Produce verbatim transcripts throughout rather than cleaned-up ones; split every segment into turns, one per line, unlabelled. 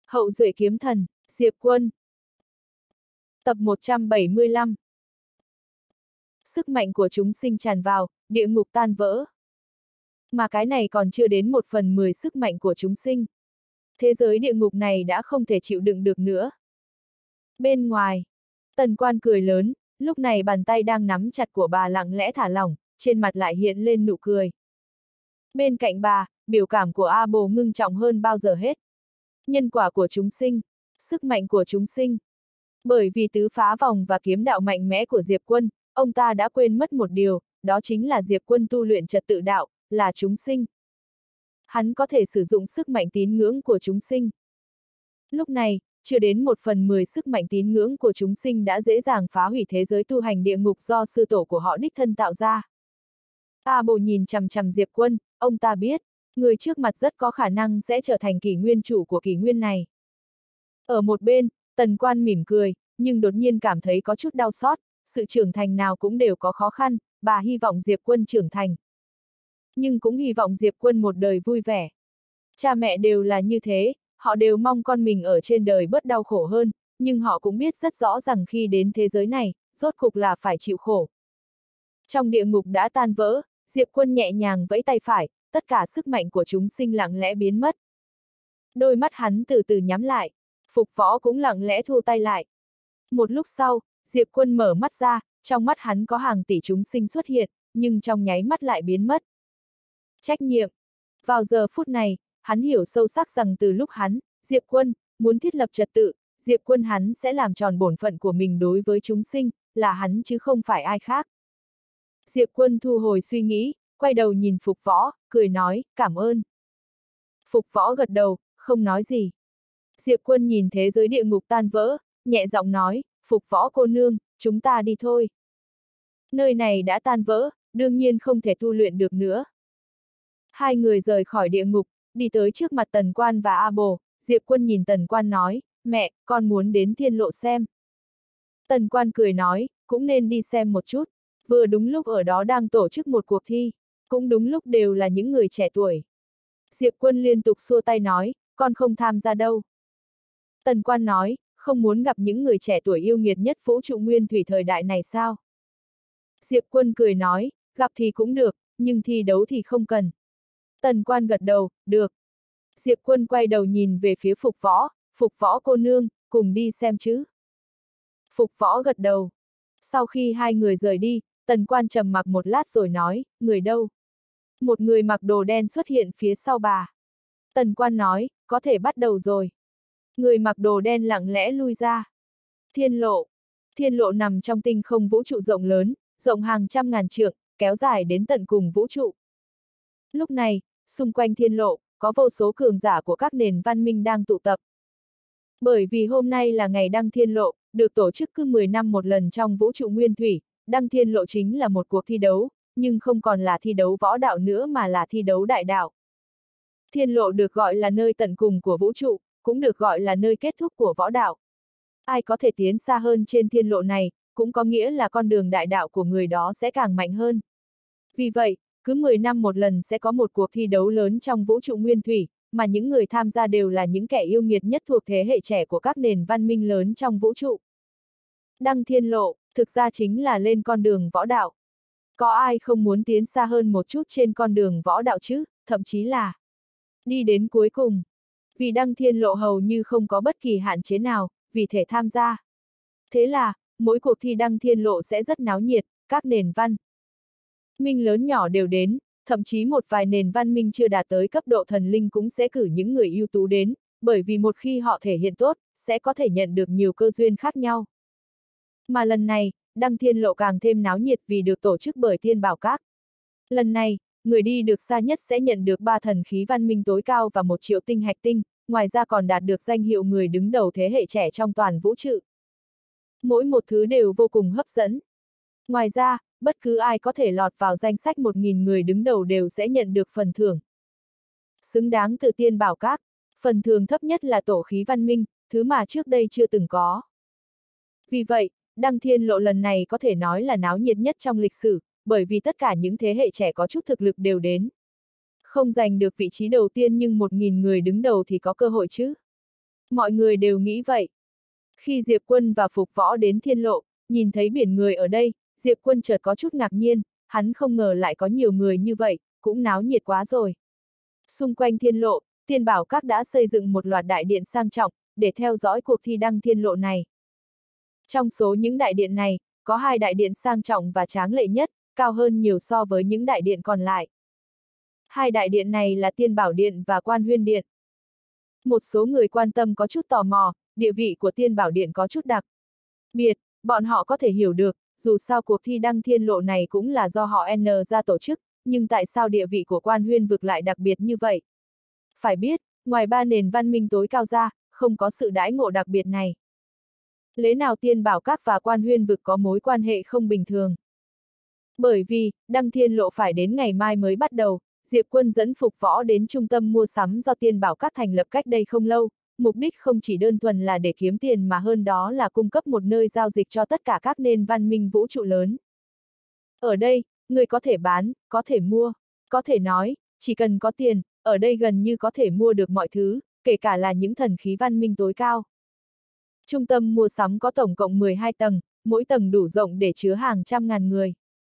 Hậu duệ kiếm thần, Diệp Quân. Tập một trăm bảy mươi lăm. Sức mạnh của chúng sinh tràn vào, địa ngục tan vỡ. Mà cái này còn chưa đến một phần mười sức mạnh của chúng sinh. Thế giới địa ngục này đã không thể chịu đựng được nữa. Bên ngoài, Tần Quan cười lớn, lúc này bàn tay đang nắm chặt của bà lặng lẽ thả lỏng, trên mặt lại hiện lên nụ cười. Bên cạnh bà, biểu cảm của A Bồ ngưng trọng hơn bao giờ hết. Nhân quả của chúng sinh, sức mạnh của chúng sinh. Bởi vì tứ phá vòng và kiếm đạo mạnh mẽ của Diệp Quân, ông ta đã quên mất một điều, đó chính là Diệp Quân tu luyện trật tự đạo, là chúng sinh. Hắn có thể sử dụng sức mạnh tín ngưỡng của chúng sinh. Lúc này, chưa đến một phần mười sức mạnh tín ngưỡng của chúng sinh đã dễ dàng phá hủy thế giới tu hành địa ngục do sư tổ của họ đích thân tạo ra. A Bồ nhìn chằm chằm Diệp Quân, ông ta biết, người trước mặt rất có khả năng sẽ trở thành kỷ nguyên chủ của kỷ nguyên này. Ở một bên, Tần Quan mỉm cười, nhưng đột nhiên cảm thấy có chút đau xót, sự trưởng thành nào cũng đều có khó khăn, bà hy vọng Diệp Quân trưởng thành. Nhưng cũng hy vọng Diệp Quân một đời vui vẻ. Cha mẹ đều là như thế, họ đều mong con mình ở trên đời bớt đau khổ hơn, nhưng họ cũng biết rất rõ rằng khi đến thế giới này, rốt cục là phải chịu khổ. Trong địa ngục đã tan vỡ, Diệp Quân nhẹ nhàng vẫy tay phải, tất cả sức mạnh của chúng sinh lặng lẽ biến mất. Đôi mắt hắn từ từ nhắm lại, Phục Võ cũng lặng lẽ thu tay lại. Một lúc sau, Diệp Quân mở mắt ra, trong mắt hắn có hàng tỷ chúng sinh xuất hiện, nhưng trong nháy mắt lại biến mất. Trách nhiệm. Vào giờ phút này, hắn hiểu sâu sắc rằng từ lúc hắn, Diệp Quân, muốn thiết lập trật tự, Diệp Quân hắn sẽ làm tròn bổn phận của mình đối với chúng sinh, là hắn chứ không phải ai khác. Diệp Quân thu hồi suy nghĩ, quay đầu nhìn Phục Võ, cười nói, cảm ơn. Phục Võ gật đầu, không nói gì. Diệp Quân nhìn thế giới địa ngục tan vỡ, nhẹ giọng nói, Phục Võ cô nương, chúng ta đi thôi. Nơi này đã tan vỡ, đương nhiên không thể tu luyện được nữa. Hai người rời khỏi địa ngục, đi tới trước mặt Tần Quan và A Bồ, Diệp Quân nhìn Tần Quan nói, mẹ, con muốn đến thiên lộ xem. Tần Quan cười nói, cũng nên đi xem một chút, vừa đúng lúc ở đó đang tổ chức một cuộc thi, cũng đúng lúc đều là những người trẻ tuổi. Diệp Quân liên tục xua tay nói, con không tham gia đâu. Tần Quan nói, không muốn gặp những người trẻ tuổi yêu nghiệt nhất vũ trụ nguyên thủy thời đại này sao? Diệp Quân cười nói, gặp thì cũng được, nhưng thi đấu thì không cần. Tần Quan gật đầu, được. Diệp Quân quay đầu nhìn về phía Phục Võ, Phục Võ cô nương, cùng đi xem chứ. Phục Võ gật đầu. Sau khi hai người rời đi, Tần Quan trầm mặc một lát rồi nói, người đâu? Một người mặc đồ đen xuất hiện phía sau bà. Tần Quan nói, có thể bắt đầu rồi. Người mặc đồ đen lặng lẽ lui ra. Thiên lộ. Thiên lộ nằm trong tinh không vũ trụ rộng lớn, rộng hàng trăm ngàn trượng, kéo dài đến tận cùng vũ trụ. Lúc này, xung quanh thiên lộ, có vô số cường giả của các nền văn minh đang tụ tập. Bởi vì hôm nay là ngày đăng thiên lộ, được tổ chức cứ mười năm một lần trong vũ trụ nguyên thủy, đăng thiên lộ chính là một cuộc thi đấu, nhưng không còn là thi đấu võ đạo nữa mà là thi đấu đại đạo. Thiên lộ được gọi là nơi tận cùng của vũ trụ, cũng được gọi là nơi kết thúc của võ đạo. Ai có thể tiến xa hơn trên thiên lộ này, cũng có nghĩa là con đường đại đạo của người đó sẽ càng mạnh hơn. Vì vậy, cứ mười năm một lần sẽ có một cuộc thi đấu lớn trong vũ trụ nguyên thủy, mà những người tham gia đều là những kẻ yêu nghiệt nhất thuộc thế hệ trẻ của các nền văn minh lớn trong vũ trụ. Đăng thiên lộ, thực ra chính là lên con đường võ đạo. Có ai không muốn tiến xa hơn một chút trên con đường võ đạo chứ, thậm chí là đi đến cuối cùng. Vì đăng thiên lộ hầu như không có bất kỳ hạn chế nào, vì thể tham gia. Thế là, mỗi cuộc thi đăng thiên lộ sẽ rất náo nhiệt, các nền văn minh lớn nhỏ đều đến, thậm chí một vài nền văn minh chưa đạt tới cấp độ thần linh cũng sẽ cử những người ưu tú đến, bởi vì một khi họ thể hiện tốt, sẽ có thể nhận được nhiều cơ duyên khác nhau. Mà lần này, đăng thiên lộ càng thêm náo nhiệt vì được tổ chức bởi Thiên Bảo Các. Lần này, người đi được xa nhất sẽ nhận được ba thần khí văn minh tối cao và một triệu tinh hạch tinh, ngoài ra còn đạt được danh hiệu người đứng đầu thế hệ trẻ trong toàn vũ trụ. Mỗi một thứ đều vô cùng hấp dẫn. Ngoài ra, bất cứ ai có thể lọt vào danh sách một nghìn người đứng đầu đều sẽ nhận được phần thưởng. Xứng đáng từ Thiên Bảo Các, phần thưởng thấp nhất là tổ khí văn minh, thứ mà trước đây chưa từng có. Vì vậy, đăng thiên lộ lần này có thể nói là náo nhiệt nhất trong lịch sử, bởi vì tất cả những thế hệ trẻ có chút thực lực đều đến. Không giành được vị trí đầu tiên nhưng một nghìn người đứng đầu thì có cơ hội chứ. Mọi người đều nghĩ vậy. Khi Diệp Quân và Phục Võ đến thiên lộ, nhìn thấy biển người ở đây, Diệp Quân chợt có chút ngạc nhiên, hắn không ngờ lại có nhiều người như vậy, cũng náo nhiệt quá rồi. Xung quanh thiên lộ, Tiên Bảo Các đã xây dựng một loạt đại điện sang trọng, để theo dõi cuộc thi đăng thiên lộ này. Trong số những đại điện này, có hai đại điện sang trọng và tráng lệ nhất, cao hơn nhiều so với những đại điện còn lại. Hai đại điện này là Tiên Bảo Điện và Quan Huyên Điện. Một số người quan tâm có chút tò mò, địa vị của Tiên Bảo Điện có chút đặc biệt, bọn họ có thể hiểu được, dù sao cuộc thi đăng thiên lộ này cũng là do họ N ra tổ chức, nhưng tại sao địa vị của Quan Huyên vực lại đặc biệt như vậy? Phải biết, ngoài ba nền văn minh tối cao ra, không có sự đãi ngộ đặc biệt này. Lẽ nào Tiên Bảo Các và Quan Huyên vực có mối quan hệ không bình thường? Bởi vì, đăng thiên lộ phải đến ngày mai mới bắt đầu, Diệp Quân dẫn Phục Võ đến trung tâm mua sắm do Tiên Bảo Các thành lập cách đây không lâu, mục đích không chỉ đơn thuần là để kiếm tiền mà hơn đó là cung cấp một nơi giao dịch cho tất cả các nền văn minh vũ trụ lớn. Ở đây, người có thể bán, có thể mua, có thể nói, chỉ cần có tiền, ở đây gần như có thể mua được mọi thứ, kể cả là những thần khí văn minh tối cao. Trung tâm mua sắm có tổng cộng mười hai tầng, mỗi tầng đủ rộng để chứa hàng trăm ngàn người.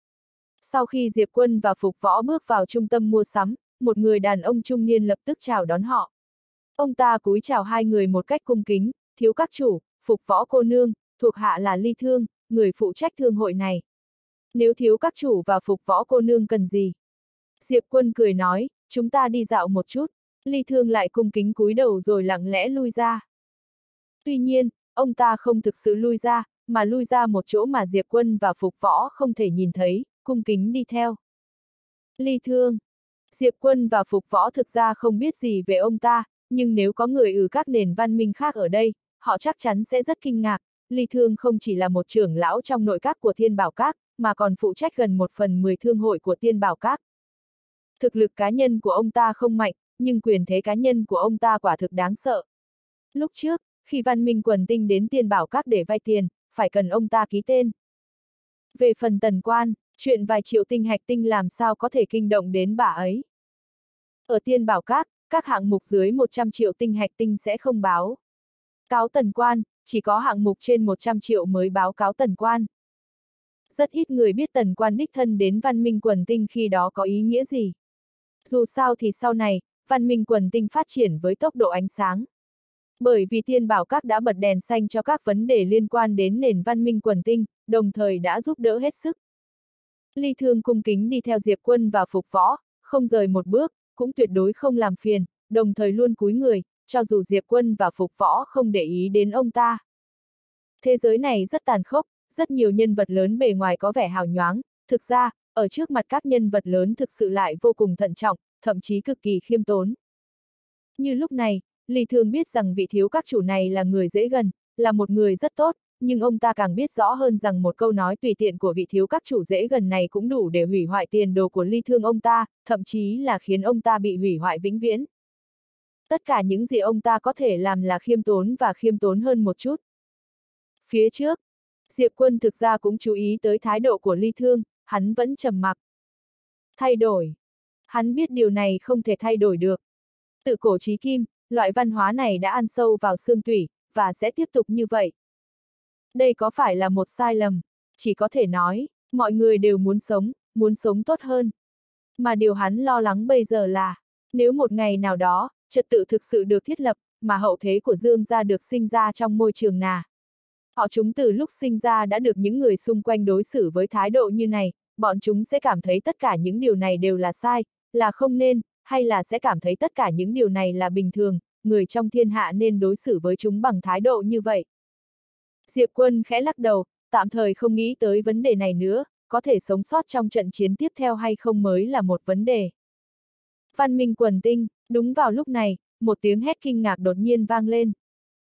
Sau khi Diệp Quân và Phục Võ bước vào trung tâm mua sắm, một người đàn ông trung niên lập tức chào đón họ. Ông ta cúi chào hai người một cách cung kính, thiếu các chủ, Phục Võ cô nương, thuộc hạ là Ly Thương, người phụ trách thương hội này. Nếu thiếu các chủ và Phục Võ cô nương cần gì? Diệp Quân cười nói, chúng ta đi dạo một chút. Ly Thương lại cung kính cúi đầu rồi lặng lẽ lui ra. Tuy nhiên, ông ta không thực sự lui ra, mà lui ra một chỗ mà Diệp Quân và Phục Võ không thể nhìn thấy, cung kính đi theo. Ly Thương. Diệp Quân và Phục Võ thực ra không biết gì về ông ta, nhưng nếu có người ở các nền văn minh khác ở đây, họ chắc chắn sẽ rất kinh ngạc. Ly Thương không chỉ là một trưởng lão trong nội các của Tiên Bảo Các, mà còn phụ trách gần một phần mười thương hội của Tiên Bảo Các. Thực lực cá nhân của ông ta không mạnh, nhưng quyền thế cá nhân của ông ta quả thực đáng sợ. Lúc trước, khi Văn Minh Quần Tinh đến Tiên Bảo Các để vay tiền, phải cần ông ta ký tên. Về phần Tần Quan, chuyện vài triệu tinh hạch tinh làm sao có thể kinh động đến bà ấy. Ở Tiên Bảo Các, các hạng mục dưới một trăm triệu tinh hạch tinh sẽ không báo cáo Tần Quan, chỉ có hạng mục trên một trăm triệu mới báo cáo Tần Quan. Rất ít người biết Tần Quan đích thân đến Văn Minh Quần Tinh khi đó có ý nghĩa gì. Dù sao thì sau này, Văn Minh Quần Tinh phát triển với tốc độ ánh sáng. Bởi vì Tiên Bảo Các đã bật đèn xanh cho các vấn đề liên quan đến nền Văn Minh Quần Tinh, đồng thời đã giúp đỡ hết sức. Ly Thương cung kính đi theo Diệp Quân và Phục Võ, không rời một bước, cũng tuyệt đối không làm phiền, đồng thời luôn cúi người, cho dù Diệp Quân và Phục Võ không để ý đến ông ta. Thế giới này rất tàn khốc, rất nhiều nhân vật lớn bề ngoài có vẻ hào nhoáng, thực ra, ở trước mặt các nhân vật lớn thực sự lại vô cùng thận trọng, thậm chí cực kỳ khiêm tốn. Như lúc này, Ly Thương biết rằng vị thiếu các chủ này là người dễ gần, là một người rất tốt, nhưng ông ta càng biết rõ hơn rằng một câu nói tùy tiện của vị thiếu các chủ dễ gần này cũng đủ để hủy hoại tiền đồ của Ly Thương ông ta, thậm chí là khiến ông ta bị hủy hoại vĩnh viễn. Tất cả những gì ông ta có thể làm là khiêm tốn và khiêm tốn hơn một chút. Phía trước, Diệp Quân thực ra cũng chú ý tới thái độ của Ly Thương, hắn vẫn trầm mặc. Thay đổi. Hắn biết điều này không thể thay đổi được. Tự cổ chí kim, loại văn hóa này đã ăn sâu vào xương tủy, và sẽ tiếp tục như vậy. Đây có phải là một sai lầm? Chỉ có thể nói, mọi người đều muốn sống, muốn sống tốt hơn. Mà điều hắn lo lắng bây giờ là, nếu một ngày nào đó, trật tự thực sự được thiết lập, mà hậu thế của Dương gia được sinh ra trong môi trường nào. Họ chúng từ lúc sinh ra đã được những người xung quanh đối xử với thái độ như này, bọn chúng sẽ cảm thấy tất cả những điều này đều là sai, là không nên, hay là sẽ cảm thấy tất cả những điều này là bình thường, người trong thiên hạ nên đối xử với chúng bằng thái độ như vậy. Diệp Quân khẽ lắc đầu, tạm thời không nghĩ tới vấn đề này nữa, có thể sống sót trong trận chiến tiếp theo hay không mới là một vấn đề. Văn Minh Quần Tinh, đúng vào lúc này, một tiếng hét kinh ngạc đột nhiên vang lên.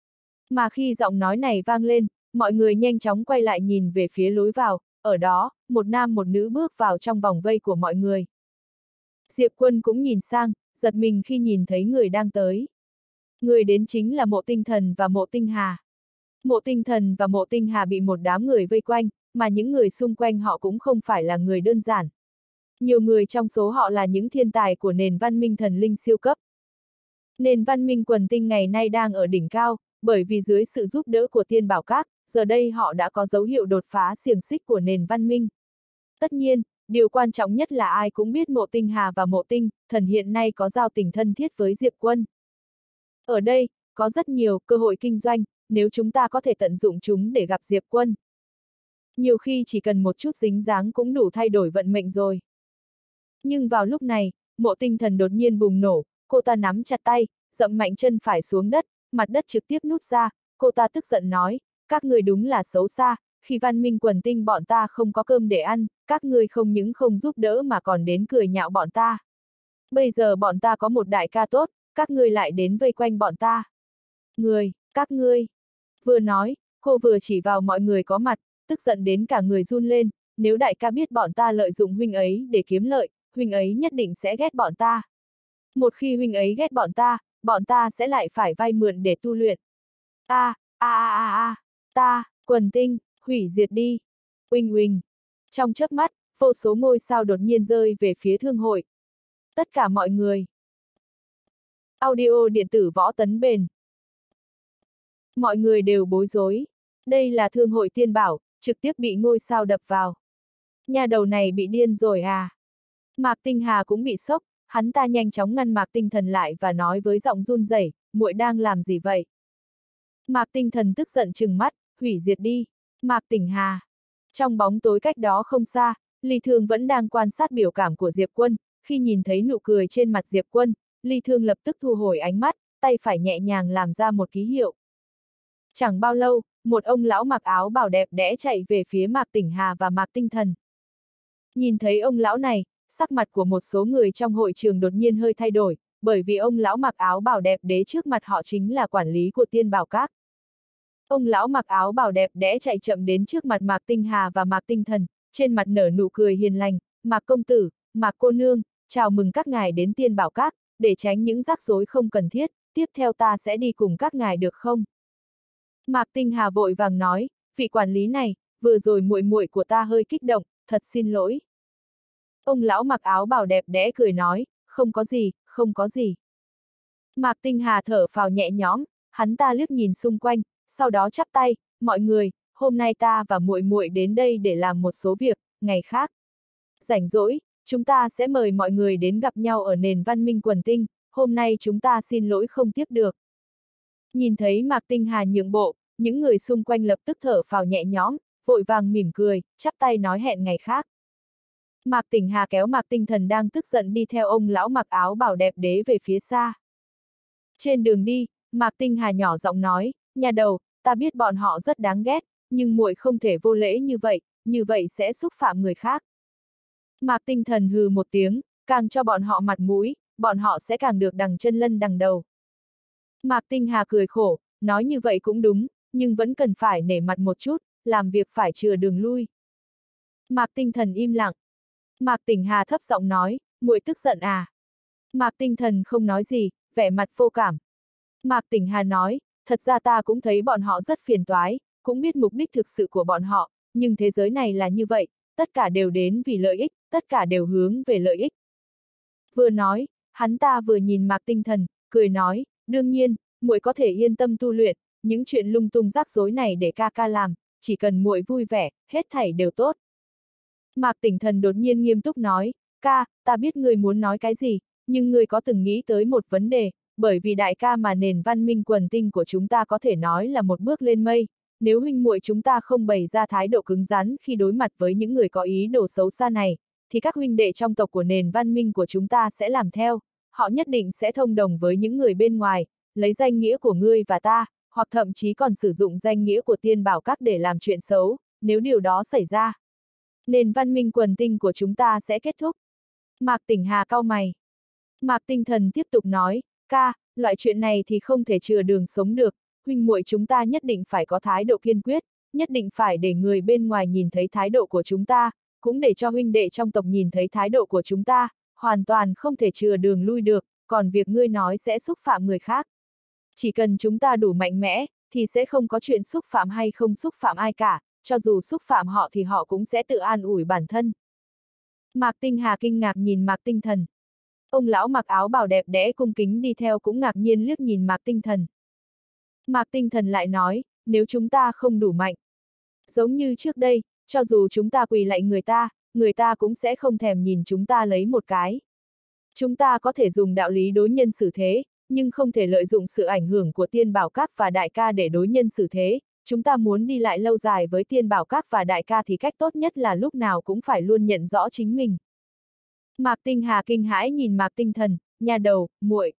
Mà khi giọng nói này vang lên, mọi người nhanh chóng quay lại nhìn về phía lối vào, ở đó, một nam một nữ bước vào trong vòng vây của mọi người. Diệp Quân cũng nhìn sang, giật mình khi nhìn thấy người đang tới. Người đến chính là Mộ Tinh Thần và Mộ Tinh Hà. Mộ Tinh Thần và Mộ Tinh Hà bị một đám người vây quanh, mà những người xung quanh họ cũng không phải là người đơn giản. Nhiều người trong số họ là những thiên tài của nền văn minh thần linh siêu cấp. Nền văn minh quần tinh ngày nay đang ở đỉnh cao, bởi vì dưới sự giúp đỡ của Tiên Bảo Các, giờ đây họ đã có dấu hiệu đột phá xiềng xích của nền văn minh. Tất nhiên, điều quan trọng nhất là ai cũng biết Mộ Tinh Hà và Mộ Tinh Thần hiện nay có giao tình thân thiết với Diệp Quân. Ở đây, có rất nhiều cơ hội kinh doanh, nếu chúng ta có thể tận dụng chúng để gặp Diệp Quân. Nhiều khi chỉ cần một chút dính dáng cũng đủ thay đổi vận mệnh rồi. Nhưng vào lúc này, Mộ Tinh Thần đột nhiên bùng nổ, cô ta nắm chặt tay, dậm mạnh chân phải xuống đất, mặt đất trực tiếp nút ra, cô ta tức giận nói, các người đúng là xấu xa, khi văn minh quần tinh bọn ta không có cơm để ăn, các người không những không giúp đỡ mà còn đến cười nhạo bọn ta. Bây giờ bọn ta có một đại ca tốt, các ngươi lại đến vây quanh bọn ta. Người, các ngươi. Vừa nói, cô vừa chỉ vào mọi người có mặt, tức giận đến cả người run lên, nếu đại ca biết bọn ta lợi dụng huynh ấy để kiếm lợi, huynh ấy nhất định sẽ ghét bọn ta. Một khi huynh ấy ghét bọn ta, bọn ta sẽ lại phải vay mượn để tu luyện. A, a a a a, ta, quần tinh, hủy diệt đi. Uỳnh uỳnh. Trong chớp mắt, vô số ngôi sao đột nhiên rơi về phía thương hội. Tất cả mọi người. Audio điện tử Võ Tấn Bền. Mọi người đều bối rối. Đây là thương hội tiên bảo, trực tiếp bị ngôi sao đập vào. Nhà đầu này bị điên rồi à? Mạc Tinh Hà cũng bị sốc, hắn ta nhanh chóng ngăn Mạc Tinh Thần lại và nói với giọng run rẩy, muội đang làm gì vậy? Mạc Tinh Thần tức giận trừng mắt, hủy diệt đi. Mạc Tỉnh Hà. Trong bóng tối cách đó không xa, Ly Thương vẫn đang quan sát biểu cảm của Diệp Quân, khi nhìn thấy nụ cười trên mặt Diệp Quân, Ly Thương lập tức thu hồi ánh mắt, tay phải nhẹ nhàng làm ra một ký hiệu. Chẳng bao lâu, một ông lão mặc áo bào đẹp đẽ chạy về phía Mạc Tỉnh Hà và Mạc Tinh Thần. Nhìn thấy ông lão này, sắc mặt của một số người trong hội trường đột nhiên hơi thay đổi, bởi vì ông lão mặc áo bào đẹp đẽ trước mặt họ chính là quản lý của Tiên Bảo Các. Ông lão mặc áo bào đẹp đẽ chạy chậm đến trước mặt Mạc Tinh Hà và Mạc Tinh Thần, trên mặt nở nụ cười hiền lành, Mạc công tử, Mạc cô nương, chào mừng các ngài đến Tiên Bảo Các, để tránh những rắc rối không cần thiết, tiếp theo ta sẽ đi cùng các ngài được không? Mạc Tinh Hà vội vàng nói, vị quản lý này, vừa rồi muội muội của ta hơi kích động, thật xin lỗi. Ông lão mặc áo bào đẹp đẽ cười nói, không có gì, không có gì. Mạc Tinh Hà thở phào nhẹ nhõm, hắn ta liếc nhìn xung quanh, sau đó chắp tay, mọi người, hôm nay ta và muội muội đến đây để làm một số việc, ngày khác. Rảnh rỗi, chúng ta sẽ mời mọi người đến gặp nhau ở nền văn minh quần tinh, hôm nay chúng ta xin lỗi không tiếp được. Nhìn thấy Mạc Tinh Hà nhượng bộ, những người xung quanh lập tức thở phào nhẹ nhõm, vội vàng mỉm cười, chắp tay nói hẹn ngày khác. Mạc Tỉnh Hà kéo Mạc Tinh Thần đang tức giận đi theo ông lão mặc áo bào đẹp đẽ về phía xa. Trên đường đi, Mạc Tinh Hà nhỏ giọng nói, nhà đầu, ta biết bọn họ rất đáng ghét, nhưng muội không thể vô lễ như vậy, như vậy sẽ xúc phạm người khác. Mạc Tinh Thần hừ một tiếng, càng cho bọn họ mặt mũi, bọn họ sẽ càng được đằng chân lân đằng đầu. Mạc Tinh Hà cười khổ, nói như vậy cũng đúng, nhưng vẫn cần phải nể mặt một chút, làm việc phải chừa đường lui. Mạc Tinh Thần im lặng. Mạc Tỉnh Hà thấp giọng nói, muội tức giận à? Mạc Tinh Thần không nói gì, vẻ mặt vô cảm. Mạc Tỉnh Hà nói, thật ra ta cũng thấy bọn họ rất phiền toái, cũng biết mục đích thực sự của bọn họ, nhưng thế giới này là như vậy, tất cả đều đến vì lợi ích, tất cả đều hướng về lợi ích. Vừa nói, hắn ta vừa nhìn Mạc Tinh Thần, cười nói, đương nhiên, muội có thể yên tâm tu luyện, những chuyện lung tung rắc rối này để ca ca làm, chỉ cần muội vui vẻ, hết thảy đều tốt. Mạc Tỉnh Thần đột nhiên nghiêm túc nói, ca, ta biết ngươi muốn nói cái gì, nhưng ngươi có từng nghĩ tới một vấn đề, bởi vì đại ca mà nền văn minh quần tinh của chúng ta có thể nói là một bước lên mây, nếu huynh muội chúng ta không bày ra thái độ cứng rắn khi đối mặt với những người có ý đồ xấu xa này, thì các huynh đệ trong tộc của nền văn minh của chúng ta sẽ làm theo, họ nhất định sẽ thông đồng với những người bên ngoài, lấy danh nghĩa của ngươi và ta, hoặc thậm chí còn sử dụng danh nghĩa của Tiên Bảo Các để làm chuyện xấu, nếu điều đó xảy ra. Nền văn minh quần tinh của chúng ta sẽ kết thúc. Mạc Tỉnh Hà cau mày. Mạc Tinh Thần tiếp tục nói, ca, loại chuyện này thì không thể chừa đường sống được, huynh muội chúng ta nhất định phải có thái độ kiên quyết, nhất định phải để người bên ngoài nhìn thấy thái độ của chúng ta, cũng để cho huynh đệ trong tộc nhìn thấy thái độ của chúng ta, hoàn toàn không thể chừa đường lui được, còn việc ngươi nói sẽ xúc phạm người khác. Chỉ cần chúng ta đủ mạnh mẽ, thì sẽ không có chuyện xúc phạm hay không xúc phạm ai cả, cho dù xúc phạm họ thì họ cũng sẽ tự an ủi bản thân. Mạc Tinh Hà kinh ngạc nhìn Mạc Tinh Thần. Ông lão mặc áo bào đẹp đẽ cung kính đi theo cũng ngạc nhiên liếc nhìn Mạc Tinh Thần. Mạc Tinh Thần lại nói, nếu chúng ta không đủ mạnh. Giống như trước đây, cho dù chúng ta quỳ lạy người ta, người ta cũng sẽ không thèm nhìn chúng ta lấy một cái. Chúng ta có thể dùng đạo lý đối nhân xử thế, nhưng không thể lợi dụng sự ảnh hưởng của Tiên Bảo Các và Đại ca để đối nhân xử thế. Chúng ta muốn đi lại lâu dài với Tiên Bảo Các và Đại ca thì cách tốt nhất là lúc nào cũng phải luôn nhận rõ chính mình. Mạc Tinh Hà kinh hãi nhìn Mạc Tinh Thần, nhà đầu, muội.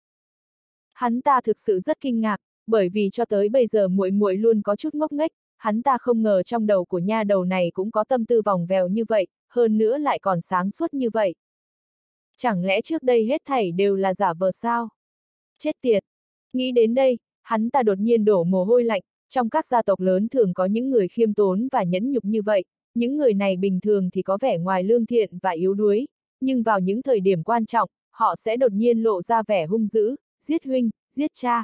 Hắn ta thực sự rất kinh ngạc, bởi vì cho tới bây giờ muội muội luôn có chút ngốc nghếch, hắn ta không ngờ trong đầu của nha đầu này cũng có tâm tư vòng vèo như vậy, hơn nữa lại còn sáng suốt như vậy. Chẳng lẽ trước đây hết thảy đều là giả vờ sao? Chết tiệt! Nghĩ đến đây, hắn ta đột nhiên đổ mồ hôi lạnh, trong các gia tộc lớn thường có những người khiêm tốn và nhẫn nhục như vậy, những người này bình thường thì có vẻ ngoài lương thiện và yếu đuối, nhưng vào những thời điểm quan trọng, họ sẽ đột nhiên lộ ra vẻ hung dữ, giết huynh, giết cha.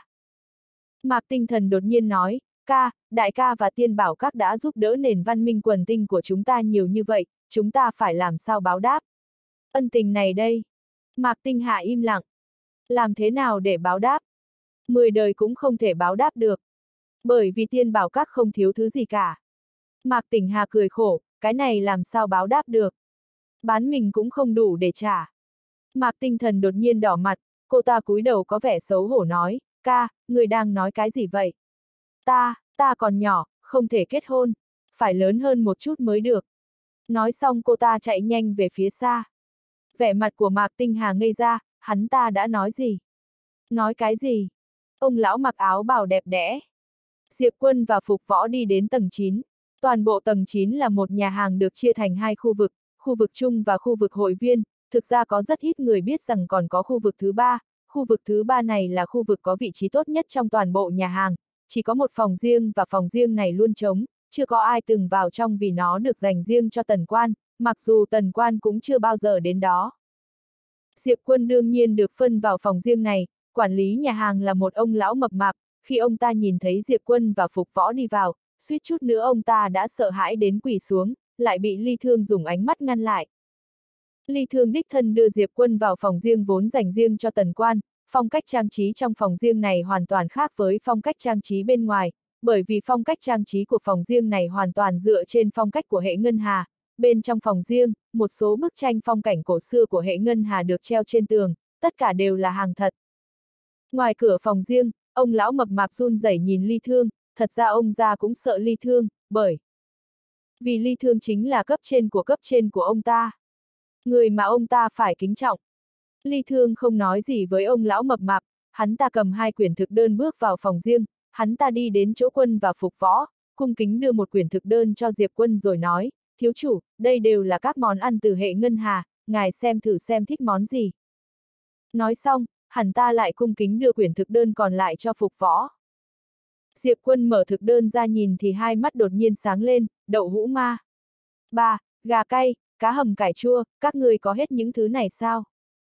Mạc Tinh Thần đột nhiên nói, ca, đại ca và Tiên Bảo Các đã giúp đỡ nền văn minh quần tinh của chúng ta nhiều như vậy, chúng ta phải làm sao báo đáp? Ân tình này đây. Mạc Tinh Hạ im lặng. Làm thế nào để báo đáp? Mười đời cũng không thể báo đáp được. Bởi vì Tiên Bảo Các không thiếu thứ gì cả. Mạc Tỉnh Hà cười khổ, cái này làm sao báo đáp được? Bán mình cũng không đủ để trả. Mạc Tinh Thần đột nhiên đỏ mặt, cô ta cúi đầu có vẻ xấu hổ nói, ca, người đang nói cái gì vậy? Ta, ta còn nhỏ, không thể kết hôn, phải lớn hơn một chút mới được. Nói xong cô ta chạy nhanh về phía xa. Vẻ mặt của Mạc Tinh Hà ngây ra, hắn ta đã nói gì? Nói cái gì? Ông lão mặc áo bào đẹp đẽ. Diệp Quân và Phục Võ đi đến tầng chín. Toàn bộ tầng chín là một nhà hàng được chia thành hai khu vực, khu vực chung và khu vực hội viên. Thực ra có rất ít người biết rằng còn có khu vực thứ ba. Khu vực thứ ba này là khu vực có vị trí tốt nhất trong toàn bộ nhà hàng. Chỉ có một phòng riêng và phòng riêng này luôn trống, chưa có ai từng vào trong vì nó được dành riêng cho Tần Quan, mặc dù Tần Quan cũng chưa bao giờ đến đó. Diệp Quân đương nhiên được phân vào phòng riêng này, quản lý nhà hàng là một ông lão mập mạp, khi ông ta nhìn thấy Diệp Quân và Phục Võ đi vào, suýt chút nữa ông ta đã sợ hãi đến quỳ xuống, lại bị Ly Thương dùng ánh mắt ngăn lại. Ly Thương đích thân đưa Diệp Quân vào phòng riêng vốn dành riêng cho Tần Quan, phong cách trang trí trong phòng riêng này hoàn toàn khác với phong cách trang trí bên ngoài, bởi vì phong cách trang trí của phòng riêng này hoàn toàn dựa trên phong cách của hệ ngân hà. Bên trong phòng riêng, một số bức tranh phong cảnh cổ xưa của hệ ngân hà được treo trên tường, tất cả đều là hàng thật. Ngoài cửa phòng riêng, ông lão mập mạp run rẩy nhìn Ly Thương, thật ra ông già cũng sợ Ly Thương, bởi vì Ly Thương chính là cấp trên của cấp trên của ông ta. Người mà ông ta phải kính trọng. Ly Thương không nói gì với ông lão mập mạp, hắn ta cầm hai quyển thực đơn bước vào phòng riêng, hắn ta đi đến chỗ Quân và Phục Võ, cung kính đưa một quyển thực đơn cho Diệp Quân rồi nói, thiếu chủ, đây đều là các món ăn từ hệ ngân hà, ngài xem thử xem thích món gì. Nói xong, hắn ta lại cung kính đưa quyển thực đơn còn lại cho Phục Võ. Diệp Quân mở thực đơn ra nhìn thì hai mắt đột nhiên sáng lên, đậu hũ ma. Ba, gà cay, cá hầm cải chua, các người có hết những thứ này sao?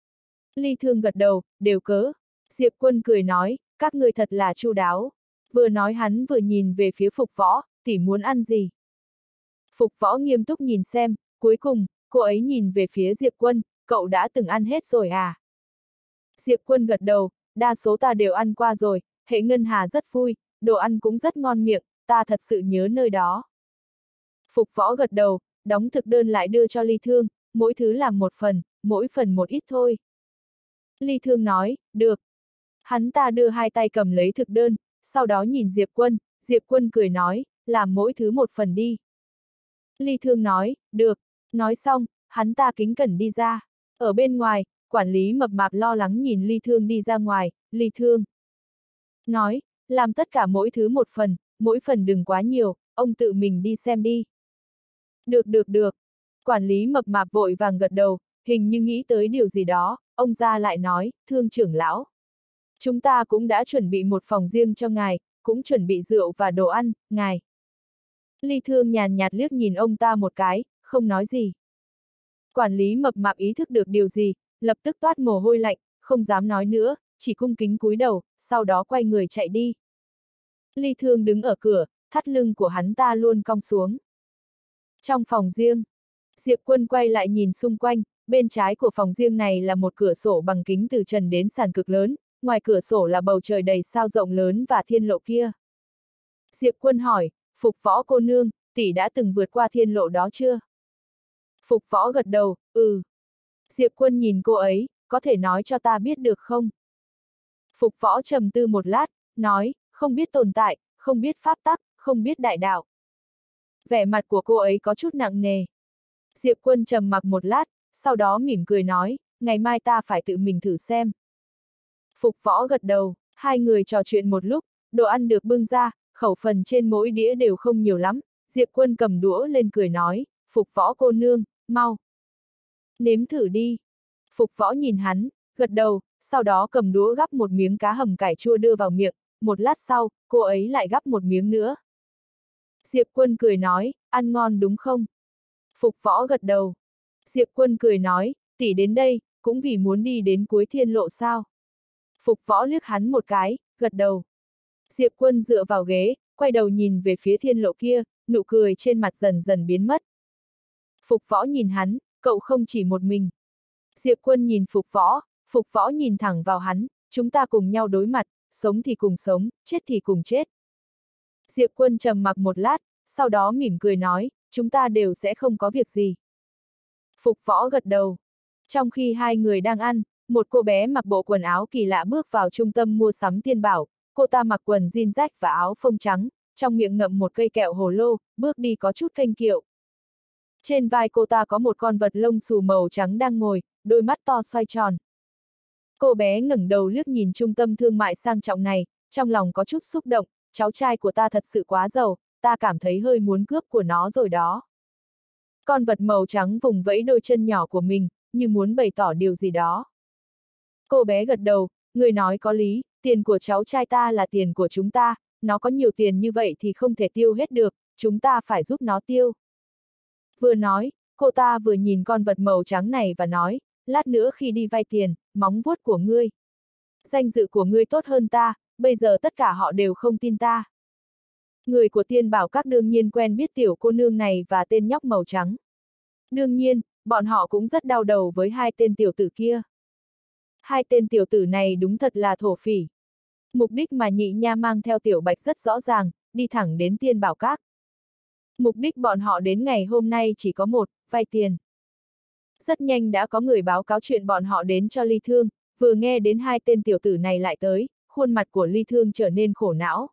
Ly Thương gật đầu, đều cớ. Diệp Quân cười nói, các người thật là chu đáo. Vừa nói hắn vừa nhìn về phía Phục Võ, tỷ muốn ăn gì? Phục Võ nghiêm túc nhìn xem, cuối cùng, cô ấy nhìn về phía Diệp Quân, cậu đã từng ăn hết rồi à? Diệp Quân gật đầu, đa số ta đều ăn qua rồi, hệ ngân hà rất vui, đồ ăn cũng rất ngon miệng, ta thật sự nhớ nơi đó. Phục Võ gật đầu, đóng thực đơn lại đưa cho Ly Thương, mỗi thứ làm một phần, mỗi phần một ít thôi. Ly Thương nói, được. Hắn ta đưa hai tay cầm lấy thực đơn, sau đó nhìn Diệp Quân, Diệp Quân cười nói, làm mỗi thứ một phần đi. Ly Thương nói, được. Nói xong, hắn ta kính cẩn đi ra. Ở bên ngoài, quản lý mập mạp lo lắng nhìn Ly Thương đi ra ngoài, Ly Thương nói, làm tất cả mỗi thứ một phần, mỗi phần đừng quá nhiều, ông tự mình đi xem đi. Được được được. Quản lý mập mạp vội vàng gật đầu, hình như nghĩ tới điều gì đó, ông ra lại nói, Thương trưởng lão. Chúng ta cũng đã chuẩn bị một phòng riêng cho ngài, cũng chuẩn bị rượu và đồ ăn, ngài. Ly Thương nhàn nhạt liếc nhìn ông ta một cái, không nói gì. Quản lý mập mạp ý thức được điều gì, lập tức toát mồ hôi lạnh, không dám nói nữa, chỉ cung kính cúi đầu, sau đó quay người chạy đi. Ly Thương đứng ở cửa, thắt lưng của hắn ta luôn cong xuống. Trong phòng riêng, Diệp Quân quay lại nhìn xung quanh, bên trái của phòng riêng này là một cửa sổ bằng kính từ trần đến sàn cực lớn, ngoài cửa sổ là bầu trời đầy sao rộng lớn và thiên lộ kia. Diệp Quân hỏi, Phục Võ cô nương, tỷ đã từng vượt qua thiên lộ đó chưa? Phục Võ gật đầu, ừ. Diệp Quân nhìn cô ấy, có thể nói cho ta biết được không? Phục Võ trầm tư một lát, nói, không biết tồn tại, không biết pháp tắc, không biết đại đạo. Vẻ mặt của cô ấy có chút nặng nề. Diệp Quân trầm mặc một lát, sau đó mỉm cười nói, ngày mai ta phải tự mình thử xem. Phục Võ gật đầu, hai người trò chuyện một lúc, đồ ăn được bưng ra, khẩu phần trên mỗi đĩa đều không nhiều lắm. Diệp Quân cầm đũa lên cười nói, Phục Võ cô nương, mau. Nếm thử đi. Phục Võ nhìn hắn, gật đầu, sau đó cầm đũa gắp một miếng cá hầm cải chua đưa vào miệng, một lát sau, cô ấy lại gắp một miếng nữa. Diệp Quân cười nói, ăn ngon đúng không? Phục Võ gật đầu. Diệp Quân cười nói, tỷ đến đây, cũng vì muốn đi đến cuối thiên lộ sao? Phục Võ liếc hắn một cái, gật đầu. Diệp Quân dựa vào ghế, quay đầu nhìn về phía thiên lộ kia, nụ cười trên mặt dần dần biến mất. Phục Võ nhìn hắn, cậu không chỉ một mình. Diệp Quân nhìn Phục Võ, Phục Võ nhìn thẳng vào hắn, chúng ta cùng nhau đối mặt, sống thì cùng sống, chết thì cùng chết. Diệp Quân trầm mặc một lát, sau đó mỉm cười nói, chúng ta đều sẽ không có việc gì. Phục Võ gật đầu. Trong khi hai người đang ăn, một cô bé mặc bộ quần áo kỳ lạ bước vào trung tâm mua sắm Tiên Bảo, cô ta mặc quần jean rách và áo phông trắng, trong miệng ngậm một cây kẹo hồ lô, bước đi có chút khênh kiệu. Trên vai cô ta có một con vật lông xù màu trắng đang ngồi, đôi mắt to xoay tròn. Cô bé ngẩng đầu liếc nhìn trung tâm thương mại sang trọng này, trong lòng có chút xúc động, cháu trai của ta thật sự quá giàu, ta cảm thấy hơi muốn cướp của nó rồi đó. Con vật màu trắng vùng vẫy đôi chân nhỏ của mình, như muốn bày tỏ điều gì đó. Cô bé gật đầu, người nói có lý, tiền của cháu trai ta là tiền của chúng ta, nó có nhiều tiền như vậy thì không thể tiêu hết được, chúng ta phải giúp nó tiêu. Vừa nói, cô ta vừa nhìn con vật màu trắng này và nói, lát nữa khi đi vay tiền, móng vuốt của ngươi. Danh dự của ngươi tốt hơn ta, bây giờ tất cả họ đều không tin ta. Người của Tiên Bảo Các đương nhiên quen biết tiểu cô nương này và tên nhóc màu trắng. Đương nhiên, bọn họ cũng rất đau đầu với hai tên tiểu tử kia. Hai tên tiểu tử này đúng thật là thổ phỉ. Mục đích mà Nhị Nha mang theo Tiểu Bạch rất rõ ràng, đi thẳng đến Tiên Bảo Các. Mục đích bọn họ đến ngày hôm nay chỉ có một, vay tiền. Rất nhanh đã có người báo cáo chuyện bọn họ đến cho Ly Thương, vừa nghe đến hai tên tiểu tử này lại tới, khuôn mặt của Ly Thương trở nên khổ não.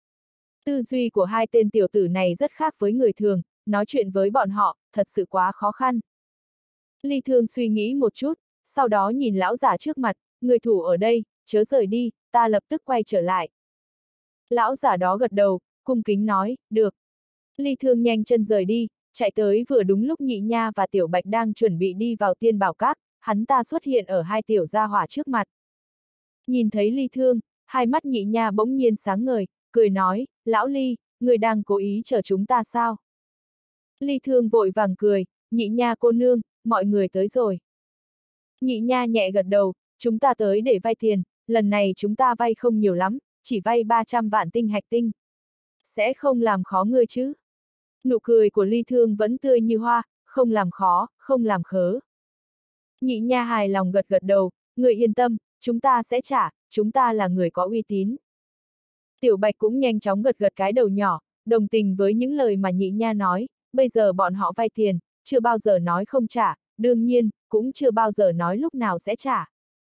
Tư duy của hai tên tiểu tử này rất khác với người thường, nói chuyện với bọn họ, thật sự quá khó khăn. Ly Thương suy nghĩ một chút, sau đó nhìn lão giả trước mặt, người thủ ở đây, chớ rời đi, ta lập tức quay trở lại. Lão giả đó gật đầu, cung kính nói, được. Ly Thương nhanh chân rời đi, chạy tới vừa đúng lúc Nhị Nha và Tiểu Bạch đang chuẩn bị đi vào Tiên Bảo Các, hắn ta xuất hiện ở hai tiểu gia hỏa trước mặt. Nhìn thấy Ly Thương, hai mắt Nhị Nha bỗng nhiên sáng ngời, cười nói, lão Ly, người đang cố ý chờ chúng ta sao? Ly Thương vội vàng cười, Nhị Nha cô nương, mọi người tới rồi. Nhị Nha nhẹ gật đầu, chúng ta tới để vay tiền, lần này chúng ta vay không nhiều lắm, chỉ vay ba trăm vạn tinh hạch tinh. Sẽ không làm khó ngươi chứ? Nụ cười của Ly Thương vẫn tươi như hoa, không làm khó, không làm khớ. Nhị Nha hài lòng gật gật đầu, người yên tâm, chúng ta sẽ trả, chúng ta là người có uy tín. Tiểu Bạch cũng nhanh chóng gật gật cái đầu nhỏ, đồng tình với những lời mà Nhị Nha nói, bây giờ bọn họ vay tiền, chưa bao giờ nói không trả, đương nhiên, cũng chưa bao giờ nói lúc nào sẽ trả.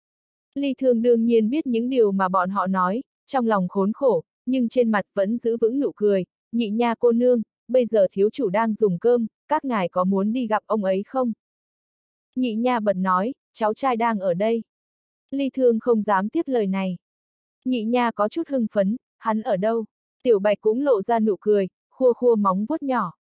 Ly Thương đương nhiên biết những điều mà bọn họ nói, trong lòng khốn khổ, nhưng trên mặt vẫn giữ vững nụ cười, Nhị Nha cô nương, bây giờ thiếu chủ đang dùng cơm, các ngài có muốn đi gặp ông ấy không? Nhị Nha bật nói, cháu trai đang ở đây. Ly Thương không dám tiếp lời này. Nhị Nha có chút hưng phấn, hắn ở đâu? Tiểu Bạch cũng lộ ra nụ cười, khua khua móng vuốt nhỏ.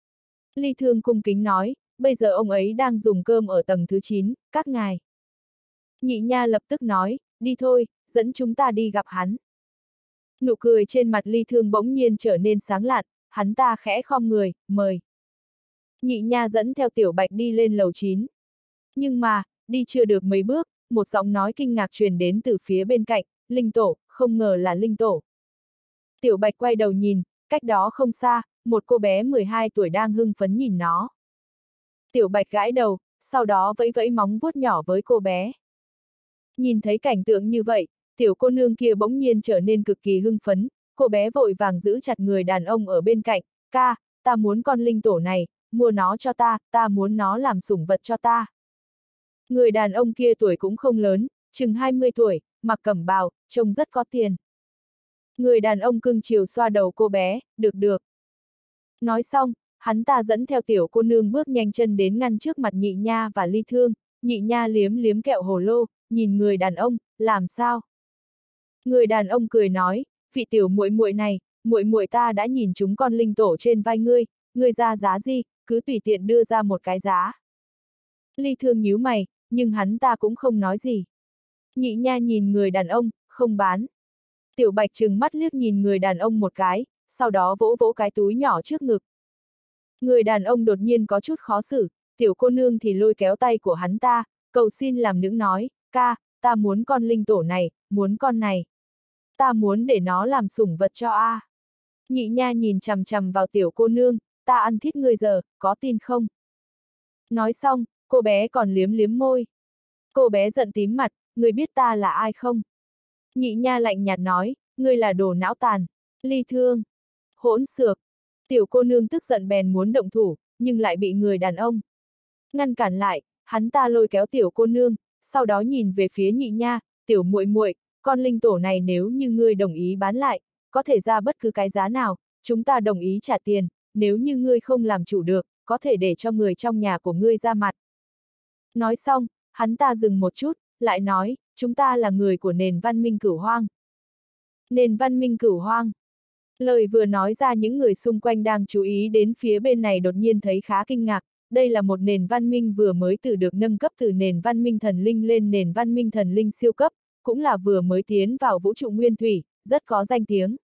Ly Thương cung kính nói, bây giờ ông ấy đang dùng cơm ở tầng thứ chín, các ngài. Nhị Nha lập tức nói, đi thôi, dẫn chúng ta đi gặp hắn. Nụ cười trên mặt Ly Thương bỗng nhiên trở nên sáng lạn, hắn ta khẽ khom người, mời. Nhị Nha dẫn theo Tiểu Bạch đi lên lầu chín. Nhưng mà, đi chưa được mấy bước, một giọng nói kinh ngạc truyền đến từ phía bên cạnh, Linh Tổ, không ngờ là Linh Tổ. Tiểu Bạch quay đầu nhìn, cách đó không xa, một cô bé mười hai tuổi đang hưng phấn nhìn nó. Tiểu Bạch gãi đầu, sau đó vẫy vẫy móng vuốt nhỏ với cô bé. Nhìn thấy cảnh tượng như vậy, tiểu cô nương kia bỗng nhiên trở nên cực kỳ hưng phấn, cô bé vội vàng giữ chặt người đàn ông ở bên cạnh, ca, ta muốn con linh tổ này, mua nó cho ta, ta muốn nó làm sủng vật cho ta. Người đàn ông kia tuổi cũng không lớn, chừng hai mươi tuổi, mặc cẩm bào, trông rất có tiền. Người đàn ông cưng chiều xoa đầu cô bé, được được. Nói xong, hắn ta dẫn theo tiểu cô nương bước nhanh chân đến ngăn trước mặt Nhị Nha và Ly Thương, Nhị Nha liếm liếm kẹo hồ lô, nhìn người đàn ông, làm sao? Người đàn ông cười nói, vị tiểu muội muội này, muội muội ta đã nhìn chúng con linh tổ trên vai ngươi, ngươi ra giá gì, cứ tùy tiện đưa ra một cái giá. Ly Thương nhíu mày, nhưng hắn ta cũng không nói gì. Nhị Nha nhìn người đàn ông, không bán. Tiểu Bạch trừng mắt liếc nhìn người đàn ông một cái, sau đó vỗ vỗ cái túi nhỏ trước ngực. Người đàn ông đột nhiên có chút khó xử, tiểu cô nương thì lôi kéo tay của hắn ta, cầu xin làm nũng nói, ca, ta muốn con linh tổ này, muốn con này. Ta muốn để nó làm sủng vật cho a. Nhị Nha nhìn chằm chằm vào tiểu cô nương, ta ăn thịt ngươi giờ, có tin không? Nói xong, cô bé còn liếm liếm môi. Cô bé giận tím mặt, ngươi biết ta là ai không? Nhị Nha lạnh nhạt nói, ngươi là đồ não tàn, Ly Thương, hỗn xược. Tiểu cô nương tức giận bèn muốn động thủ, nhưng lại bị người đàn ông ngăn cản lại, hắn ta lôi kéo tiểu cô nương, sau đó nhìn về phía Nhị Nha, tiểu muội muội, con linh tổ này nếu như ngươi đồng ý bán lại, có thể ra bất cứ cái giá nào, chúng ta đồng ý trả tiền, nếu như ngươi không làm chủ được, có thể để cho người trong nhà của ngươi ra mặt. Nói xong, hắn ta dừng một chút, lại nói, chúng ta là người của nền văn minh Cửu Hoang. Nền văn minh Cửu Hoang. Lời vừa nói ra những người xung quanh đang chú ý đến phía bên này đột nhiên thấy khá kinh ngạc, đây là một nền văn minh vừa mới từ được nâng cấp từ nền văn minh thần linh lên nền văn minh thần linh siêu cấp, cũng là vừa mới tiến vào vũ trụ nguyên thủy, rất có danh tiếng.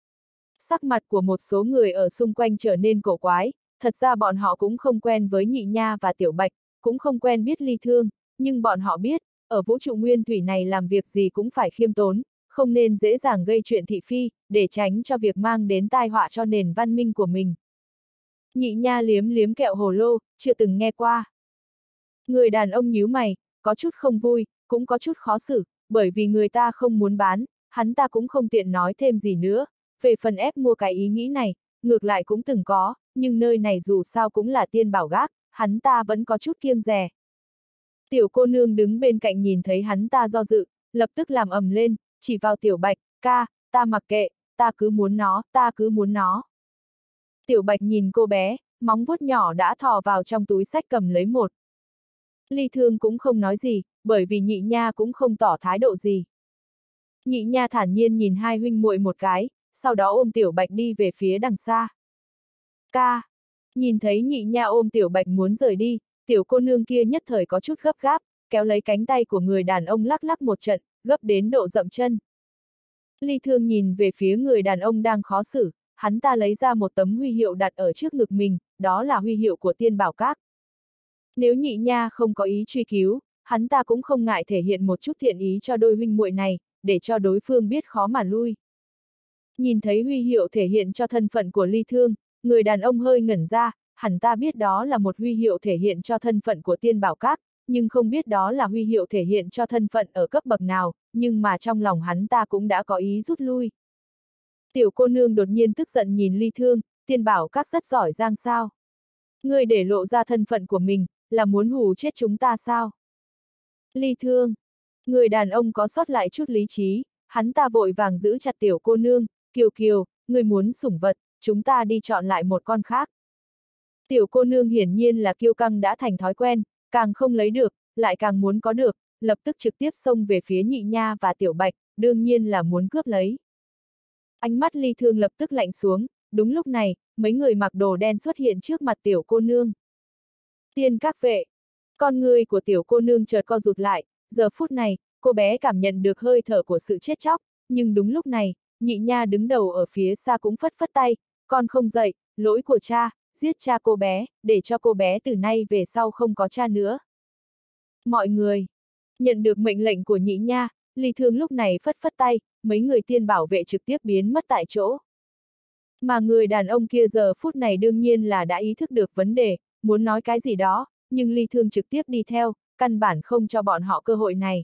Sắc mặt của một số người ở xung quanh trở nên cổ quái, thật ra bọn họ cũng không quen với Nhị Nha và Tiểu Bạch, cũng không quen biết Ly Thương, nhưng bọn họ biết, ở vũ trụ nguyên thủy này làm việc gì cũng phải khiêm tốn, không nên dễ dàng gây chuyện thị phi, để tránh cho việc mang đến tai họa cho nền văn minh của mình. Nhị Nha liếm liếm kẹo hồ lô, chưa từng nghe qua. Người đàn ông nhíu mày, có chút không vui, cũng có chút khó xử, bởi vì người ta không muốn bán, hắn ta cũng không tiện nói thêm gì nữa, về phần ép mua cái ý nghĩ này, ngược lại cũng từng có, nhưng nơi này dù sao cũng là tiên bảo gác, hắn ta vẫn có chút kiêng dè. Tiểu cô nương đứng bên cạnh nhìn thấy hắn ta do dự, lập tức làm ầm lên, chỉ vào Tiểu Bạch, ca, ta mặc kệ, ta cứ muốn nó, ta cứ muốn nó. Tiểu Bạch nhìn cô bé, móng vuốt nhỏ đã thò vào trong túi xách cầm lấy một. Ly Thương cũng không nói gì, bởi vì Nhị Nha cũng không tỏ thái độ gì. Nhị Nha thản nhiên nhìn hai huynh muội một cái, sau đó ôm Tiểu Bạch đi về phía đằng xa. Ca, nhìn thấy Nhị Nha ôm Tiểu Bạch muốn rời đi, tiểu cô nương kia nhất thời có chút gấp gáp, kéo lấy cánh tay của người đàn ông lắc lắc một trận, gấp đến độ dậm chân. Ly Thương nhìn về phía người đàn ông đang khó xử, hắn ta lấy ra một tấm huy hiệu đặt ở trước ngực mình, đó là huy hiệu của tiên bảo các. Nếu Nhị Nha không có ý truy cứu, hắn ta cũng không ngại thể hiện một chút thiện ý cho đôi huynh muội này, để cho đối phương biết khó mà lui. Nhìn thấy huy hiệu thể hiện cho thân phận của Ly Thương, người đàn ông hơi ngẩn ra, hắn ta biết đó là một huy hiệu thể hiện cho thân phận của tiên bảo các, nhưng không biết đó là huy hiệu thể hiện cho thân phận ở cấp bậc nào, nhưng mà trong lòng hắn ta cũng đã có ý rút lui. Tiểu cô nương đột nhiên tức giận nhìn Ly Thương, tiên bảo các rất giỏi giang sao? Ngươi để lộ ra thân phận của mình, là muốn hù chết chúng ta sao? Ly Thương, người đàn ông có sót lại chút lý trí, hắn ta vội vàng giữ chặt tiểu cô nương, Kiều Kiều, ngươi muốn sủng vật, chúng ta đi chọn lại một con khác. Tiểu cô nương hiển nhiên là kiêu căng đã thành thói quen, càng không lấy được, lại càng muốn có được, lập tức trực tiếp xông về phía Nhị Nha và Tiểu Bạch, đương nhiên là muốn cướp lấy. Ánh mắt Ly Thương lập tức lạnh xuống, đúng lúc này, mấy người mặc đồ đen xuất hiện trước mặt tiểu cô nương. Tiên các vệ, con người của tiểu cô nương chợt co rụt lại, giờ phút này, cô bé cảm nhận được hơi thở của sự chết chóc, nhưng đúng lúc này, Nhị Nha đứng đầu ở phía xa cũng phất phất tay, con không dậy, lỗi của cha, giết cha cô bé, để cho cô bé từ nay về sau không có cha nữa. Mọi người, nhận được mệnh lệnh của Nhị Nha, Ly Thương lúc này phất phất tay, mấy người tiên bảo vệ trực tiếp biến mất tại chỗ. Mà người đàn ông kia giờ phút này đương nhiên là đã ý thức được vấn đề, muốn nói cái gì đó, nhưng Ly Thương trực tiếp đi theo, căn bản không cho bọn họ cơ hội này.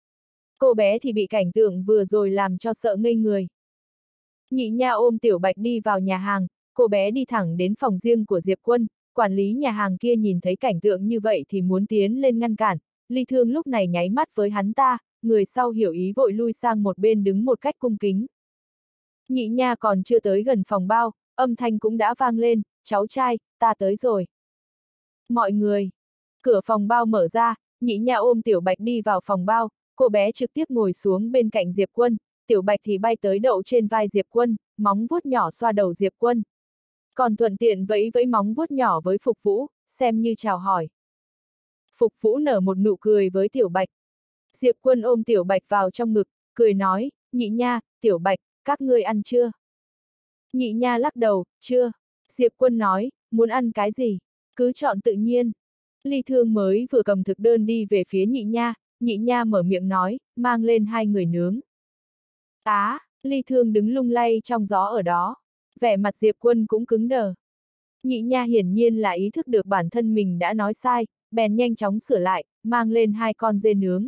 Cô bé thì bị cảnh tượng vừa rồi làm cho sợ ngây người. Nhị Nha ôm Tiểu Bạch đi vào nhà hàng, cô bé đi thẳng đến phòng riêng của Diệp Quân, quản lý nhà hàng kia nhìn thấy cảnh tượng như vậy thì muốn tiến lên ngăn cản, Ly Thương lúc này nháy mắt với hắn ta, người sau hiểu ý vội lui sang một bên đứng một cách cung kính. Nhị Nha còn chưa tới gần phòng bao, âm thanh cũng đã vang lên, cháu trai, ta tới rồi. Mọi người, cửa phòng bao mở ra, Nhị Nha ôm Tiểu Bạch đi vào phòng bao, cô bé trực tiếp ngồi xuống bên cạnh Diệp Quân, Tiểu Bạch thì bay tới đậu trên vai Diệp Quân, móng vuốt nhỏ xoa đầu Diệp Quân. Còn thuận tiện vẫy vẫy móng vuốt nhỏ với Phục Vũ, xem như chào hỏi. Phục Vũ nở một nụ cười với Tiểu Bạch. Diệp Quân ôm Tiểu Bạch vào trong ngực, cười nói, Nhị Nha, Tiểu Bạch, các ngươi ăn chưa? Nhị Nha lắc đầu, chưa. Diệp Quân nói, muốn ăn cái gì? Cứ chọn tự nhiên. Ly Thương mới vừa cầm thực đơn đi về phía Nhị Nha, Nhị Nha mở miệng nói, mang lên hai người nướng. Á, Ly Thương đứng lung lay trong gió ở đó. Vẻ mặt Diệp Quân cũng cứng đờ. Nhị Nha hiển nhiên là ý thức được bản thân mình đã nói sai, bèn nhanh chóng sửa lại, mang lên hai con dê nướng.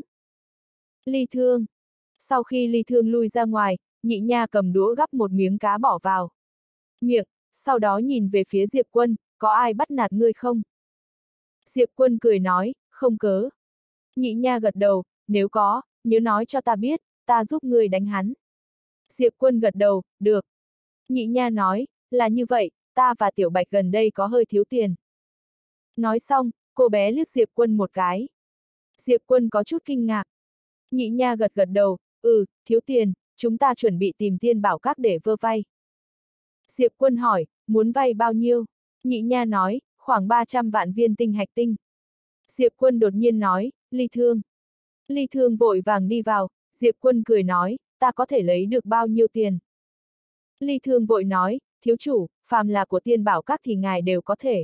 Ly Thương. Sau khi Ly Thương lui ra ngoài, Nhị Nha cầm đũa gắp một miếng cá bỏ vào miệng, sau đó nhìn về phía Diệp Quân, có ai bắt nạt ngươi không? Diệp Quân cười nói, không cớ. Nhị Nha gật đầu, nếu có, nhớ nói cho ta biết, ta giúp ngươi đánh hắn. Diệp Quân gật đầu, được. Nhị Nha nói, là như vậy, ta và Tiểu Bạch gần đây có hơi thiếu tiền. Nói xong, cô bé liếc Diệp Quân một cái. Diệp Quân có chút kinh ngạc. Nhị Nha gật gật đầu, ừ, thiếu tiền, chúng ta chuẩn bị tìm Tiên Bảo Các để vơ vay. Diệp Quân hỏi, muốn vay bao nhiêu? Nhị Nha nói, khoảng ba trăm vạn viên tinh hạch tinh. Diệp Quân đột nhiên nói, Ly Thương. Ly Thương vội vàng đi vào, Diệp Quân cười nói, ta có thể lấy được bao nhiêu tiền? Ly Thương vội nói, thiếu chủ, phàm là của Tiên Bảo Các thì ngài đều có thể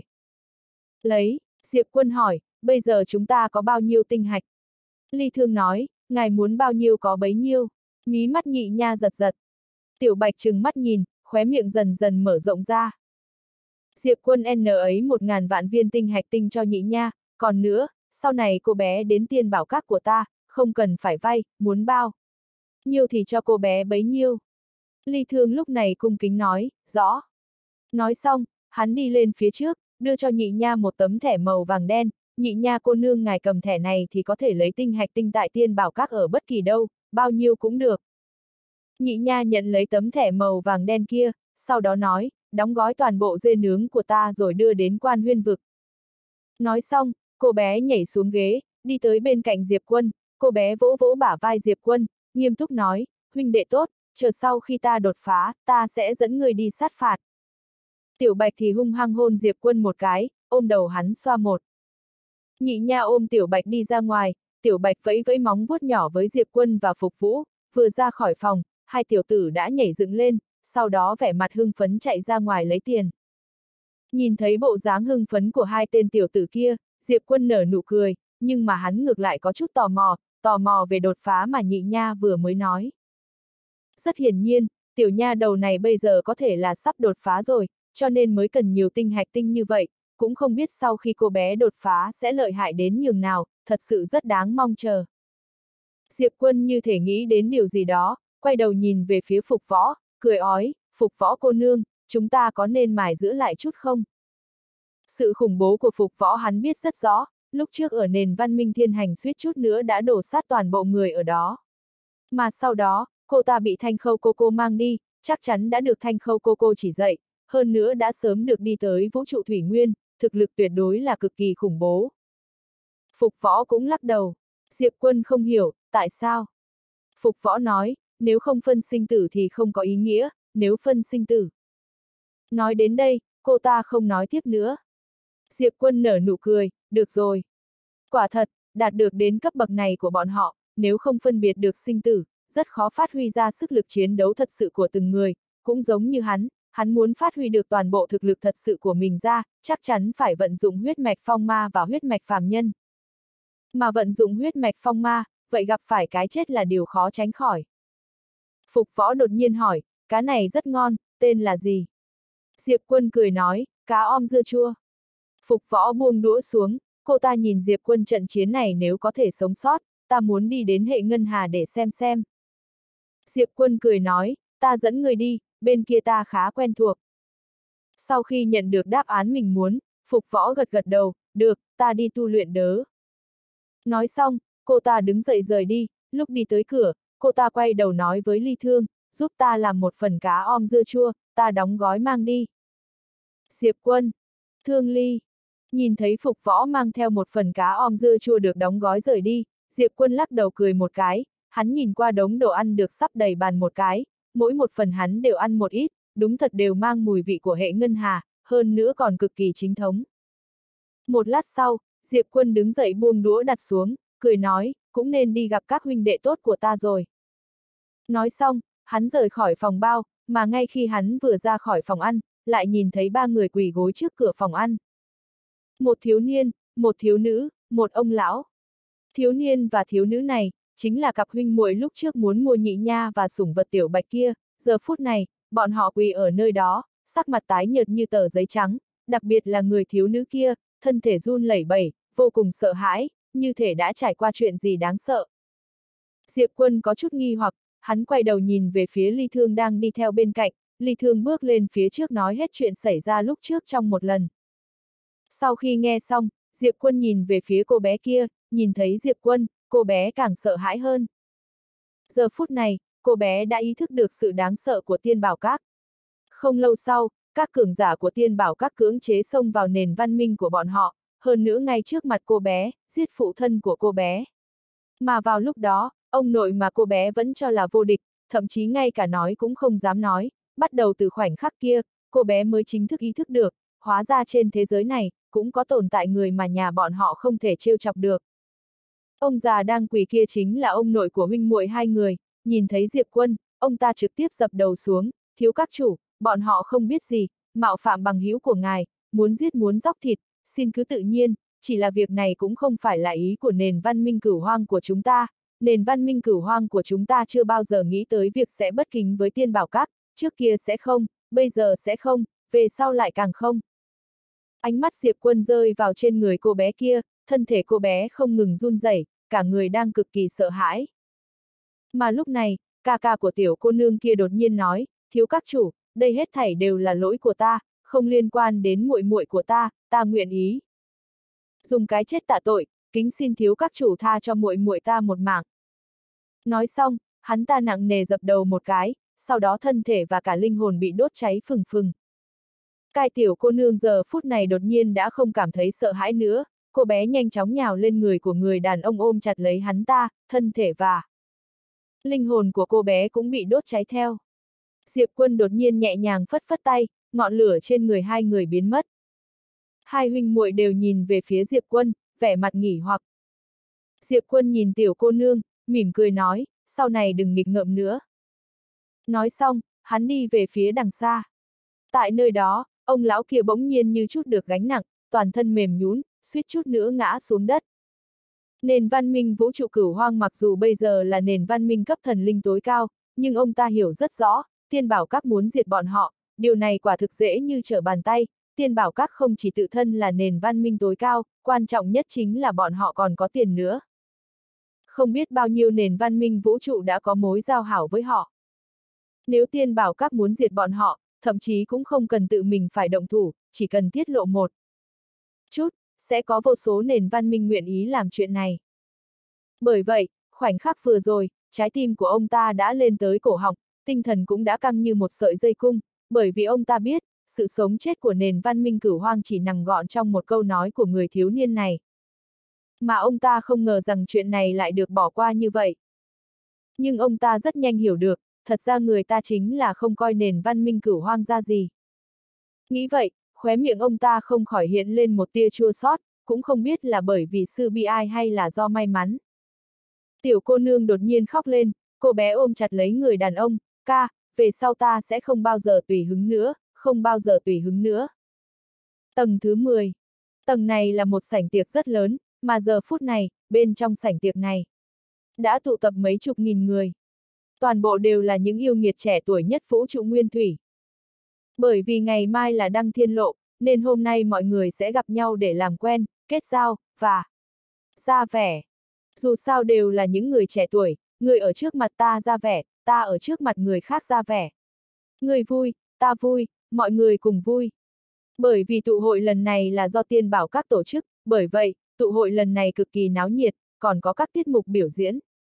lấy. Diệp Quân hỏi, bây giờ chúng ta có bao nhiêu tinh hạch? Ly Thương nói, ngài muốn bao nhiêu có bấy nhiêu. Mí mắt Nhị Nha giật giật. Tiểu Bạch trừng mắt nhìn, khóe miệng dần dần mở rộng ra. Diệp Quân n ấy một ngàn vạn viên tinh hạch tinh cho Nhị Nha, còn nữa, sau này cô bé đến Tiên Bảo Các của ta, không cần phải vay, muốn bao nhiêu thì cho cô bé bấy nhiêu. Ly Thương lúc này cung kính nói, rõ. Nói xong, hắn đi lên phía trước, đưa cho Nhị Nha một tấm thẻ màu vàng đen, Nhị Nha cô nương ngài cầm thẻ này thì có thể lấy tinh hạch tinh tại Tiên Bảo Các ở bất kỳ đâu, bao nhiêu cũng được. Nhị Nha nhận lấy tấm thẻ màu vàng đen kia, sau đó nói, đóng gói toàn bộ dê nướng của ta rồi đưa đến Quan Huyên Vực. Nói xong, cô bé nhảy xuống ghế, đi tới bên cạnh Diệp Quân, cô bé vỗ vỗ bả vai Diệp Quân, nghiêm túc nói, huynh đệ tốt, chờ sau khi ta đột phá, ta sẽ dẫn người đi sát phạt. Tiểu Bạch thì hung hăng hôn Diệp Quân một cái, ôm đầu hắn xoa một. Nhị Nha ôm Tiểu Bạch đi ra ngoài, Tiểu Bạch vẫy vẫy móng vuốt nhỏ với Diệp Quân và Phục Vũ, vừa ra khỏi phòng, hai tiểu tử đã nhảy dựng lên, sau đó vẻ mặt hưng phấn chạy ra ngoài lấy tiền. Nhìn thấy bộ dáng hưng phấn của hai tên tiểu tử kia, Diệp Quân nở nụ cười, nhưng mà hắn ngược lại có chút tò mò, tò mò về đột phá mà Nhị Nha vừa mới nói. Rất hiển nhiên, tiểu nha đầu này bây giờ có thể là sắp đột phá rồi, cho nên mới cần nhiều tinh hạch tinh như vậy, cũng không biết sau khi cô bé đột phá sẽ lợi hại đến nhường nào, thật sự rất đáng mong chờ. Diệp Quân như thể nghĩ đến điều gì đó, quay đầu nhìn về phía Phục Võ, cười ói, Phục Võ cô nương, chúng ta có nên mài giữ lại chút không? Sự khủng bố của Phục Võ hắn biết rất rõ, lúc trước ở nền văn minh thiên hành suýt chút nữa đã đổ sát toàn bộ người ở đó. Mà sau đó, cô ta bị Thanh Khâu cô cô mang đi, chắc chắn đã được Thanh Khâu cô cô chỉ dạy, hơn nữa đã sớm được đi tới vũ trụ thủy nguyên, thực lực tuyệt đối là cực kỳ khủng bố. Phục Võ cũng lắc đầu. Diệp Quân không hiểu, tại sao? Phục Võ nói, nếu không phân sinh tử thì không có ý nghĩa, nếu phân sinh tử. Nói đến đây, cô ta không nói tiếp nữa. Diệp Quân nở nụ cười, được rồi. Quả thật, đạt được đến cấp bậc này của bọn họ, nếu không phân biệt được sinh tử, rất khó phát huy ra sức lực chiến đấu thật sự của từng người, cũng giống như hắn, hắn muốn phát huy được toàn bộ thực lực thật sự của mình ra, chắc chắn phải vận dụng huyết mạch phong ma và huyết mạch phàm nhân. Mà vận dụng huyết mạch phong ma, vậy gặp phải cái chết là điều khó tránh khỏi. Phục Võ đột nhiên hỏi, cá này rất ngon, tên là gì? Diệp Quân cười nói, cá om dưa chua. Phục Võ buông đũa xuống, cô ta nhìn Diệp Quân trận chiến này nếu có thể sống sót, ta muốn đi đến hệ ngân hà để xem xem. Diệp Quân cười nói, ta dẫn người đi, bên kia ta khá quen thuộc. Sau khi nhận được đáp án mình muốn, Phục Võ gật gật đầu, được, ta đi tu luyện đớ. Nói xong, cô ta đứng dậy rời đi, lúc đi tới cửa, cô ta quay đầu nói với Ly Thương, giúp ta làm một phần cá om dưa chua, ta đóng gói mang đi. Diệp Quân, Thương Ly, nhìn thấy Phục Võ mang theo một phần cá om dưa chua được đóng gói rời đi, Diệp Quân lắc đầu cười một cái, hắn nhìn qua đống đồ ăn được sắp đầy bàn một cái, mỗi một phần hắn đều ăn một ít, đúng thật đều mang mùi vị của hệ ngân hà, hơn nữa còn cực kỳ chính thống. Một lát sau, Diệp Quân đứng dậy buông đũa đặt xuống, cười nói, cũng nên đi gặp các huynh đệ tốt của ta rồi. Nói xong, hắn rời khỏi phòng bao, mà ngay khi hắn vừa ra khỏi phòng ăn, lại nhìn thấy ba người quỳ gối trước cửa phòng ăn. Một thiếu niên, một thiếu nữ, một ông lão. Thiếu niên và thiếu nữ này, chính là cặp huynh muội lúc trước muốn mua nhị nha và sủng vật tiểu bạch kia, giờ phút này, bọn họ quỳ ở nơi đó, sắc mặt tái nhợt như tờ giấy trắng, đặc biệt là người thiếu nữ kia, thân thể run lẩy bẩy, vô cùng sợ hãi, như thể đã trải qua chuyện gì đáng sợ. Diệp Quân có chút nghi hoặc, hắn quay đầu nhìn về phía Ly Thương đang đi theo bên cạnh, Ly Thương bước lên phía trước nói hết chuyện xảy ra lúc trước trong một lần. Sau khi nghe xong, Diệp Quân nhìn về phía cô bé kia, nhìn thấy Diệp Quân, cô bé càng sợ hãi hơn. Giờ phút này, cô bé đã ý thức được sự đáng sợ của Tiên Bảo Các. Không lâu sau, các cường giả của Tiên Bảo Các cưỡng chế xông vào nền văn minh của bọn họ, hơn nữa ngay trước mặt cô bé, giết phụ thân của cô bé. Mà vào lúc đó, ông nội mà cô bé vẫn cho là vô địch, thậm chí ngay cả nói cũng không dám nói, bắt đầu từ khoảnh khắc kia, cô bé mới chính thức ý thức được, hóa ra trên thế giới này, cũng có tồn tại người mà nhà bọn họ không thể trêu chọc được. Ông già đang quỳ kia chính là ông nội của huynh muội hai người, nhìn thấy Diệp Quân, ông ta trực tiếp dập đầu xuống, thiếu các chủ, bọn họ không biết gì, mạo phạm bằng hữu của ngài, muốn giết muốn dóc thịt, xin cứ tự nhiên, chỉ là việc này cũng không phải là ý của nền văn minh cửu hoang của chúng ta, nền văn minh cửu hoang của chúng ta chưa bao giờ nghĩ tới việc sẽ bất kính với Tiên Bảo Các, trước kia sẽ không, bây giờ sẽ không, về sau lại càng không. Ánh mắt Diệp Quân rơi vào trên người cô bé kia, thân thể cô bé không ngừng run rẩy, cả người đang cực kỳ sợ hãi. Mà lúc này, ca ca của tiểu cô nương kia đột nhiên nói, thiếu các chủ, đây hết thảy đều là lỗi của ta, không liên quan đến muội muội của ta, ta nguyện ý dùng cái chết tạ tội, kính xin thiếu các chủ tha cho muội muội ta một mạng. Nói xong, hắn ta nặng nề dập đầu một cái, sau đó thân thể và cả linh hồn bị đốt cháy phừng phừng. Cái tiểu cô nương giờ phút này đột nhiên đã không cảm thấy sợ hãi nữa, cô bé nhanh chóng nhào lên người của người đàn ông ôm chặt lấy hắn ta, thân thể và linh hồn của cô bé cũng bị đốt cháy theo. Diệp Quân đột nhiên nhẹ nhàng phất phất tay, ngọn lửa trên người hai người biến mất. Hai huynh muội đều nhìn về phía Diệp Quân, vẻ mặt nghỉ hoặc. Diệp Quân nhìn tiểu cô nương, mỉm cười nói, sau này đừng nghịch ngợm nữa. Nói xong, hắn đi về phía đằng xa. Tại nơi đó, ông lão kia bỗng nhiên như chút được gánh nặng, toàn thân mềm nhũn, suýt chút nữa ngã xuống đất. Nền văn minh vũ trụ cửu hoang mặc dù bây giờ là nền văn minh cấp thần linh tối cao, nhưng ông ta hiểu rất rõ, Tiên Bảo Các muốn diệt bọn họ, điều này quả thực dễ như trở bàn tay. Tiên Bảo Các không chỉ tự thân là nền văn minh tối cao, quan trọng nhất chính là bọn họ còn có tiền nữa. Không biết bao nhiêu nền văn minh vũ trụ đã có mối giao hảo với họ. Nếu Tiên Bảo Các muốn diệt bọn họ, thậm chí cũng không cần tự mình phải động thủ, chỉ cần tiết lộ một chút, sẽ có vô số nền văn minh nguyện ý làm chuyện này. Bởi vậy, khoảnh khắc vừa rồi, trái tim của ông ta đã lên tới cổ họng, tinh thần cũng đã căng như một sợi dây cung, bởi vì ông ta biết, sự sống chết của nền văn minh cửu hoang chỉ nằm gọn trong một câu nói của người thiếu niên này. Mà ông ta không ngờ rằng chuyện này lại được bỏ qua như vậy. Nhưng ông ta rất nhanh hiểu được, thật ra người ta chính là không coi nền văn minh cửu hoang ra gì. Nghĩ vậy, khóe miệng ông ta không khỏi hiện lên một tia chua xót, cũng không biết là bởi vì sự bi ai hay là do may mắn. Tiểu cô nương đột nhiên khóc lên, cô bé ôm chặt lấy người đàn ông, ca, về sau ta sẽ không bao giờ tùy hứng nữa, không bao giờ tùy hứng nữa. Tầng thứ mười. Tầng này là một sảnh tiệc rất lớn, mà giờ phút này, bên trong sảnh tiệc này, đã tụ tập mấy chục nghìn người. Toàn bộ đều là những yêu nghiệt trẻ tuổi nhất vũ trụ nguyên thủy. Bởi vì ngày mai là đăng thiên lộ, nên hôm nay mọi người sẽ gặp nhau để làm quen, kết giao, và ra vẻ. Dù sao đều là những người trẻ tuổi, người ở trước mặt ta ra vẻ, ta ở trước mặt người khác ra vẻ. Người vui, ta vui, mọi người cùng vui. Bởi vì tụ hội lần này là do Tiên Bảo Các tổ chức, bởi vậy, tụ hội lần này cực kỳ náo nhiệt, còn có các tiết mục biểu diễn.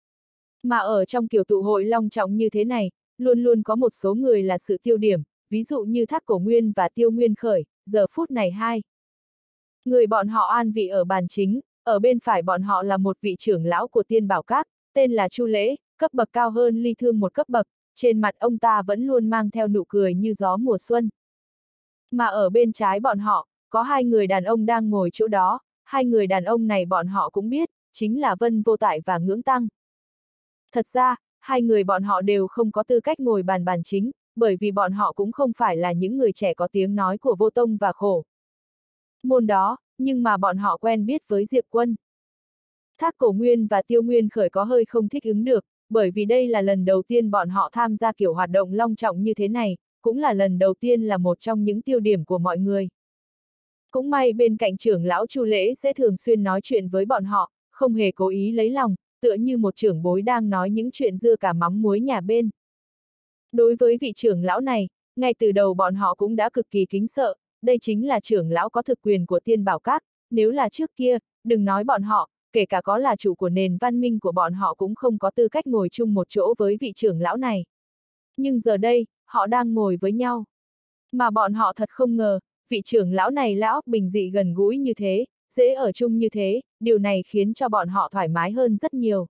Mà ở trong kiểu tụ hội long trọng như thế này, luôn luôn có một số người là sự tiêu điểm, ví dụ như Thác Cổ Nguyên và Tiêu Nguyên Khởi, giờ phút này hai. Người bọn họ an vị ở bàn chính, ở bên phải bọn họ là một vị trưởng lão của Tiên Bảo Các, tên là Chu Lễ, cấp bậc cao hơn Ly Thương một cấp bậc, trên mặt ông ta vẫn luôn mang theo nụ cười như gió mùa xuân. Mà ở bên trái bọn họ, có hai người đàn ông đang ngồi chỗ đó, hai người đàn ông này bọn họ cũng biết, chính là Vân Vô Tại và Ngưỡng Tăng. Thật ra, hai người bọn họ đều không có tư cách ngồi bàn bàn chính, bởi vì bọn họ cũng không phải là những người trẻ có tiếng nói của Vô Tông và Khổ môn đó, nhưng mà bọn họ quen biết với Diệp Quân. Thác Cổ Nguyên và Tiêu Nguyên Khởi có hơi không thích ứng được, bởi vì đây là lần đầu tiên bọn họ tham gia kiểu hoạt động long trọng như thế này, cũng là lần đầu tiên là một trong những tiêu điểm của mọi người. Cũng may bên cạnh trưởng lão Chu Lễ sẽ thường xuyên nói chuyện với bọn họ, không hề cố ý lấy lòng, tựa như một trưởng bối đang nói những chuyện dưa cả mắm muối nhà bên. Đối với vị trưởng lão này, ngay từ đầu bọn họ cũng đã cực kỳ kính sợ, đây chính là trưởng lão có thực quyền của Tiên Bảo Các, nếu là trước kia, đừng nói bọn họ, kể cả có là chủ của nền văn minh của bọn họ cũng không có tư cách ngồi chung một chỗ với vị trưởng lão này. Nhưng giờ đây, họ đang ngồi với nhau. Mà bọn họ thật không ngờ, vị trưởng lão này là óc bình dị gần gũi như thế, dễ ở chung như thế, điều này khiến cho bọn họ thoải mái hơn rất nhiều.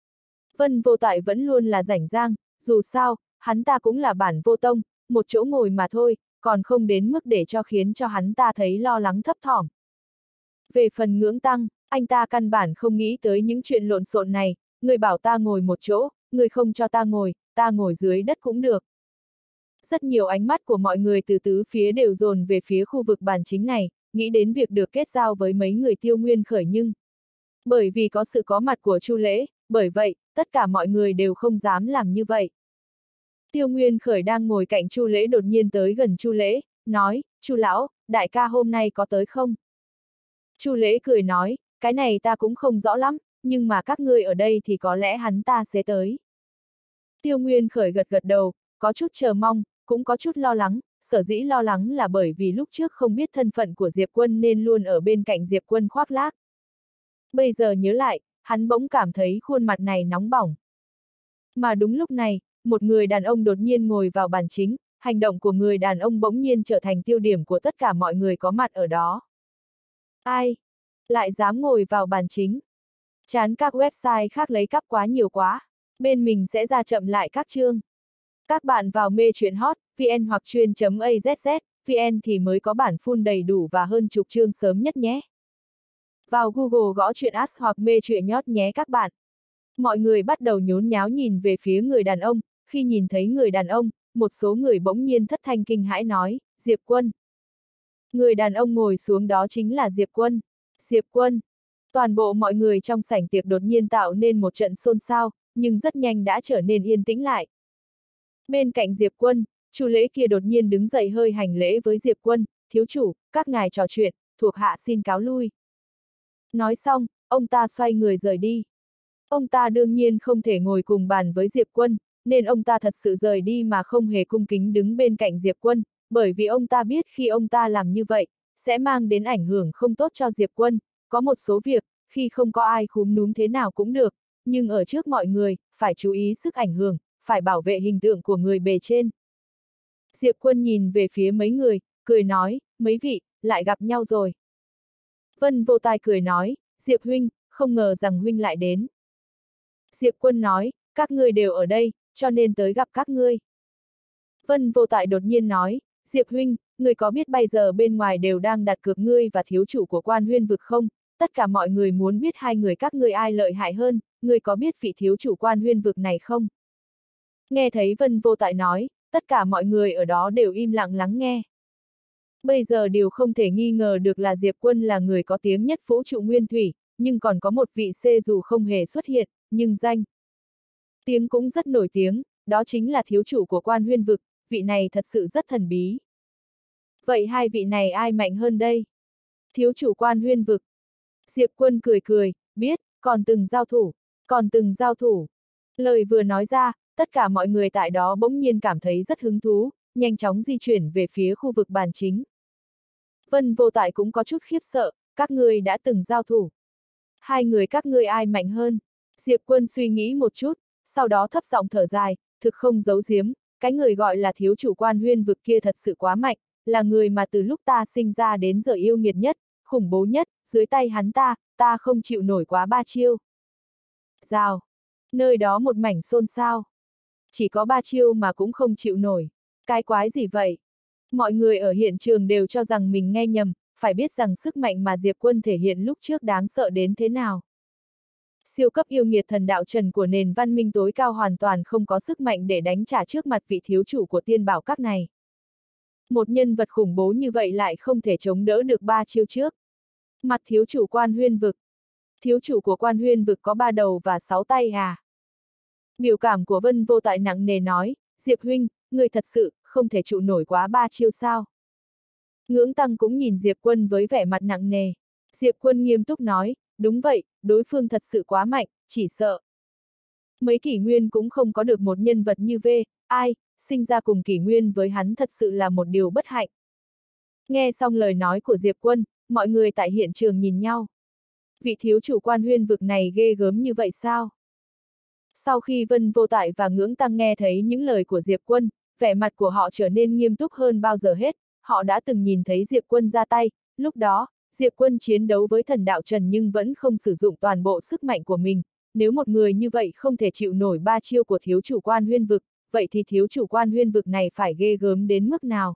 Vân Vô Tại vẫn luôn là rảnh rang, dù sao, hắn ta cũng là bản vô tông, một chỗ ngồi mà thôi, còn không đến mức để cho khiến cho hắn ta thấy lo lắng thấp thỏm. Về phần Ngưỡng Tăng, anh ta căn bản không nghĩ tới những chuyện lộn xộn này, người bảo ta ngồi một chỗ, người không cho ta ngồi, ta ngồi dưới đất cũng được. Rất nhiều ánh mắt của mọi người từ tứ phía đều dồn về phía khu vực bàn chính này, nghĩ đến việc được kết giao với mấy người Tiêu Nguyên Khởi nhưng. Bởi vì có sự có mặt của Chu Lễ, bởi vậy, tất cả mọi người đều không dám làm như vậy. Tiêu Nguyên Khởi đang ngồi cạnh Chu Lễ đột nhiên tới gần Chu Lễ, nói, Chu lão, đại ca hôm nay có tới không? Chu Lễ cười nói, cái này ta cũng không rõ lắm, nhưng mà các ngươi ở đây thì có lẽ hắn ta sẽ tới. Tiêu Nguyên Khởi gật gật đầu, có chút chờ mong, cũng có chút lo lắng, sở dĩ lo lắng là bởi vì lúc trước không biết thân phận của Diệp Quân nên luôn ở bên cạnh Diệp Quân khoác lác. Bây giờ nhớ lại, hắn bỗng cảm thấy khuôn mặt này nóng bỏng. Mà đúng lúc này, một người đàn ông đột nhiên ngồi vào bàn chính, hành động của người đàn ông bỗng nhiên trở thành tiêu điểm của tất cả mọi người có mặt ở đó. Ai? Lại dám ngồi vào bàn chính? Chán các website khác lấy cắp quá nhiều quá, bên mình sẽ ra chậm lại các chương. Các bạn vào mê truyện hot, vn hoặc chuyên.azz, vn thì mới có bản full đầy đủ và hơn chục chương sớm nhất nhé. Vào Google gõ chuyện ads hoặc mê truyện nhót nhé các bạn. Mọi người bắt đầu nhốn nháo nhìn về phía người đàn ông, khi nhìn thấy người đàn ông, một số người bỗng nhiên thất thanh kinh hãi nói, Diệp Quân. Người đàn ông ngồi xuống đó chính là Diệp Quân. Diệp Quân. Toàn bộ mọi người trong sảnh tiệc đột nhiên tạo nên một trận xôn xao, nhưng rất nhanh đã trở nên yên tĩnh lại. Bên cạnh Diệp Quân, Chu Lễ kia đột nhiên đứng dậy hơi hành lễ với Diệp Quân, thiếu chủ, các ngài trò chuyện, thuộc hạ xin cáo lui. Nói xong, ông ta xoay người rời đi. Ông ta đương nhiên không thể ngồi cùng bàn với Diệp Quân, nên ông ta thật sự rời đi mà không hề cung kính đứng bên cạnh Diệp Quân, bởi vì ông ta biết khi ông ta làm như vậy, sẽ mang đến ảnh hưởng không tốt cho Diệp Quân, có một số việc, khi không có ai khúm núm thế nào cũng được, nhưng ở trước mọi người, phải chú ý sức ảnh hưởng, phải bảo vệ hình tượng của người bề trên. Diệp Quân nhìn về phía mấy người, cười nói, mấy vị, lại gặp nhau rồi. Vân Vô Tai cười nói, Diệp huynh, không ngờ rằng huynh lại đến. Diệp Quân nói, các ngươi đều ở đây, cho nên tới gặp các ngươi. Vân Vô Tại đột nhiên nói, Diệp huynh, ngươi có biết bây giờ bên ngoài đều đang đặt cược ngươi và thiếu chủ của Quan Huyên vực không? Tất cả mọi người muốn biết hai người các ngươi ai lợi hại hơn, ngươi có biết vị thiếu chủ Quan Huyên vực này không? Nghe thấy Vân Vô Tại nói, tất cả mọi người ở đó đều im lặng lắng nghe. Bây giờ điều không thể nghi ngờ được là Diệp Quân là người có tiếng nhất vũ trụ nguyên thủy, nhưng còn có một vị C dù không hề xuất hiện, nhưng danh tiếng cũng rất nổi tiếng, đó chính là thiếu chủ của Quan Huyên vực, vị này thật sự rất thần bí. Vậy hai vị này ai mạnh hơn đây? Thiếu chủ Quan Huyên vực. Diệp Quân cười cười, biết, còn từng giao thủ, còn từng giao thủ. Lời vừa nói ra, tất cả mọi người tại đó bỗng nhiên cảm thấy rất hứng thú, nhanh chóng di chuyển về phía khu vực bàn chính. Vân Vô Tại cũng có chút khiếp sợ, các ngươi đã từng giao thủ. Hai người các ngươi ai mạnh hơn? Diệp Quân suy nghĩ một chút, sau đó thấp giọng thở dài, thực không giấu giếm, cái người gọi là thiếu chủ Quan Huyên vực kia thật sự quá mạnh, là người mà từ lúc ta sinh ra đến giờ yêu nghiệt nhất, khủng bố nhất, dưới tay hắn ta, ta không chịu nổi quá ba chiêu. Rào! Nơi đó một mảnh xôn xao. Chỉ có ba chiêu mà cũng không chịu nổi. Cái quái gì vậy? Mọi người ở hiện trường đều cho rằng mình nghe nhầm, phải biết rằng sức mạnh mà Diệp Quân thể hiện lúc trước đáng sợ đến thế nào. Siêu cấp yêu nghiệt thần đạo trần của nền văn minh tối cao hoàn toàn không có sức mạnh để đánh trả trước mặt vị thiếu chủ của tiên bảo các này. Một nhân vật khủng bố như vậy lại không thể chống đỡ được ba chiêu trước. Mặt thiếu chủ Quan Huyên vực. Thiếu chủ của Quan Huyên vực có ba đầu và sáu tay à? Biểu cảm của Vân Vô Tại nặng nề nói, Diệp huynh, người thật sự không thể trụ nổi quá ba chiêu sao? Ngưỡng Tăng cũng nhìn Diệp Quân với vẻ mặt nặng nề. Diệp Quân nghiêm túc nói, đúng vậy, đối phương thật sự quá mạnh, chỉ sợ. Mấy kỷ nguyên cũng không có được một nhân vật như V, ai, sinh ra cùng kỷ nguyên với hắn thật sự là một điều bất hạnh. Nghe xong lời nói của Diệp Quân, mọi người tại hiện trường nhìn nhau. Vị thiếu chủ Quan Huyên vực này ghê gớm như vậy sao? Sau khi Vân Vô Tại và Ngưỡng Tăng nghe thấy những lời của Diệp Quân, vẻ mặt của họ trở nên nghiêm túc hơn bao giờ hết, họ đã từng nhìn thấy Diệp Quân ra tay, lúc đó, Diệp Quân chiến đấu với thần đạo trần nhưng vẫn không sử dụng toàn bộ sức mạnh của mình, nếu một người như vậy không thể chịu nổi ba chiêu của thiếu chủ Quan Huyên vực, vậy thì thiếu chủ Quan Huyên vực này phải ghê gớm đến mức nào?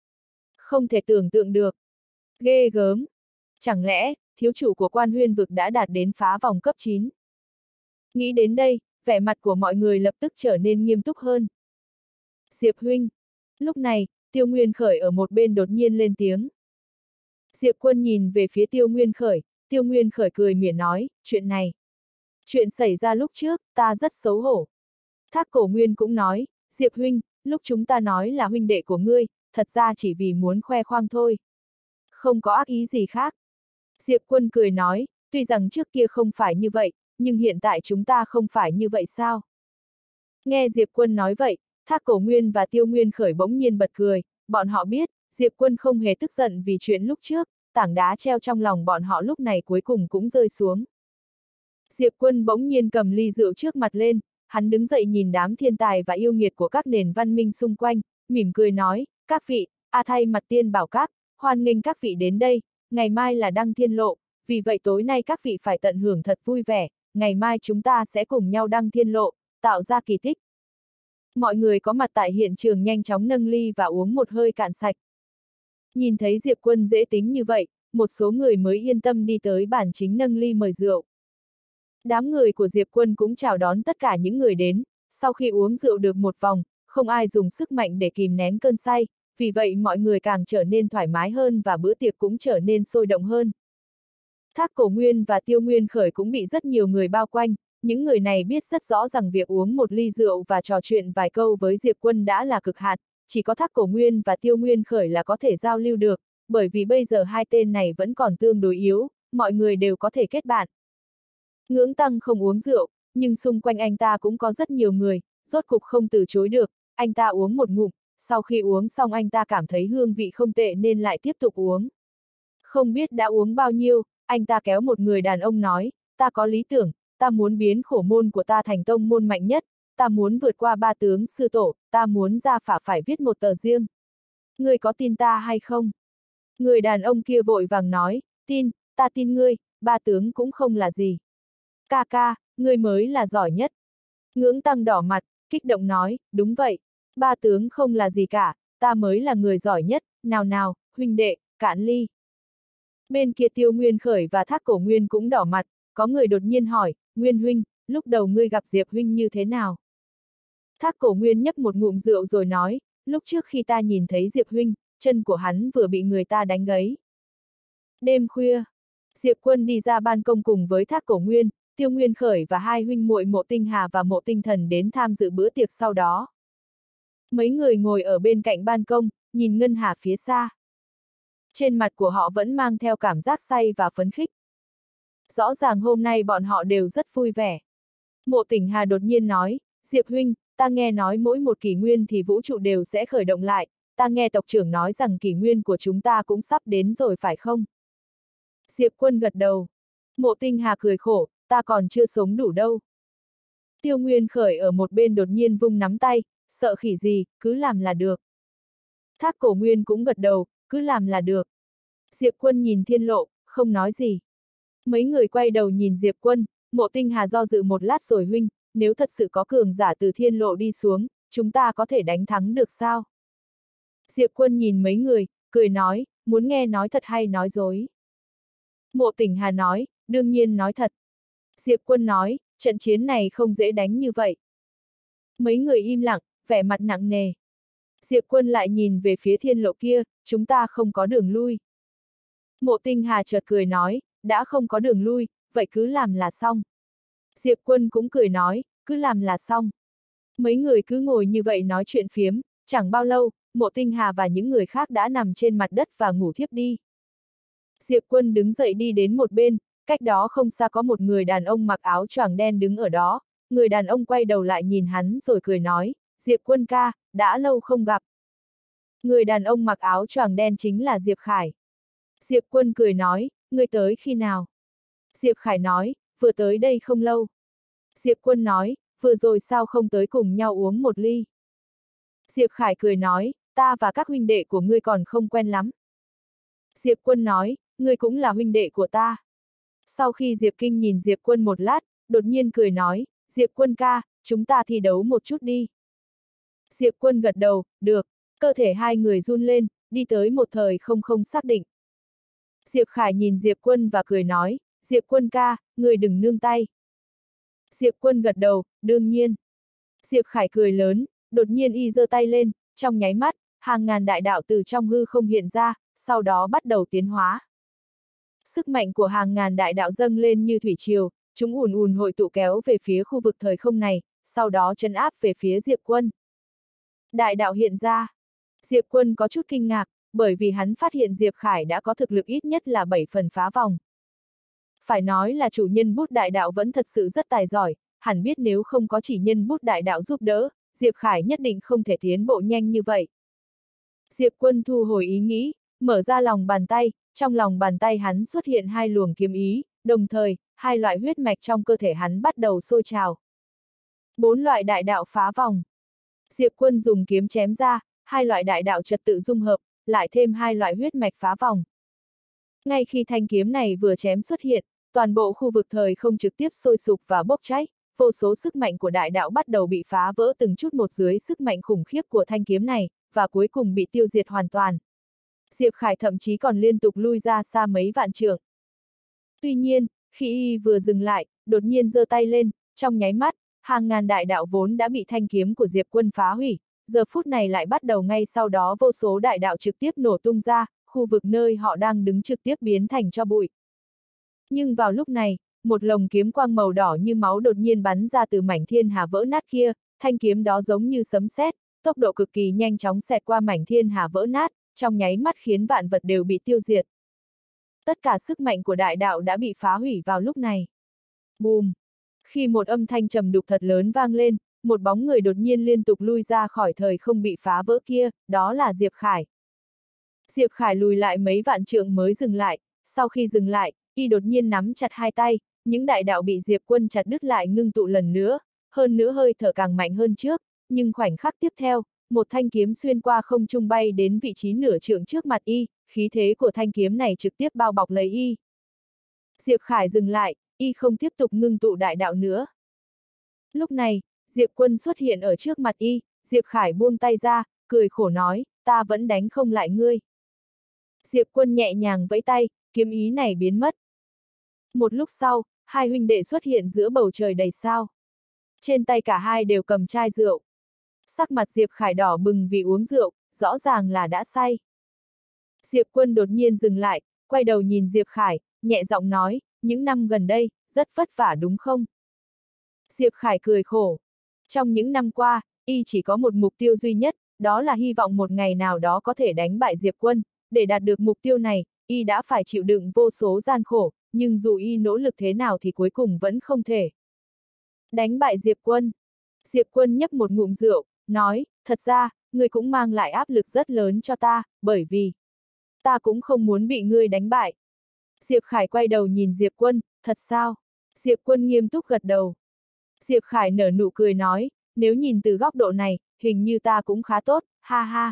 Không thể tưởng tượng được. Ghê gớm. Chẳng lẽ, thiếu chủ của Quan Huyên vực đã đạt đến phá vòng cấp chín? Nghĩ đến đây, vẻ mặt của mọi người lập tức trở nên nghiêm túc hơn. Diệp huynh. Lúc này, Tiêu Nguyên Khởi ở một bên đột nhiên lên tiếng. Diệp Quân nhìn về phía Tiêu Nguyên Khởi, Tiêu Nguyên Khởi cười mỉa nói, chuyện này. Chuyện xảy ra lúc trước, ta rất xấu hổ. Thác Cổ Nguyên cũng nói, Diệp huynh, lúc chúng ta nói là huynh đệ của ngươi, thật ra chỉ vì muốn khoe khoang thôi. Không có ác ý gì khác. Diệp Quân cười nói, tuy rằng trước kia không phải như vậy, nhưng hiện tại chúng ta không phải như vậy sao? Nghe Diệp Quân nói vậy, Thác Cổ Nguyên và Tiêu Nguyên Khởi bỗng nhiên bật cười, bọn họ biết, Diệp Quân không hề tức giận vì chuyện lúc trước, tảng đá treo trong lòng bọn họ lúc này cuối cùng cũng rơi xuống. Diệp Quân bỗng nhiên cầm ly rượu trước mặt lên, hắn đứng dậy nhìn đám thiên tài và yêu nghiệt của các nền văn minh xung quanh, mỉm cười nói, các vị, a thay mặt tiên bảo các, hoan nghênh các vị đến đây, ngày mai là đăng thiên lộ, vì vậy tối nay các vị phải tận hưởng thật vui vẻ, ngày mai chúng ta sẽ cùng nhau đăng thiên lộ, tạo ra kỳ tích. Mọi người có mặt tại hiện trường nhanh chóng nâng ly và uống một hơi cạn sạch. Nhìn thấy Diệp Quân dễ tính như vậy, một số người mới yên tâm đi tới bàn chính nâng ly mời rượu. Đám người của Diệp Quân cũng chào đón tất cả những người đến, sau khi uống rượu được một vòng, không ai dùng sức mạnh để kìm nén cơn say, vì vậy mọi người càng trở nên thoải mái hơn và bữa tiệc cũng trở nên sôi động hơn. Thác Cổ Nguyên và Tiêu Nguyên Khởi cũng bị rất nhiều người bao quanh, những người này biết rất rõ rằng việc uống một ly rượu và trò chuyện vài câu với Diệp Quân đã là cực hạn, chỉ có Thác Cổ Nguyên và Tiêu Nguyên Khởi là có thể giao lưu được, bởi vì bây giờ hai tên này vẫn còn tương đối yếu, mọi người đều có thể kết bạn. Ngưỡng Tăng không uống rượu, nhưng xung quanh anh ta cũng có rất nhiều người, rốt cục không từ chối được, anh ta uống một ngụm, sau khi uống xong anh ta cảm thấy hương vị không tệ nên lại tiếp tục uống. Không biết đã uống bao nhiêu, anh ta kéo một người đàn ông nói, ta có lý tưởng, ta muốn biến khổ môn của ta thành tông môn mạnh nhất, ta muốn vượt qua ba tướng sư tổ, ta muốn ra phả phải viết một tờ riêng. Ngươi có tin ta hay không? Người đàn ông kia vội vàng nói, tin, ta tin ngươi, ba tướng cũng không là gì. Ca ca, ngươi mới là giỏi nhất. Ngưỡng Tăng đỏ mặt, kích động nói, đúng vậy, ba tướng không là gì cả, ta mới là người giỏi nhất, nào nào, huynh đệ, cạn ly. Bên kia Tiêu Nguyên Khởi và Thác Cổ Nguyên cũng đỏ mặt, có người đột nhiên hỏi, Nguyên huynh, lúc đầu ngươi gặp Diệp huynh như thế nào? Thác Cổ Nguyên nhấp một ngụm rượu rồi nói, lúc trước khi ta nhìn thấy Diệp huynh, chân của hắn vừa bị người ta đánh gãy. Đêm khuya, Diệp Quân đi ra ban công cùng với Thác Cổ Nguyên, Tiêu Nguyên Khởi và hai huynh muội Mộ Tinh Hà và Mộ Tinh Thần đến tham dự bữa tiệc sau đó. Mấy người ngồi ở bên cạnh ban công, nhìn Ngân Hà phía xa. trên mặt của họ vẫn mang theo cảm giác say và phấn khích. Rõ ràng hôm nay bọn họ đều rất vui vẻ. Mộ Tỉnh Hà đột nhiên nói, Diệp huynh, ta nghe nói mỗi một kỷ nguyên thì vũ trụ đều sẽ khởi động lại, ta nghe tộc trưởng nói rằng kỷ nguyên của chúng ta cũng sắp đến rồi phải không? Diệp Quân gật đầu. Mộ Tinh Hà cười khổ, ta còn chưa sống đủ đâu. Tiêu Nguyên Khởi ở một bên đột nhiên vung nắm tay, sợ khỉ gì, cứ làm là được. Thác Cổ Nguyên cũng gật đầu, cứ làm là được. Diệp Quân nhìn Thiên Lộ, không nói gì. Mấy người quay đầu nhìn Diệp Quân, Mộ Tinh Hà do dự một lát rồi huynh, nếu thật sự có cường giả từ Thiên Lộ đi xuống, chúng ta có thể đánh thắng được sao? Diệp Quân nhìn mấy người, cười nói, muốn nghe nói thật hay nói dối? Mộ Tỉnh Hà nói, đương nhiên nói thật. Diệp Quân nói, trận chiến này không dễ đánh như vậy. Mấy người im lặng, vẻ mặt nặng nề. Diệp Quân lại nhìn về phía Thiên Lộ kia, chúng ta không có đường lui. Mộ Tinh Hà chợt cười nói, đã không có đường lui, vậy cứ làm là xong. Diệp Quân cũng cười nói, cứ làm là xong. Mấy người cứ ngồi như vậy nói chuyện phiếm, chẳng bao lâu, Mộ Tinh Hà và những người khác đã nằm trên mặt đất và ngủ thiếp đi. Diệp Quân đứng dậy đi đến một bên, cách đó không xa có một người đàn ông mặc áo choàng đen đứng ở đó, người đàn ông quay đầu lại nhìn hắn rồi cười nói, Diệp Quân ca, đã lâu không gặp. Người đàn ông mặc áo choàng đen chính là Diệp Khải. Diệp Quân cười nói, ngươi tới khi nào? Diệp Khải nói, vừa tới đây không lâu. Diệp Quân nói, vừa rồi sao không tới cùng nhau uống một ly? Diệp Khải cười nói, ta và các huynh đệ của ngươi còn không quen lắm. Diệp Quân nói, ngươi cũng là huynh đệ của ta. Sau khi Diệp Kinh nhìn Diệp Quân một lát, đột nhiên cười nói, Diệp Quân ca, chúng ta thi đấu một chút đi. Diệp Quân gật đầu, được, cơ thể hai người run lên, đi tới một thời không không xác định. Diệp Khải nhìn Diệp Quân và cười nói, Diệp Quân ca, người đừng nương tay. Diệp Quân gật đầu, đương nhiên. Diệp Khải cười lớn, đột nhiên y giơ tay lên, trong nháy mắt, hàng ngàn đại đạo từ trong hư không hiện ra, sau đó bắt đầu tiến hóa. Sức mạnh của hàng ngàn đại đạo dâng lên như thủy triều, chúng ùn ùn hội tụ kéo về phía khu vực thời không này, sau đó trấn áp về phía Diệp Quân. Đại đạo hiện ra. Diệp Quân có chút kinh ngạc, bởi vì hắn phát hiện Diệp Khải đã có thực lực ít nhất là bảy phần phá vòng. Phải nói là chủ nhân bút đại đạo vẫn thật sự rất tài giỏi, hẳn biết nếu không có chỉ nhân bút đại đạo giúp đỡ, Diệp Khải nhất định không thể tiến bộ nhanh như vậy. Diệp Quân thu hồi ý nghĩ, mở ra lòng bàn tay, trong lòng bàn tay hắn xuất hiện hai luồng kiếm ý, đồng thời, hai loại huyết mạch trong cơ thể hắn bắt đầu sôi trào. Bốn loại đại đạo phá vòng. Diệp Quân dùng kiếm chém ra, hai loại đại đạo trật tự dung hợp, lại thêm hai loại huyết mạch phá vòng. Ngay khi thanh kiếm này vừa chém xuất hiện, toàn bộ khu vực thời không trực tiếp sôi sục và bốc cháy, vô số sức mạnh của đại đạo bắt đầu bị phá vỡ từng chút một dưới sức mạnh khủng khiếp của thanh kiếm này, và cuối cùng bị tiêu diệt hoàn toàn. Diệp Khải thậm chí còn liên tục lui ra xa mấy vạn trượng. Tuy nhiên, khi y vừa dừng lại, đột nhiên giơ tay lên, trong nháy mắt, hàng ngàn đại đạo vốn đã bị thanh kiếm của Diệp Quân phá hủy, giờ phút này lại bắt đầu ngay sau đó vô số đại đạo trực tiếp nổ tung ra, khu vực nơi họ đang đứng trực tiếp biến thành tro bụi. Nhưng vào lúc này, một lồng kiếm quang màu đỏ như máu đột nhiên bắn ra từ mảnh thiên hà vỡ nát kia, thanh kiếm đó giống như sấm sét, tốc độ cực kỳ nhanh chóng xẹt qua mảnh thiên hà vỡ nát, trong nháy mắt khiến vạn vật đều bị tiêu diệt. Tất cả sức mạnh của đại đạo đã bị phá hủy vào lúc này. Bùm! Khi một âm thanh trầm đục thật lớn vang lên, một bóng người đột nhiên liên tục lui ra khỏi thời không bị phá vỡ kia, đó là Diệp Khải. Diệp Khải lùi lại mấy vạn trượng mới dừng lại, sau khi dừng lại, y đột nhiên nắm chặt hai tay, những đại đạo bị Diệp Quân chặt đứt lại ngưng tụ lần nữa, hơn nữa hơi thở càng mạnh hơn trước, nhưng khoảnh khắc tiếp theo, một thanh kiếm xuyên qua không trung bay đến vị trí nửa trượng trước mặt y, khí thế của thanh kiếm này trực tiếp bao bọc lấy y. Diệp Khải dừng lại, y không tiếp tục ngưng tụ đại đạo nữa. Lúc này, Diệp Quân xuất hiện ở trước mặt y, Diệp Khải buông tay ra, cười khổ nói, ta vẫn đánh không lại ngươi. Diệp Quân nhẹ nhàng vẫy tay, kiếm ý này biến mất. Một lúc sau, hai huynh đệ xuất hiện giữa bầu trời đầy sao. Trên tay cả hai đều cầm chai rượu. Sắc mặt Diệp Khải đỏ bừng vì uống rượu, rõ ràng là đã say. Diệp Quân đột nhiên dừng lại, quay đầu nhìn Diệp Khải, nhẹ giọng nói, những năm gần đây, rất vất vả đúng không? Diệp Khải cười khổ. Trong những năm qua, y chỉ có một mục tiêu duy nhất, đó là hy vọng một ngày nào đó có thể đánh bại Diệp Quân, để đạt được mục tiêu này, y đã phải chịu đựng vô số gian khổ, nhưng dù y nỗ lực thế nào thì cuối cùng vẫn không thể đánh bại Diệp Quân. Diệp Quân nhấp một ngụm rượu, nói, thật ra, ngươi cũng mang lại áp lực rất lớn cho ta, bởi vì ta cũng không muốn bị ngươi đánh bại. Diệp Khải quay đầu nhìn Diệp Quân, thật sao? Diệp Quân nghiêm túc gật đầu. Diệp Khải nở nụ cười nói, nếu nhìn từ góc độ này, hình như ta cũng khá tốt, ha ha.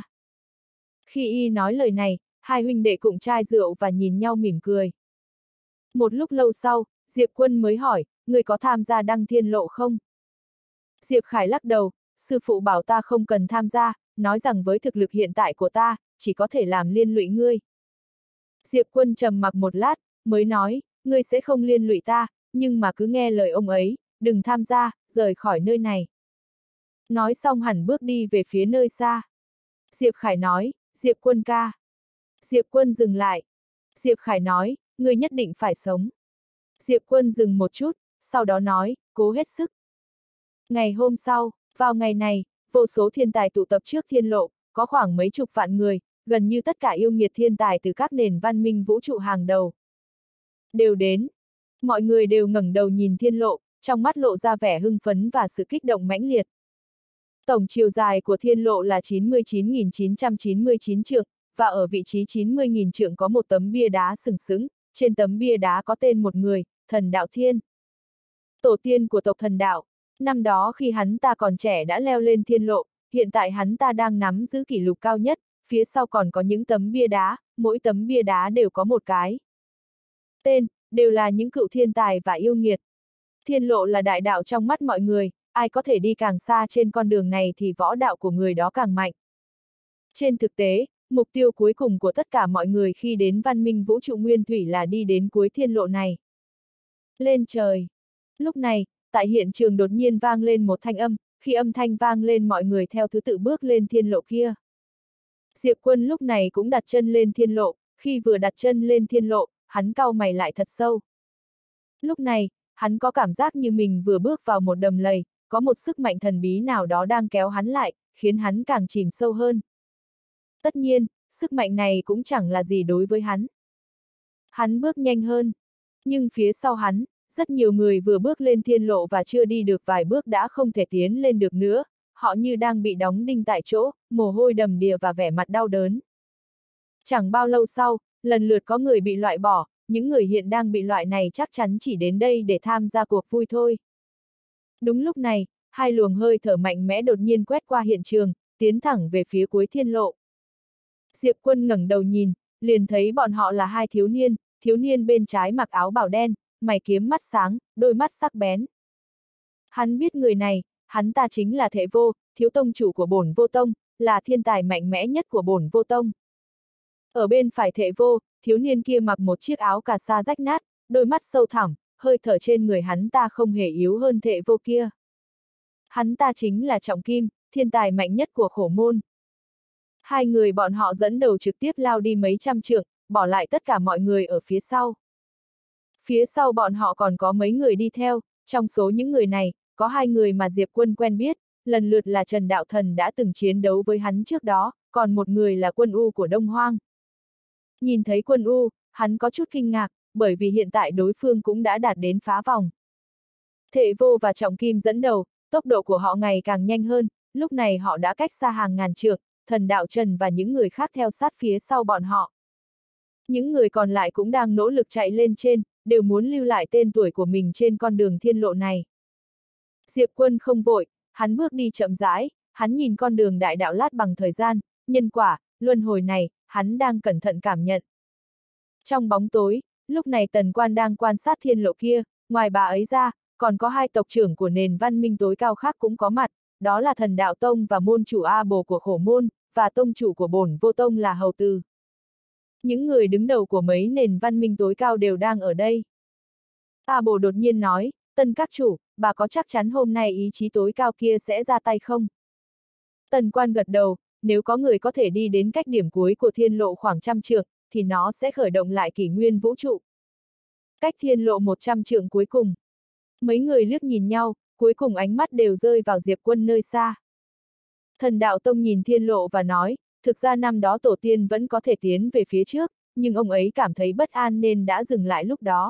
Khi y nói lời này, hai huynh đệ cùng chai rượu và nhìn nhau mỉm cười. Một lúc lâu sau, Diệp Quân mới hỏi, ngươi có tham gia đăng thiên lộ không? Diệp Khải lắc đầu, sư phụ bảo ta không cần tham gia, nói rằng với thực lực hiện tại của ta, chỉ có thể làm liên lụy ngươi. Diệp Quân trầm mặc một lát, mới nói, ngươi sẽ không liên lụy ta, nhưng mà cứ nghe lời ông ấy, đừng tham gia, rời khỏi nơi này. Nói xong hẳn bước đi về phía nơi xa. Diệp Khải nói, Diệp Quân ca. Diệp Quân dừng lại. Diệp Khải nói, ngươi nhất định phải sống. Diệp Quân dừng một chút, sau đó nói, cố hết sức. Ngày hôm sau, vào ngày này, vô số thiên tài tụ tập trước thiên lộ, có khoảng mấy chục vạn người, gần như tất cả yêu nghiệt thiên tài từ các nền văn minh vũ trụ hàng đầu đều đến. Mọi người đều ngẩng đầu nhìn thiên lộ, trong mắt lộ ra vẻ hưng phấn và sự kích động mãnh liệt. Tổng chiều dài của thiên lộ là chín mươi chín nghìn chín trăm chín mươi chín trượng, và ở vị trí chín mươi nghìn trượng có một tấm bia đá sừng sững, trên tấm bia đá có tên một người, Thần Đạo Thiên. Tổ tiên của tộc Thần Đạo, năm đó khi hắn ta còn trẻ đã leo lên thiên lộ, hiện tại hắn ta đang nắm giữ kỷ lục cao nhất, phía sau còn có những tấm bia đá, mỗi tấm bia đá đều có một cái tên, đều là những cựu thiên tài và yêu nghiệt. Thiên lộ là đại đạo trong mắt mọi người, ai có thể đi càng xa trên con đường này thì võ đạo của người đó càng mạnh. Trên thực tế, mục tiêu cuối cùng của tất cả mọi người khi đến văn minh vũ trụ nguyên thủy là đi đến cuối thiên lộ này. Lên trời. Lúc này, tại hiện trường đột nhiên vang lên một thanh âm, khi âm thanh vang lên mọi người theo thứ tự bước lên thiên lộ kia. Diệp Quân lúc này cũng đặt chân lên thiên lộ, khi vừa đặt chân lên thiên lộ, hắn cau mày lại thật sâu. Lúc này, hắn có cảm giác như mình vừa bước vào một đầm lầy, có một sức mạnh thần bí nào đó đang kéo hắn lại, khiến hắn càng chìm sâu hơn. Tất nhiên, sức mạnh này cũng chẳng là gì đối với hắn. Hắn bước nhanh hơn, nhưng phía sau hắn, rất nhiều người vừa bước lên thiên lộ và chưa đi được vài bước đã không thể tiến lên được nữa, họ như đang bị đóng đinh tại chỗ, mồ hôi đầm đìa và vẻ mặt đau đớn. Chẳng bao lâu sau, lần lượt có người bị loại bỏ, những người hiện đang bị loại này chắc chắn chỉ đến đây để tham gia cuộc vui thôi. Đúng lúc này, hai luồng hơi thở mạnh mẽ đột nhiên quét qua hiện trường, tiến thẳng về phía cuối thiên lộ. Diệp Quân ngẩng đầu nhìn, liền thấy bọn họ là hai thiếu niên, thiếu niên bên trái mặc áo bào đen, mày kiếm mắt sáng, đôi mắt sắc bén. Hắn biết người này, hắn ta chính là Thệ Vô, thiếu tông chủ của Bổn Vô Tông, là thiên tài mạnh mẽ nhất của Bổn Vô Tông. Ở bên phải Thệ Vô, thiếu niên kia mặc một chiếc áo cà sa rách nát, đôi mắt sâu thẳm, hơi thở trên người hắn ta không hề yếu hơn Thệ Vô kia. Hắn ta chính là Trọng Kim, thiên tài mạnh nhất của Khổ Môn. Hai người bọn họ dẫn đầu trực tiếp lao đi mấy trăm trượng, bỏ lại tất cả mọi người ở phía sau. Phía sau bọn họ còn có mấy người đi theo, trong số những người này, có hai người mà Diệp Quân quen biết, lần lượt là Trần Đạo Thần đã từng chiến đấu với hắn trước đó, còn một người là Quân U của Đông Hoang. Nhìn thấy Quân U, hắn có chút kinh ngạc, bởi vì hiện tại đối phương cũng đã đạt đến phá vòng. Thệ Vô và Trọng Kim dẫn đầu, tốc độ của họ ngày càng nhanh hơn, lúc này họ đã cách xa hàng ngàn trượng, Thần Đạo Trần và những người khác theo sát phía sau bọn họ. Những người còn lại cũng đang nỗ lực chạy lên trên, đều muốn lưu lại tên tuổi của mình trên con đường thiên lộ này. Diệp Quân không vội, hắn bước đi chậm rãi, hắn nhìn con đường đại đạo lát bằng thời gian, nhân quả, luân hồi này, hắn đang cẩn thận cảm nhận. Trong bóng tối, lúc này Tần Quan đang quan sát thiên lộ kia, ngoài bà ấy ra, còn có hai tộc trưởng của nền văn minh tối cao khác cũng có mặt, đó là Thần Đạo Tông và môn chủ A Bồ của Khổ Môn, và tông chủ của Bổn Vô Tông là Hầu Từ. Những người đứng đầu của mấy nền văn minh tối cao đều đang ở đây. A Bồ đột nhiên nói, Tần các chủ, bà có chắc chắn hôm nay ý chí tối cao kia sẽ ra tay không? Tần Quan gật đầu, nếu có người có thể đi đến cách điểm cuối của thiên lộ khoảng trăm trượng, thì nó sẽ khởi động lại kỷ nguyên vũ trụ. Cách thiên lộ một trăm trượng cuối cùng. Mấy người liếc nhìn nhau, cuối cùng ánh mắt đều rơi vào Diệp Quân nơi xa. Thần Đạo Tông nhìn thiên lộ và nói, thực ra năm đó tổ tiên vẫn có thể tiến về phía trước, nhưng ông ấy cảm thấy bất an nên đã dừng lại lúc đó.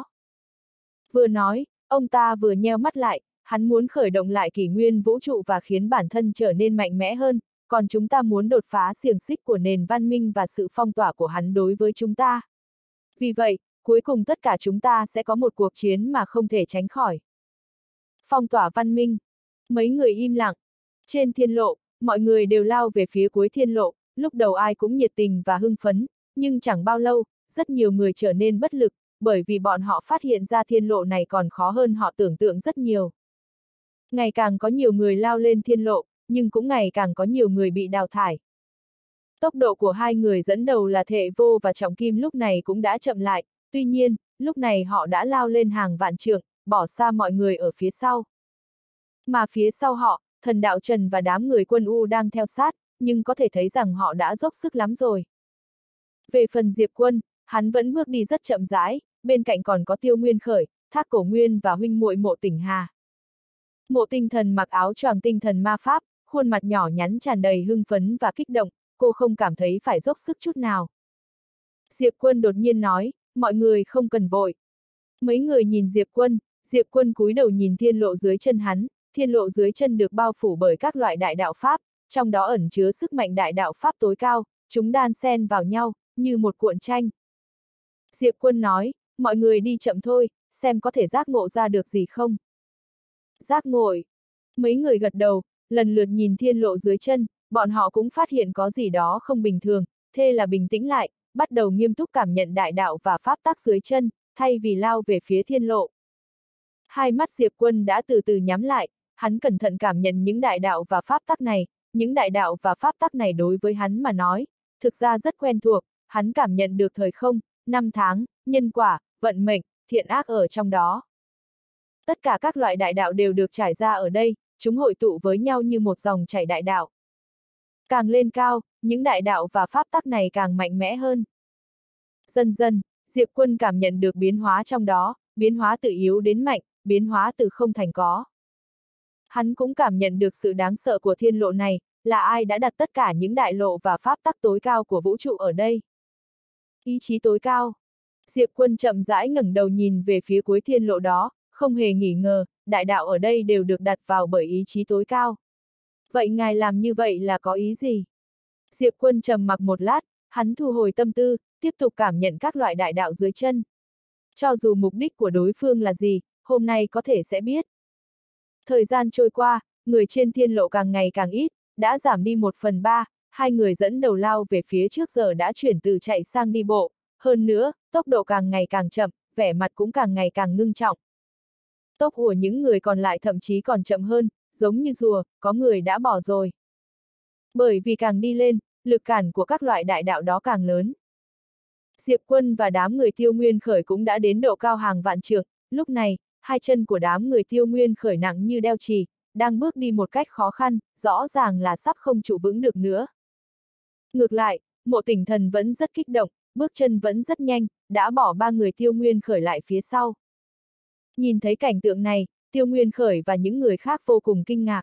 Vừa nói, ông ta vừa nheo mắt lại, hắn muốn khởi động lại kỷ nguyên vũ trụ và khiến bản thân trở nên mạnh mẽ hơn, còn chúng ta muốn đột phá xiềng xích của nền văn minh và sự phong tỏa của hắn đối với chúng ta. Vì vậy, cuối cùng tất cả chúng ta sẽ có một cuộc chiến mà không thể tránh khỏi. Phong tỏa văn minh. Mấy người im lặng. Trên thiên lộ, mọi người đều lao về phía cuối thiên lộ, lúc đầu ai cũng nhiệt tình và hưng phấn, nhưng chẳng bao lâu, rất nhiều người trở nên bất lực, bởi vì bọn họ phát hiện ra thiên lộ này còn khó hơn họ tưởng tượng rất nhiều. Ngày càng có nhiều người lao lên thiên lộ, nhưng cũng ngày càng có nhiều người bị đào thải. Tốc độ của hai người dẫn đầu là Thệ Vô và Trọng Kim lúc này cũng đã chậm lại, tuy nhiên, lúc này họ đã lao lên hàng vạn trượng, bỏ xa mọi người ở phía sau. Mà phía sau họ, Thần Đạo Trần và đám người Quân U đang theo sát, nhưng có thể thấy rằng họ đã dốc sức lắm rồi. Về phần Diệp Quân, hắn vẫn bước đi rất chậm rãi, bên cạnh còn có Tiêu Nguyên Khởi, Thác Cổ Nguyên và huynh muội Mộ Tỉnh Hà. Mộ Tinh Thần mặc áo choàng tinh thần ma pháp, khuôn mặt nhỏ nhắn tràn đầy hưng phấn và kích động, cô không cảm thấy phải dốc sức chút nào. Diệp Quân đột nhiên nói, mọi người không cần vội. Mấy người nhìn Diệp Quân, Diệp Quân cúi đầu nhìn thiên lộ dưới chân hắn, thiên lộ dưới chân được bao phủ bởi các loại đại đạo pháp, trong đó ẩn chứa sức mạnh đại đạo pháp tối cao, chúng đan xen vào nhau, như một cuộn tranh. Diệp Quân nói, mọi người đi chậm thôi, xem có thể giác ngộ ra được gì không. Giác ngộ. Mấy người gật đầu, lần lượt nhìn thiên lộ dưới chân, bọn họ cũng phát hiện có gì đó không bình thường, thế là bình tĩnh lại, bắt đầu nghiêm túc cảm nhận đại đạo và pháp tắc dưới chân, thay vì lao về phía thiên lộ. Hai mắt Diệp Quân đã từ từ nhắm lại, hắn cẩn thận cảm nhận những đại đạo và pháp tắc này, những đại đạo và pháp tắc này đối với hắn mà nói, thực ra rất quen thuộc, hắn cảm nhận được thời không, năm tháng, nhân quả, vận mệnh, thiện ác ở trong đó. Tất cả các loại đại đạo đều được trải ra ở đây, chúng hội tụ với nhau như một dòng chảy đại đạo. Càng lên cao, những đại đạo và pháp tắc này càng mạnh mẽ hơn. Dần dần, Diệp Quân cảm nhận được biến hóa trong đó, biến hóa từ yếu đến mạnh, biến hóa từ không thành có. Hắn cũng cảm nhận được sự đáng sợ của thiên lộ này, là ai đã đặt tất cả những đại lộ và pháp tắc tối cao của vũ trụ ở đây. Ý chí tối cao. Diệp Quân chậm rãi ngẩng đầu nhìn về phía cuối thiên lộ đó, không hề nghi ngờ, đại đạo ở đây đều được đặt vào bởi ý chí tối cao. Vậy ngài làm như vậy là có ý gì? Diệp Quân trầm mặc một lát, hắn thu hồi tâm tư, tiếp tục cảm nhận các loại đại đạo dưới chân. Cho dù mục đích của đối phương là gì, hôm nay có thể sẽ biết. Thời gian trôi qua, người trên thiên lộ càng ngày càng ít, đã giảm đi một phần ba, hai người dẫn đầu lao về phía trước giờ đã chuyển từ chạy sang đi bộ, hơn nữa, tốc độ càng ngày càng chậm, vẻ mặt cũng càng ngày càng ngưng trọng. Tốc của những người còn lại thậm chí còn chậm hơn, giống như rùa, có người đã bỏ rồi. Bởi vì càng đi lên, lực cản của các loại đại đạo đó càng lớn. Diệp Quân và đám người Tiêu Nguyên Khởi cũng đã đến độ cao hàng vạn trượng, lúc này, hai chân của đám người Tiêu Nguyên Khởi nặng như đeo chì, đang bước đi một cách khó khăn, rõ ràng là sắp không trụ vững được nữa. Ngược lại, Mộ Tỉnh Thần vẫn rất kích động, bước chân vẫn rất nhanh, đã bỏ ba người Tiêu Nguyên Khởi lại phía sau. Nhìn thấy cảnh tượng này, Tiêu Nguyên Khởi và những người khác vô cùng kinh ngạc.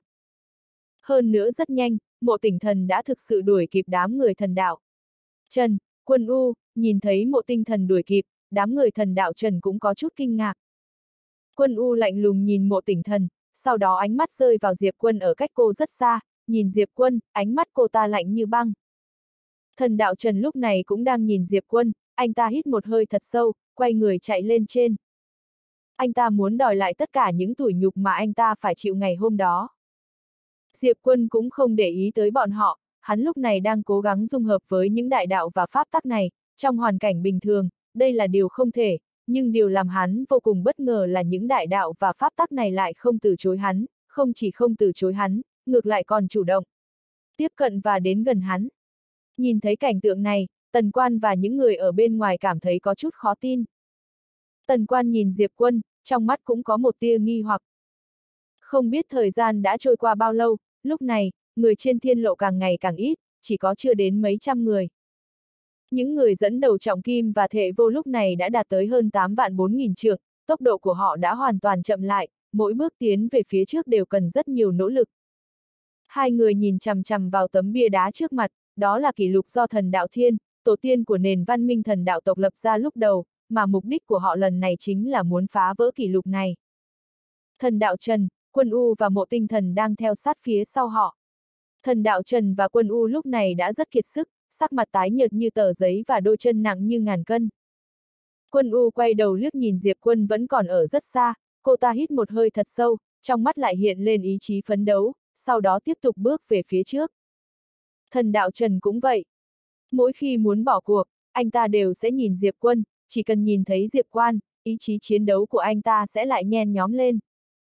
Hơn nữa rất nhanh, Mộ Tỉnh Thần đã thực sự đuổi kịp đám người thần đạo. Trần, Quân U, nhìn thấy Mộ Tinh Thần đuổi kịp, đám người thần đạo Trần cũng có chút kinh ngạc. Quân U lạnh lùng nhìn Mộ Tỉnh Thần, sau đó ánh mắt rơi vào Diệp Quân ở cách cô rất xa, nhìn Diệp Quân, ánh mắt cô ta lạnh như băng. Thần đạo Trần lúc này cũng đang nhìn Diệp Quân, anh ta hít một hơi thật sâu, quay người chạy lên trên. Anh ta muốn đòi lại tất cả những tủi nhục mà anh ta phải chịu ngày hôm đó. Diệp Quân cũng không để ý tới bọn họ, hắn lúc này đang cố gắng dung hợp với những đại đạo và pháp tắc này, trong hoàn cảnh bình thường, đây là điều không thể, nhưng điều làm hắn vô cùng bất ngờ là những đại đạo và pháp tắc này lại không từ chối hắn, không chỉ không từ chối hắn, ngược lại còn chủ động tiếp cận và đến gần hắn. Nhìn thấy cảnh tượng này, Tần Quan và những người ở bên ngoài cảm thấy có chút khó tin. Tần Quan nhìn Diệp Quân, trong mắt cũng có một tia nghi hoặc. Không biết thời gian đã trôi qua bao lâu, lúc này, người trên thiên lộ càng ngày càng ít, chỉ có chưa đến mấy trăm người. Những người dẫn đầu Trọng Kim và Thệ Vô lúc này đã đạt tới hơn tám vạn bốn nghìn trượng, tốc độ của họ đã hoàn toàn chậm lại, mỗi bước tiến về phía trước đều cần rất nhiều nỗ lực. Hai người nhìn chằm chằm vào tấm bia đá trước mặt, đó là kỷ lục do thần đạo thiên, tổ tiên của nền văn minh thần đạo tộc lập ra lúc đầu, mà mục đích của họ lần này chính là muốn phá vỡ kỷ lục này. Thần đạo Trần, Quân U và Mộ Tinh Thần đang theo sát phía sau họ. Thần đạo Trần và Quân U lúc này đã rất kiệt sức, sắc mặt tái nhợt như tờ giấy và đôi chân nặng như ngàn cân. Quân U quay đầu liếc nhìn Diệp Quân vẫn còn ở rất xa, cô ta hít một hơi thật sâu, trong mắt lại hiện lên ý chí phấn đấu, sau đó tiếp tục bước về phía trước. Thần đạo Trần cũng vậy. Mỗi khi muốn bỏ cuộc, anh ta đều sẽ nhìn Diệp Quân, chỉ cần nhìn thấy Diệp Quan, ý chí chiến đấu của anh ta sẽ lại nhen nhóm lên.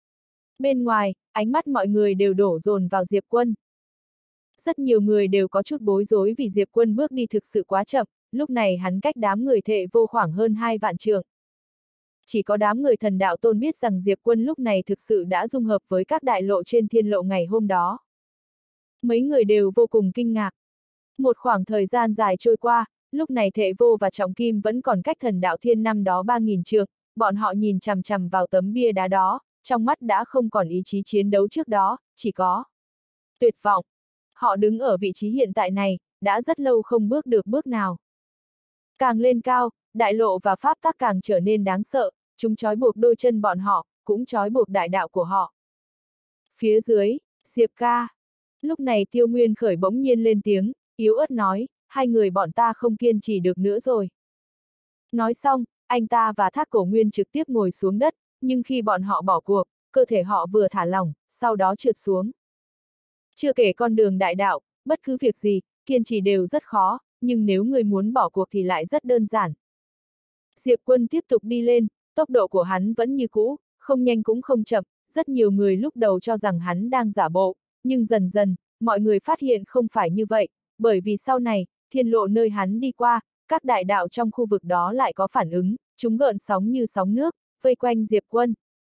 Bên ngoài, ánh mắt mọi người đều đổ dồn vào Diệp Quân. Rất nhiều người đều có chút bối rối vì Diệp Quân bước đi thực sự quá chậm, lúc này hắn cách đám người thệ vô khoảng hơn hai vạn trượng. Chỉ có đám người thần đạo tôn biết rằng Diệp Quân lúc này thực sự đã dung hợp với các đại lộ trên thiên lộ ngày hôm đó. Mấy người đều vô cùng kinh ngạc. Một khoảng thời gian dài trôi qua, lúc này Thệ Vô và Trọng Kim vẫn còn cách thần đạo thiên năm đó ba nghìn trượng, bọn họ nhìn chằm chằm vào tấm bia đá đó, trong mắt đã không còn ý chí chiến đấu trước đó, chỉ có tuyệt vọng. Họ đứng ở vị trí hiện tại này, đã rất lâu không bước được bước nào. Càng lên cao, đại lộ và pháp tắc càng trở nên đáng sợ, chúng trói buộc đôi chân bọn họ, cũng trói buộc đại đạo của họ. Phía dưới, Diệp ca. Lúc này Tiêu Nguyên Khởi bỗng nhiên lên tiếng, yếu ớt nói, hai người bọn ta không kiên trì được nữa rồi. Nói xong, anh ta và Thác Cổ Nguyên trực tiếp ngồi xuống đất, nhưng khi bọn họ bỏ cuộc, cơ thể họ vừa thả lỏng, sau đó trượt xuống. Chưa kể con đường đại đạo, bất cứ việc gì, kiên trì đều rất khó, nhưng nếu người muốn bỏ cuộc thì lại rất đơn giản. Diệp Quân tiếp tục đi lên, tốc độ của hắn vẫn như cũ, không nhanh cũng không chậm, rất nhiều người lúc đầu cho rằng hắn đang giả bộ, nhưng dần dần, mọi người phát hiện không phải như vậy, bởi vì sau này, thiên lộ nơi hắn đi qua, các đại đạo trong khu vực đó lại có phản ứng, chúng gợn sóng như sóng nước, vây quanh Diệp Quân.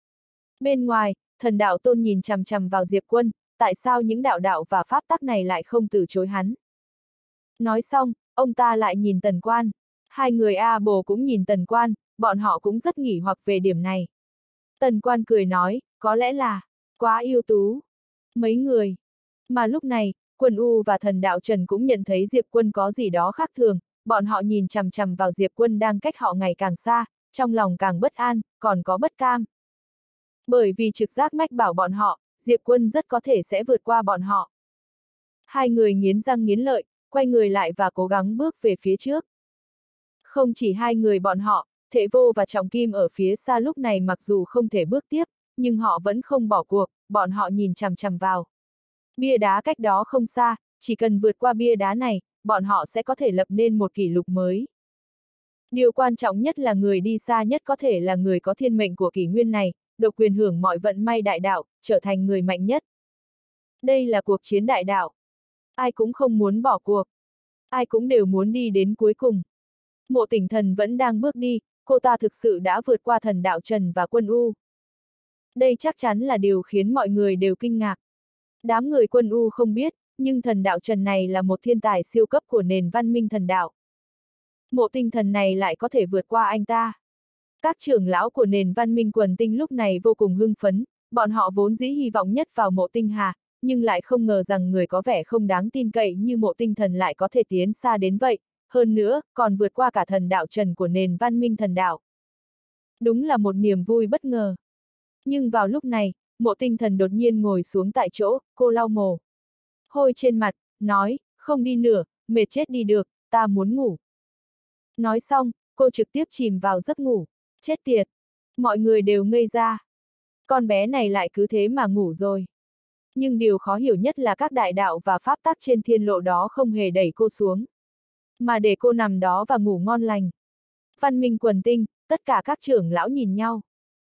Bên ngoài, thần đạo tôn nhìn chằm chằm vào Diệp Quân, tại sao những đạo đạo và pháp tắc này lại không từ chối hắn. Nói xong, ông ta lại nhìn Tần Quan. Hai người A Bồ cũng nhìn Tần Quan, bọn họ cũng rất nghỉ hoặc về điểm này. Tần Quan cười nói, có lẽ là quá ưu tú. Mấy người. Mà lúc này, Quân U và thần đạo Trần cũng nhận thấy Diệp Quân có gì đó khác thường, bọn họ nhìn chằm chằm vào Diệp Quân đang cách họ ngày càng xa, trong lòng càng bất an, còn có bất cam. Bởi vì trực giác mách bảo bọn họ, Diệp Quân rất có thể sẽ vượt qua bọn họ. Hai người nghiến răng nghiến lợi, quay người lại và cố gắng bước về phía trước. Không chỉ hai người bọn họ, Thệ Vô và Trọng Kim ở phía xa lúc này mặc dù không thể bước tiếp, nhưng họ vẫn không bỏ cuộc, bọn họ nhìn chằm chằm vào. Bia đá cách đó không xa, chỉ cần vượt qua bia đá này, bọn họ sẽ có thể lập nên một kỷ lục mới. Điều quan trọng nhất là người đi xa nhất có thể là người có thiên mệnh của kỷ nguyên này, được quyền hưởng mọi vận may đại đạo, trở thành người mạnh nhất. Đây là cuộc chiến đại đạo. Ai cũng không muốn bỏ cuộc. Ai cũng đều muốn đi đến cuối cùng. Mộ Tỉnh Thần vẫn đang bước đi, cô ta thực sự đã vượt qua thần đạo Trần và Quân U. Đây chắc chắn là điều khiến mọi người đều kinh ngạc. Đám người Quân U không biết, nhưng thần đạo Trần này là một thiên tài siêu cấp của nền văn minh thần đạo. Mộ Tinh Thần này lại có thể vượt qua anh ta. Các trưởng lão của nền văn minh quần tinh lúc này vô cùng hưng phấn, bọn họ vốn dĩ hy vọng nhất vào Mộ Tinh Hà, nhưng lại không ngờ rằng người có vẻ không đáng tin cậy như Mộ Tinh Thần lại có thể tiến xa đến vậy, hơn nữa, còn vượt qua cả thần đạo Trần của nền văn minh thần đạo. Đúng là một niềm vui bất ngờ. Nhưng vào lúc này, Mộ Tinh Thần đột nhiên ngồi xuống tại chỗ, cô lau mồ hôi trên mặt, nói, không đi nữa, mệt chết đi được, ta muốn ngủ. Nói xong, cô trực tiếp chìm vào giấc ngủ. Chết tiệt! Mọi người đều ngây ra. Con bé này lại cứ thế mà ngủ rồi. Nhưng điều khó hiểu nhất là các đại đạo và pháp tắc trên thiên lộ đó không hề đẩy cô xuống, mà để cô nằm đó và ngủ ngon lành. Văn minh quần tinh, tất cả các trưởng lão nhìn nhau.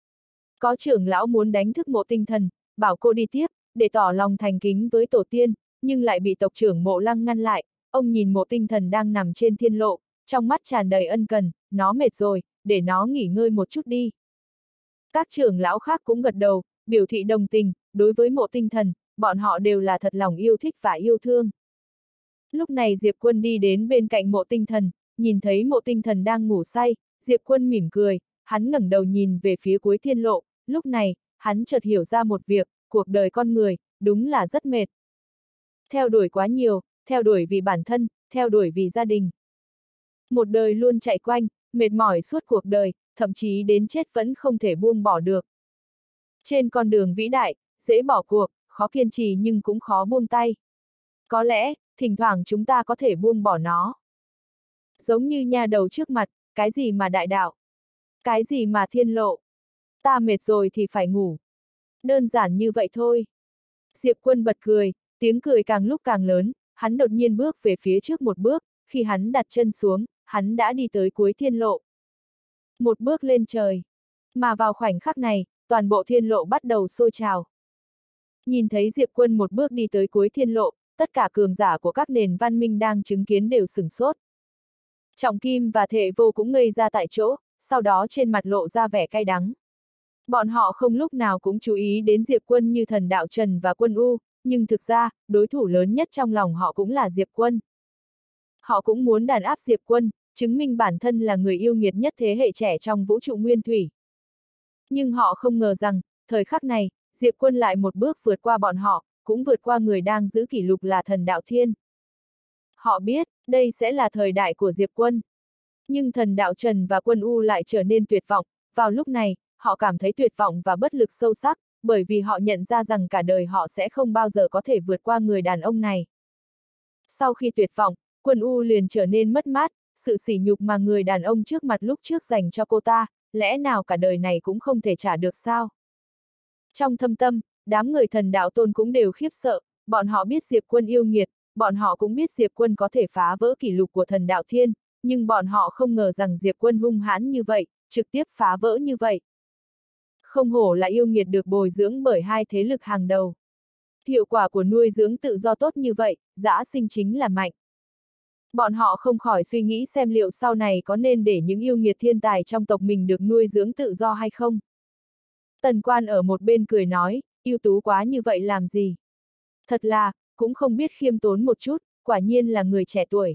Có trưởng lão muốn đánh thức Mộ Tinh Thần, bảo cô đi tiếp, để tỏ lòng thành kính với tổ tiên, nhưng lại bị tộc trưởng Mộ Lăng ngăn lại. Ông nhìn Mộ Tinh Thần đang nằm trên thiên lộ, trong mắt tràn đầy ân cần, nó mệt rồi, để nó nghỉ ngơi một chút đi. Các trưởng lão khác cũng gật đầu, biểu thị đồng tình, đối với Mộ Tinh Thần, bọn họ đều là thật lòng yêu thích và yêu thương. Lúc này Diệp Quân đi đến bên cạnh Mộ Tinh Thần, nhìn thấy Mộ Tinh Thần đang ngủ say, Diệp Quân mỉm cười, hắn ngẩng đầu nhìn về phía cuối thiên lộ, lúc này, hắn chợt hiểu ra một việc, cuộc đời con người, đúng là rất mệt. Theo đuổi quá nhiều, theo đuổi vì bản thân, theo đuổi vì gia đình. Một đời luôn chạy quanh, mệt mỏi suốt cuộc đời, thậm chí đến chết vẫn không thể buông bỏ được. Trên con đường vĩ đại, dễ bỏ cuộc, khó kiên trì nhưng cũng khó buông tay. Có lẽ, thỉnh thoảng chúng ta có thể buông bỏ nó. Giống như nha đầu trước mặt, cái gì mà đại đạo? Cái gì mà thiên lộ? Ta mệt rồi thì phải ngủ. Đơn giản như vậy thôi. Diệp Quân bật cười, tiếng cười càng lúc càng lớn, hắn đột nhiên bước về phía trước một bước, khi hắn đặt chân xuống, hắn đã đi tới cuối thiên lộ. Một bước lên trời. Mà vào khoảnh khắc này, toàn bộ thiên lộ bắt đầu sôi trào. Nhìn thấy Diệp Quân một bước đi tới cuối thiên lộ, tất cả cường giả của các nền văn minh đang chứng kiến đều sửng sốt. Trọng Kim và Thệ Vô cũng ngây ra tại chỗ, sau đó trên mặt lộ ra vẻ cay đắng. Bọn họ không lúc nào cũng chú ý đến Diệp Quân như Thần Đạo Trần và Quân U, nhưng thực ra, đối thủ lớn nhất trong lòng họ cũng là Diệp Quân. Họ cũng muốn đàn áp Diệp Quân, chứng minh bản thân là người yêu nghiệt nhất thế hệ trẻ trong vũ trụ nguyên thủy. Nhưng họ không ngờ rằng, thời khắc này, Diệp Quân lại một bước vượt qua bọn họ, cũng vượt qua người đang giữ kỷ lục là Thần Đạo Thiên. Họ biết, đây sẽ là thời đại của Diệp Quân. Nhưng Thần Đạo Trần và Quân U lại trở nên tuyệt vọng, vào lúc này, họ cảm thấy tuyệt vọng và bất lực sâu sắc, bởi vì họ nhận ra rằng cả đời họ sẽ không bao giờ có thể vượt qua người đàn ông này. Sau khi tuyệt vọng, Quân U liền trở nên mất mát, sự sỉ nhục mà người đàn ông trước mặt lúc trước dành cho cô ta, lẽ nào cả đời này cũng không thể trả được sao? Trong thâm tâm, đám người Thần Đạo Tôn cũng đều khiếp sợ, bọn họ biết Diệp Quân yêu nghiệt, bọn họ cũng biết Diệp Quân có thể phá vỡ kỷ lục của Thần Đạo Thiên, nhưng bọn họ không ngờ rằng Diệp Quân hung hãn như vậy, trực tiếp phá vỡ như vậy. Không hổ là yêu nghiệt được bồi dưỡng bởi hai thế lực hàng đầu. Hiệu quả của nuôi dưỡng tự do tốt như vậy, dã sinh chính là mạnh. Bọn họ không khỏi suy nghĩ xem liệu sau này có nên để những yêu nghiệt thiên tài trong tộc mình được nuôi dưỡng tự do hay không. Tần Quan ở một bên cười nói, ưu tú quá như vậy làm gì? Thật là, cũng không biết khiêm tốn một chút, quả nhiên là người trẻ tuổi.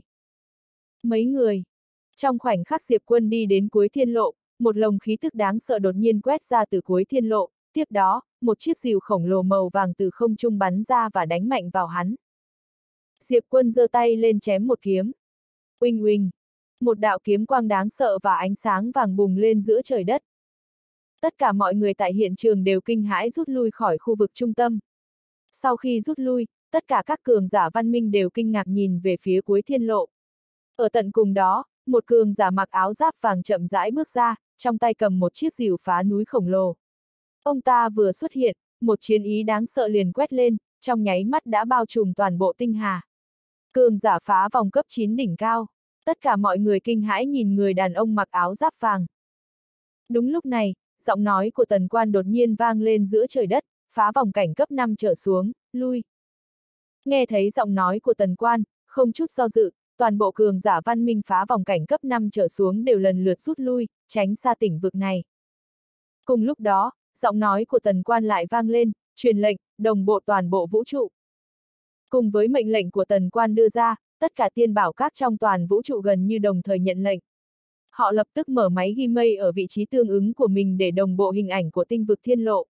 Mấy người. Trong khoảnh khắc Diệp Quân đi đến cuối thiên lộ, một lồng khí tức đáng sợ đột nhiên quét ra từ cuối thiên lộ, tiếp đó, một chiếc rìu khổng lồ màu vàng từ không trung bắn ra và đánh mạnh vào hắn. Diệp Quân giơ tay lên chém một kiếm. Uỳnh uỳnh. Một đạo kiếm quang đáng sợ và ánh sáng vàng bùng lên giữa trời đất. Tất cả mọi người tại hiện trường đều kinh hãi rút lui khỏi khu vực trung tâm. Sau khi rút lui, tất cả các cường giả văn minh đều kinh ngạc nhìn về phía cuối thiên lộ. Ở tận cùng đó, một cường giả mặc áo giáp vàng chậm rãi bước ra, trong tay cầm một chiếc rìu phá núi khổng lồ. Ông ta vừa xuất hiện, một chiến ý đáng sợ liền quét lên, trong nháy mắt đã bao trùm toàn bộ tinh hà. Cường giả phá vòng cấp chín đỉnh cao. Tất cả mọi người kinh hãi nhìn người đàn ông mặc áo giáp vàng. Đúng lúc này, giọng nói của Tần Quan đột nhiên vang lên giữa trời đất, phá vòng cảnh cấp năm trở xuống, lui. Nghe thấy giọng nói của Tần Quan, không chút do dự, toàn bộ cường giả văn minh phá vòng cảnh cấp năm trở xuống đều lần lượt rút lui, tránh xa tỉnh vực này. Cùng lúc đó, giọng nói của Tần Quan lại vang lên, truyền lệnh, đồng bộ toàn bộ vũ trụ. Cùng với mệnh lệnh của Tần Quan đưa ra, tất cả tiên bảo các trong toàn vũ trụ gần như đồng thời nhận lệnh. Họ lập tức mở máy ghi mây ở vị trí tương ứng của mình để đồng bộ hình ảnh của tinh vực thiên lộ.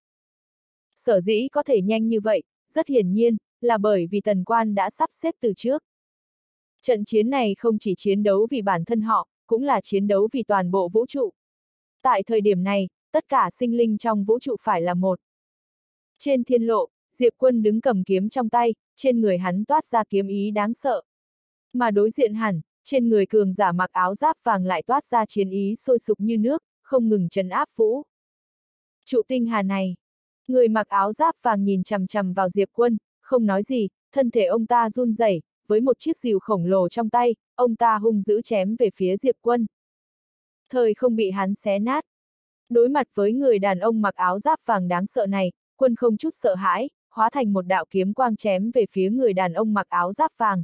Sở dĩ có thể nhanh như vậy, rất hiển nhiên, là bởi vì Tần Quan đã sắp xếp từ trước. Trận chiến này không chỉ chiến đấu vì bản thân họ, cũng là chiến đấu vì toàn bộ vũ trụ. Tại thời điểm này, tất cả sinh linh trong vũ trụ phải là một. Trên thiên lộ, Diệp Quân đứng cầm kiếm trong tay, trên người hắn toát ra kiếm ý đáng sợ. Mà đối diện hẳn, trên người cường giả mặc áo giáp vàng lại toát ra chiến ý sôi sục như nước, không ngừng trấn áp vũ. Trụ tinh hà này. Người mặc áo giáp vàng nhìn chằm chằm vào Diệp Quân, không nói gì, thân thể ông ta run rẩy, với một chiếc rìu khổng lồ trong tay, ông ta hung dữ chém về phía Diệp Quân. Thời không bị hắn xé nát. Đối mặt với người đàn ông mặc áo giáp vàng đáng sợ này, Quân không chút sợ hãi, hóa thành một đạo kiếm quang chém về phía người đàn ông mặc áo giáp vàng.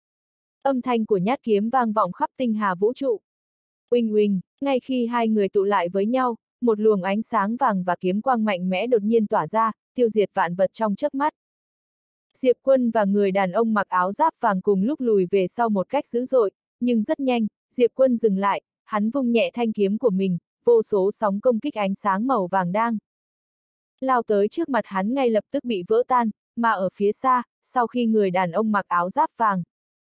Âm thanh của nhát kiếm vang vọng khắp tinh hà vũ trụ. Uỳnh uỳnh, ngay khi hai người tụ lại với nhau, một luồng ánh sáng vàng và kiếm quang mạnh mẽ đột nhiên tỏa ra, tiêu diệt vạn vật trong chớp mắt. Diệp Quân và người đàn ông mặc áo giáp vàng cùng lúc lùi về sau một cách dữ dội, nhưng rất nhanh, Diệp Quân dừng lại, hắn vung nhẹ thanh kiếm của mình, vô số sóng công kích ánh sáng màu vàng đang lao tới trước mặt hắn ngay lập tức bị vỡ tan, mà ở phía xa, sau khi người đàn ông mặc áo giáp vàng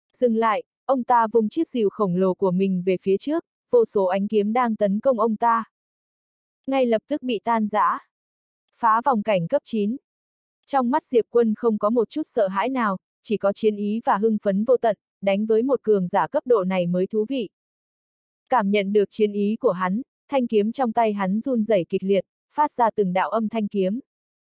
Dừng lại, ông ta vung chiếc rìu khổng lồ của mình về phía trước, vô số ánh kiếm đang tấn công ông ta. Ngay lập tức bị tan rã. Phá vòng cảnh cấp chín. Trong mắt Diệp Quân không có một chút sợ hãi nào, chỉ có chiến ý và hưng phấn vô tận, đánh với một cường giả cấp độ này mới thú vị. Cảm nhận được chiến ý của hắn, thanh kiếm trong tay hắn run rẩy kịch liệt, phát ra từng đạo âm thanh kiếm.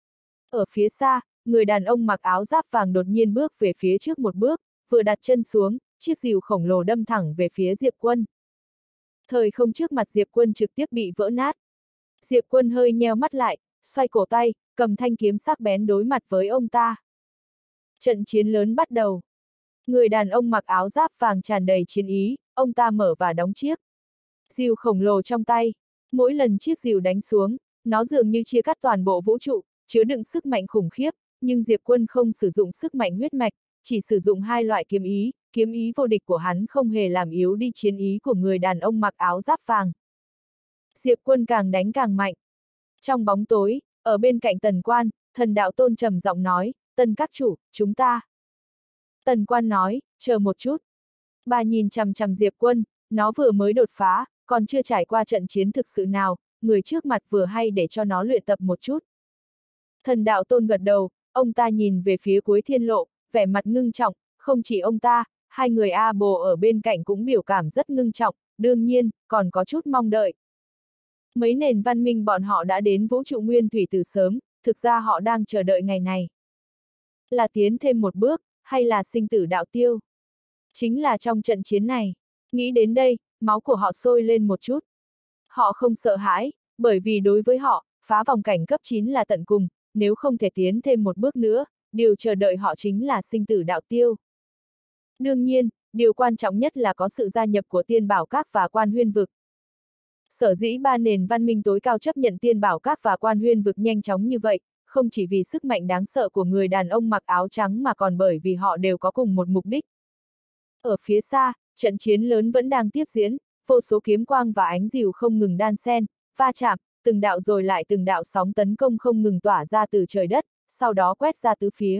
Ở phía xa, người đàn ông mặc áo giáp vàng đột nhiên bước về phía trước một bước, vừa đặt chân xuống, chiếc rìu khổng lồ đâm thẳng về phía Diệp Quân. Thời không trước mặt Diệp Quân trực tiếp bị vỡ nát. Diệp Quân hơi nheo mắt lại, xoay cổ tay, cầm thanh kiếm sắc bén đối mặt với ông ta. Trận chiến lớn bắt đầu. Người đàn ông mặc áo giáp vàng tràn đầy chiến ý, ông ta mở và đóng chiếc rìu khổng lồ trong tay. Mỗi lần chiếc rìu đánh xuống, nó dường như chia cắt toàn bộ vũ trụ, chứa đựng sức mạnh khủng khiếp, nhưng Diệp Quân không sử dụng sức mạnh huyết mạch, chỉ sử dụng hai loại kiếm ý, kiếm ý vô địch của hắn không hề làm yếu đi chiến ý của người đàn ông mặc áo giáp vàng. Diệp Quân càng đánh càng mạnh. Trong bóng tối, ở bên cạnh Tần Quan, Thần Đạo Tôn trầm giọng nói, Tần các chủ, chúng ta. Tần Quan nói, chờ một chút. Bà nhìn chằm chằm Diệp Quân, nó vừa mới đột phá, còn chưa trải qua trận chiến thực sự nào, người trước mặt vừa hay để cho nó luyện tập một chút. Thần Đạo Tôn gật đầu, ông ta nhìn về phía cuối thiên lộ, vẻ mặt ngưng trọng, không chỉ ông ta, hai người A Bồ ở bên cạnh cũng biểu cảm rất ngưng trọng, đương nhiên, còn có chút mong đợi. Mấy nền văn minh bọn họ đã đến vũ trụ nguyên thủy từ sớm, thực ra họ đang chờ đợi ngày này. Là tiến thêm một bước, hay là sinh tử đạo tiêu? Chính là trong trận chiến này. Nghĩ đến đây, máu của họ sôi lên một chút. Họ không sợ hãi, bởi vì đối với họ, phá vòng cảnh cấp chín là tận cùng, nếu không thể tiến thêm một bước nữa, điều chờ đợi họ chính là sinh tử đạo tiêu. Đương nhiên, điều quan trọng nhất là có sự gia nhập của Tiên Bảo Các và Quan Huyên Vực. Sở dĩ ba nền văn minh tối cao chấp nhận Tiên Bảo Các và Quan Huyên Vực nhanh chóng như vậy, không chỉ vì sức mạnh đáng sợ của người đàn ông mặc áo trắng mà còn bởi vì họ đều có cùng một mục đích. Ở phía xa, trận chiến lớn vẫn đang tiếp diễn, vô số kiếm quang và ánh rìu không ngừng đan xen, va chạm, từng đạo rồi lại từng đạo sóng tấn công không ngừng tỏa ra từ trời đất, sau đó quét ra tứ phía.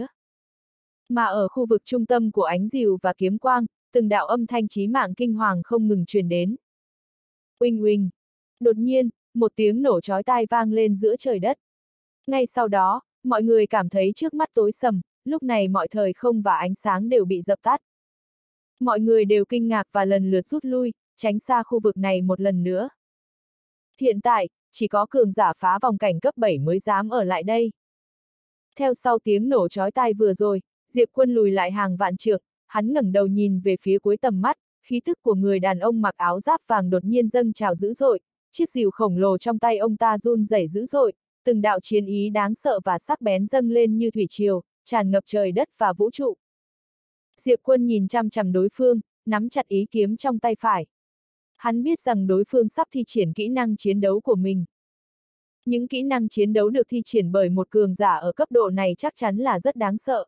Mà ở khu vực trung tâm của ánh rìu và kiếm quang, từng đạo âm thanh chí mạng kinh hoàng không ngừng truyền đến. Uỳnh uỳnh. Đột nhiên, một tiếng nổ chói tai vang lên giữa trời đất. Ngay sau đó, mọi người cảm thấy trước mắt tối sầm, lúc này mọi thời không và ánh sáng đều bị dập tắt. Mọi người đều kinh ngạc và lần lượt rút lui, tránh xa khu vực này một lần nữa. Hiện tại, chỉ có cường giả phá vòng cảnh cấp bảy mới dám ở lại đây. Theo sau tiếng nổ chói tai vừa rồi, Diệp Quân lùi lại hàng vạn trượng, hắn ngẩng đầu nhìn về phía cuối tầm mắt, khí thức của người đàn ông mặc áo giáp vàng đột nhiên dâng trào dữ dội, chiếc rìu khổng lồ trong tay ông ta run rẩy dữ dội, từng đạo chiến ý đáng sợ và sắc bén dâng lên như thủy triều, tràn ngập trời đất và vũ trụ. Diệp Quân nhìn chăm chăm đối phương, nắm chặt ý kiếm trong tay phải. Hắn biết rằng đối phương sắp thi triển kỹ năng chiến đấu của mình. Những kỹ năng chiến đấu được thi triển bởi một cường giả ở cấp độ này chắc chắn là rất đáng sợ.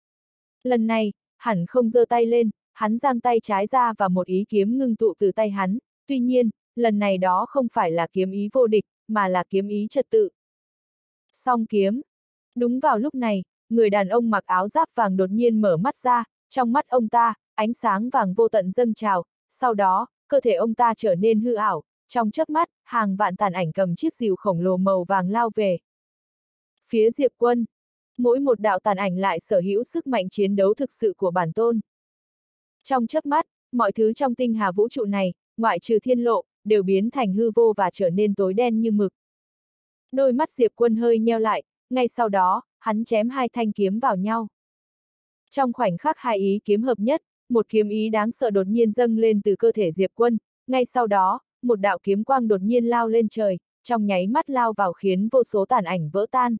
Lần này, hẳn không giơ tay lên, hắn giang tay trái ra và một ý kiếm ngưng tụ từ tay hắn, tuy nhiên, lần này đó không phải là kiếm ý vô địch, mà là kiếm ý trật tự. Song kiếm. Đúng vào lúc này, người đàn ông mặc áo giáp vàng đột nhiên mở mắt ra, trong mắt ông ta, ánh sáng vàng vô tận dâng trào, sau đó, cơ thể ông ta trở nên hư ảo, trong chớp mắt, hàng vạn tàn ảnh cầm chiếc rìu khổng lồ màu vàng lao về. Phía Diệp Quân, mỗi một đạo tàn ảnh lại sở hữu sức mạnh chiến đấu thực sự của bản tôn. Trong chớp mắt, mọi thứ trong tinh hà vũ trụ này, ngoại trừ thiên lộ, đều biến thành hư vô và trở nên tối đen như mực. Đôi mắt Diệp Quân hơi nheo lại, ngay sau đó, hắn chém hai thanh kiếm vào nhau. Trong khoảnh khắc hai ý kiếm hợp nhất, một kiếm ý đáng sợ đột nhiên dâng lên từ cơ thể Diệp Quân, ngay sau đó, một đạo kiếm quang đột nhiên lao lên trời, trong nháy mắt lao vào khiến vô số tàn ảnh vỡ tan.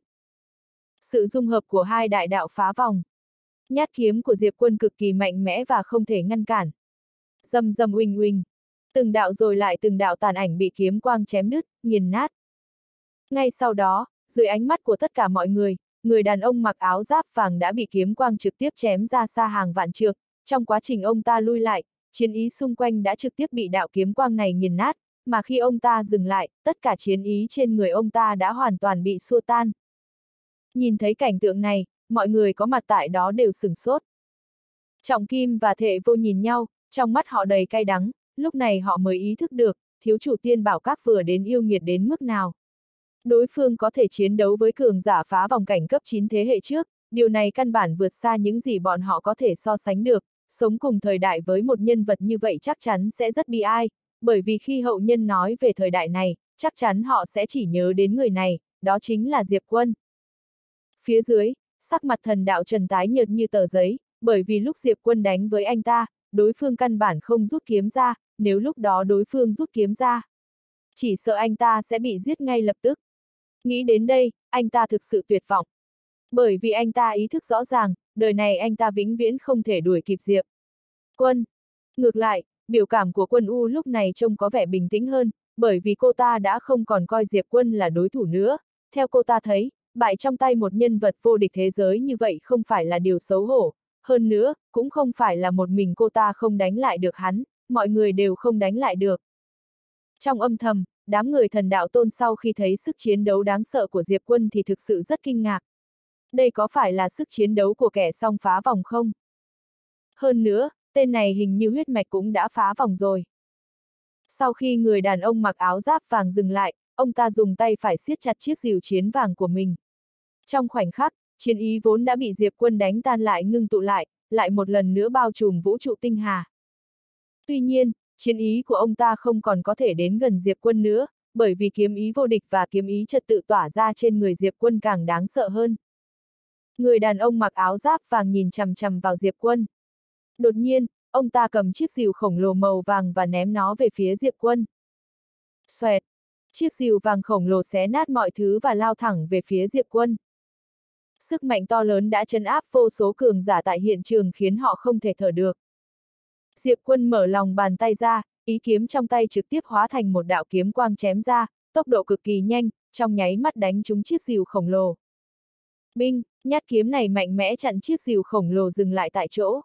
Sự dung hợp của hai đại đạo phá vòng. Nhát kiếm của Diệp Quân cực kỳ mạnh mẽ và không thể ngăn cản. Rầm rầm uỳnh uỳnh. Từng đạo rồi lại từng đạo tàn ảnh bị kiếm quang chém nứt, nghiền nát. Ngay sau đó, dưới ánh mắt của tất cả mọi người, người đàn ông mặc áo giáp vàng đã bị kiếm quang trực tiếp chém ra xa hàng vạn trượng. Trong quá trình ông ta lui lại, chiến ý xung quanh đã trực tiếp bị đạo kiếm quang này nghiền nát, mà khi ông ta dừng lại, tất cả chiến ý trên người ông ta đã hoàn toàn bị xua tan. Nhìn thấy cảnh tượng này, mọi người có mặt tại đó đều sửng sốt. Trọng Kim và Thệ Vô nhìn nhau, trong mắt họ đầy cay đắng, lúc này họ mới ý thức được, thiếu chủ tiên bảo các vừa đến yêu nghiệt đến mức nào. Đối phương có thể chiến đấu với cường giả phá vòng cảnh cấp chín thế hệ trước, điều này căn bản vượt xa những gì bọn họ có thể so sánh được, sống cùng thời đại với một nhân vật như vậy chắc chắn sẽ rất bi ai, bởi vì khi hậu nhân nói về thời đại này, chắc chắn họ sẽ chỉ nhớ đến người này, đó chính là Diệp Quân. Phía dưới, sắc mặt thần đạo Trần tái nhợt như tờ giấy, bởi vì lúc Diệp Quân đánh với anh ta, đối phương căn bản không rút kiếm ra, nếu lúc đó đối phương rút kiếm ra, chỉ sợ anh ta sẽ bị giết ngay lập tức. Nghĩ đến đây, anh ta thực sự tuyệt vọng. Bởi vì anh ta ý thức rõ ràng, đời này anh ta vĩnh viễn không thể đuổi kịp Diệp Quân. Ngược lại, biểu cảm của Quân U lúc này trông có vẻ bình tĩnh hơn, bởi vì cô ta đã không còn coi Diệp Quân là đối thủ nữa. Theo cô ta thấy, bại trong tay một nhân vật vô địch thế giới như vậy không phải là điều xấu hổ. Hơn nữa, cũng không phải là một mình cô ta không đánh lại được hắn, mọi người đều không đánh lại được. Trong âm thầm, đám người thần đạo tôn sau khi thấy sức chiến đấu đáng sợ của Diệp Quân thì thực sự rất kinh ngạc. Đây có phải là sức chiến đấu của kẻ song phá vòng không? Hơn nữa, tên này hình như huyết mạch cũng đã phá vòng rồi. Sau khi người đàn ông mặc áo giáp vàng dừng lại, ông ta dùng tay phải siết chặt chiếc rìu chiến vàng của mình. Trong khoảnh khắc, chiến ý vốn đã bị Diệp Quân đánh tan lại ngưng tụ lại, lại một lần nữa bao trùm vũ trụ tinh hà. Tuy nhiên, chiến ý của ông ta không còn có thể đến gần Diệp Quân nữa, bởi vì kiếm ý vô địch và kiếm ý trật tự tỏa ra trên người Diệp Quân càng đáng sợ hơn. Người đàn ông mặc áo giáp vàng nhìn chằm chằm vào Diệp Quân. Đột nhiên, ông ta cầm chiếc rìu khổng lồ màu vàng và ném nó về phía Diệp Quân. Xoẹt! Chiếc rìu vàng khổng lồ xé nát mọi thứ và lao thẳng về phía Diệp Quân. Sức mạnh to lớn đã trấn áp vô số cường giả tại hiện trường khiến họ không thể thở được. Diệp Quân mở lòng bàn tay ra, ý kiếm trong tay trực tiếp hóa thành một đạo kiếm quang chém ra, tốc độ cực kỳ nhanh, trong nháy mắt đánh trúng chiếc rìu khổng lồ. Binh, nhát kiếm này mạnh mẽ chặn chiếc rìu khổng lồ dừng lại tại chỗ.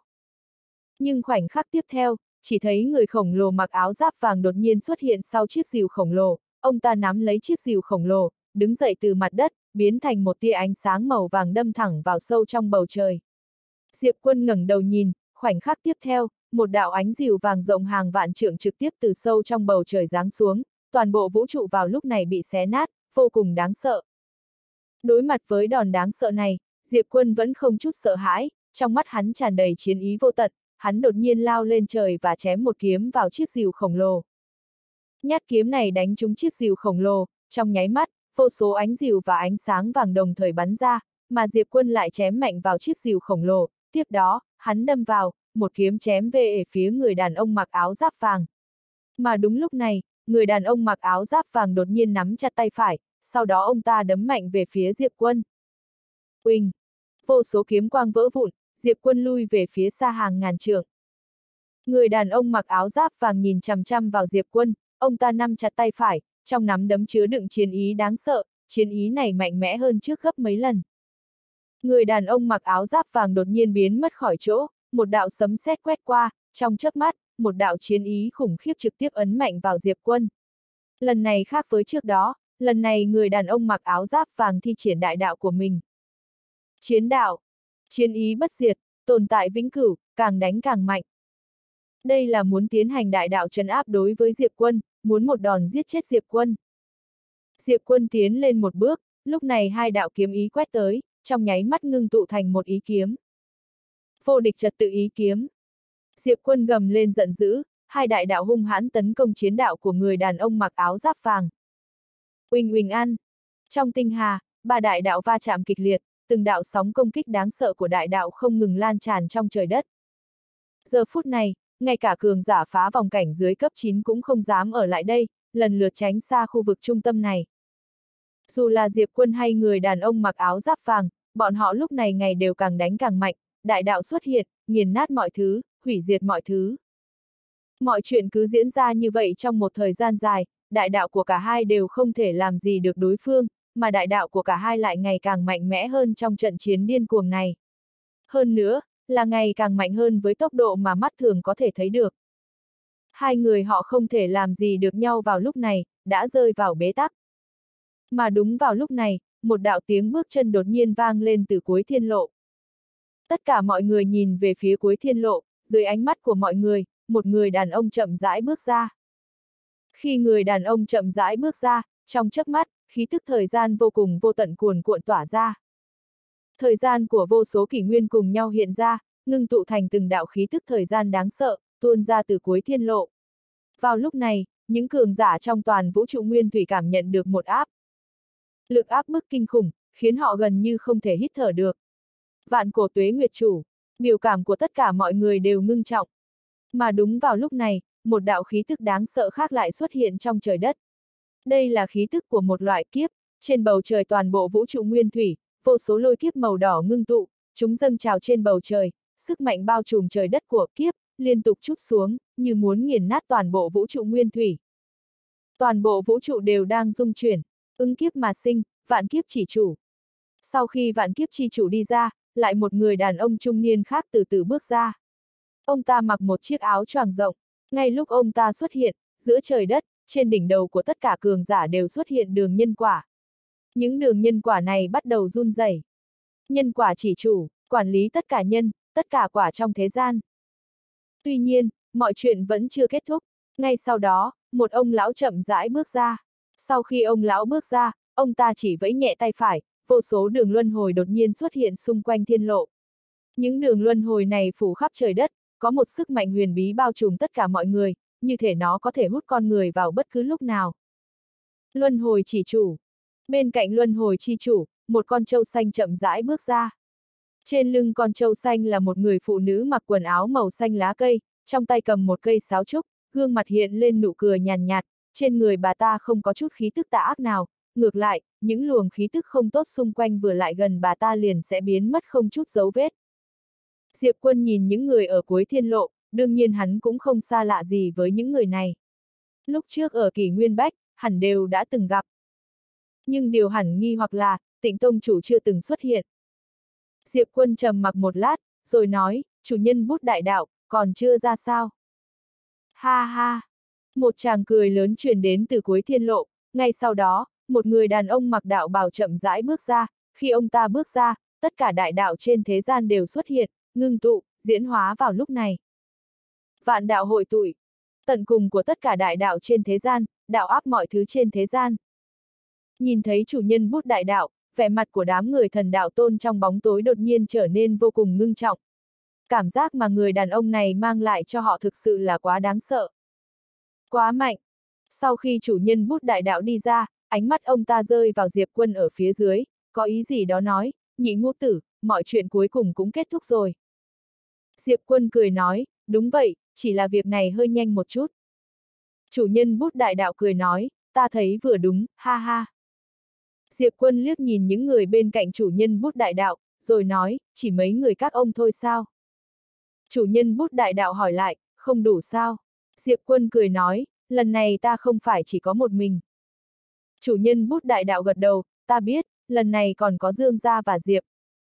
Nhưng khoảnh khắc tiếp theo, chỉ thấy người khổng lồ mặc áo giáp vàng đột nhiên xuất hiện sau chiếc rìu khổng lồ, ông ta nắm lấy chiếc rìu khổng lồ, đứng dậy từ mặt đất, biến thành một tia ánh sáng màu vàng đâm thẳng vào sâu trong bầu trời. Diệp Quân ngẩng đầu nhìn, khoảnh khắc tiếp theo, một đạo ánh rìu vàng rộng hàng vạn trượng trực tiếp từ sâu trong bầu trời giáng xuống, toàn bộ vũ trụ vào lúc này bị xé nát, vô cùng đáng sợ. Đối mặt với đòn đáng sợ này, Diệp Quân vẫn không chút sợ hãi, trong mắt hắn tràn đầy chiến ý vô tận, hắn đột nhiên lao lên trời và chém một kiếm vào chiếc rìu khổng lồ. Nhát kiếm này đánh trúng chiếc rìu khổng lồ, trong nháy mắt, vô số ánh rìu và ánh sáng vàng đồng thời bắn ra, mà Diệp Quân lại chém mạnh vào chiếc rìu khổng lồ, tiếp đó, hắn đâm vào, một kiếm chém về phía người đàn ông mặc áo giáp vàng. Mà đúng lúc này, người đàn ông mặc áo giáp vàng đột nhiên nắm chặt tay phải, sau đó ông ta đấm mạnh về phía Diệp Quân. Uỳnh! Vô số kiếm quang vỡ vụn, Diệp Quân lui về phía xa hàng ngàn trượng. Người đàn ông mặc áo giáp vàng nhìn chằm chằm vào Diệp Quân, ông ta nắm chặt tay phải, trong nắm đấm chứa đựng chiến ý đáng sợ, chiến ý này mạnh mẽ hơn trước gấp mấy lần. Người đàn ông mặc áo giáp vàng đột nhiên biến mất khỏi chỗ, một đạo sấm sét quét qua, trong chớp mắt, một đạo chiến ý khủng khiếp trực tiếp ấn mạnh vào Diệp Quân. Lần này khác với trước đó, lần này người đàn ông mặc áo giáp vàng thi triển đại đạo của mình. Chiến đạo, chiến ý bất diệt, tồn tại vĩnh cửu, càng đánh càng mạnh. Đây là muốn tiến hành đại đạo trấn áp đối với Diệp Quân, muốn một đòn giết chết Diệp Quân. Diệp Quân tiến lên một bước, lúc này hai đạo kiếm ý quét tới, trong nháy mắt ngưng tụ thành một ý kiếm. Vô địch trật tự ý kiếm. Diệp Quân gầm lên giận dữ, hai đại đạo hung hãn tấn công chiến đạo của người đàn ông mặc áo giáp vàng. Uỳnh uỳnh ăn. Trong tinh hà, ba đại đạo va chạm kịch liệt, từng đạo sóng công kích đáng sợ của đại đạo không ngừng lan tràn trong trời đất. Giờ phút này, ngay cả cường giả phá vòng cảnh dưới cấp chín cũng không dám ở lại đây, lần lượt tránh xa khu vực trung tâm này. Dù là Diệp Quân hay người đàn ông mặc áo giáp vàng, bọn họ lúc này ngày đều càng đánh càng mạnh, đại đạo xuất hiện, nghiền nát mọi thứ, hủy diệt mọi thứ. Mọi chuyện cứ diễn ra như vậy trong một thời gian dài, đại đạo của cả hai đều không thể làm gì được đối phương, mà đại đạo của cả hai lại ngày càng mạnh mẽ hơn trong trận chiến điên cuồng này. Hơn nữa, là ngày càng mạnh hơn với tốc độ mà mắt thường có thể thấy được. Hai người họ không thể làm gì được nhau vào lúc này, đã rơi vào bế tắc. Mà đúng vào lúc này, một đạo tiếng bước chân đột nhiên vang lên từ cuối thiên lộ. Tất cả mọi người nhìn về phía cuối thiên lộ, dưới ánh mắt của mọi người, một người đàn ông chậm rãi bước ra. Khi người đàn ông chậm rãi bước ra, trong chớp mắt, khí tức thời gian vô cùng vô tận cuồn cuộn tỏa ra. Thời gian của vô số kỷ nguyên cùng nhau hiện ra, ngưng tụ thành từng đạo khí tức thời gian đáng sợ, tuôn ra từ cuối thiên lộ. Vào lúc này, những cường giả trong toàn vũ trụ nguyên thủy cảm nhận được một áp. Lực áp bức kinh khủng, khiến họ gần như không thể hít thở được. Vạn cổ tuế nguyệt chủ, biểu cảm của tất cả mọi người đều ngưng trọng. Mà đúng vào lúc này, một đạo khí tức đáng sợ khác lại xuất hiện trong trời đất. Đây là khí tức của một loại kiếp, trên bầu trời toàn bộ vũ trụ nguyên thủy, vô số lôi kiếp màu đỏ ngưng tụ, chúng dâng trào trên bầu trời, sức mạnh bao trùm trời đất của kiếp, liên tục trút xuống, như muốn nghiền nát toàn bộ vũ trụ nguyên thủy. Toàn bộ vũ trụ đều đang rung chuyển, ứng kiếp mà sinh, vạn kiếp chỉ chủ. Sau khi vạn kiếp chi chủ đi ra, lại một người đàn ông trung niên khác từ từ bước ra. Ông ta mặc một chiếc áo choàng rộng, ngay lúc ông ta xuất hiện, giữa trời đất, trên đỉnh đầu của tất cả cường giả đều xuất hiện đường nhân quả. Những đường nhân quả này bắt đầu run rẩy. Nhân quả chỉ chủ, quản lý tất cả nhân, tất cả quả trong thế gian. Tuy nhiên, mọi chuyện vẫn chưa kết thúc. Ngay sau đó, một ông lão chậm rãi bước ra. Sau khi ông lão bước ra, ông ta chỉ vẫy nhẹ tay phải, vô số đường luân hồi đột nhiên xuất hiện xung quanh thiên lộ. Những đường luân hồi này phủ khắp trời đất, có một sức mạnh huyền bí bao trùm tất cả mọi người, như thể nó có thể hút con người vào bất cứ lúc nào. Luân hồi chỉ chủ. Bên cạnh luân hồi chi chủ, một con trâu xanh chậm rãi bước ra. Trên lưng con trâu xanh là một người phụ nữ mặc quần áo màu xanh lá cây, trong tay cầm một cây sáo trúc, gương mặt hiện lên nụ cười nhàn nhạt, trên người bà ta không có chút khí tức tà ác nào, ngược lại, những luồng khí tức không tốt xung quanh vừa lại gần bà ta liền sẽ biến mất không chút dấu vết. Diệp Quân nhìn những người ở cuối thiên lộ, đương nhiên hắn cũng không xa lạ gì với những người này. Lúc trước ở Kỷ Nguyên Bách, hẳn đều đã từng gặp. Nhưng điều hẳn nghi hoặc là, Tịnh Tông chủ chưa từng xuất hiện. Diệp Quân trầm mặc một lát, rồi nói, chủ nhân bút đại đạo, còn chưa ra sao? Ha ha! Một tràng cười lớn truyền đến từ cuối thiên lộ, ngay sau đó, một người đàn ông mặc đạo bào chậm rãi bước ra, khi ông ta bước ra, tất cả đại đạo trên thế gian đều xuất hiện, ngưng tụ, diễn hóa vào lúc này. Vạn đạo hội tụ, tận cùng của tất cả đại đạo trên thế gian, đạo áp mọi thứ trên thế gian. Nhìn thấy chủ nhân bút đại đạo, vẻ mặt của đám người thần đạo tôn trong bóng tối đột nhiên trở nên vô cùng ngưng trọng. Cảm giác mà người đàn ông này mang lại cho họ thực sự là quá đáng sợ. Quá mạnh. Sau khi chủ nhân bút đại đạo đi ra, ánh mắt ông ta rơi vào Diệp Quân ở phía dưới, có ý gì đó nói, nhị ngũ tử, mọi chuyện cuối cùng cũng kết thúc rồi. Diệp Quân cười nói, đúng vậy, chỉ là việc này hơi nhanh một chút. Chủ nhân bút đại đạo cười nói, ta thấy vừa đúng, ha ha. Diệp Quân liếc nhìn những người bên cạnh chủ nhân bút đại đạo, rồi nói, chỉ mấy người các ông thôi sao? Chủ nhân bút đại đạo hỏi lại, không đủ sao? Diệp Quân cười nói, lần này ta không phải chỉ có một mình. Chủ nhân bút đại đạo gật đầu, ta biết, lần này còn có Dương Gia và Diệp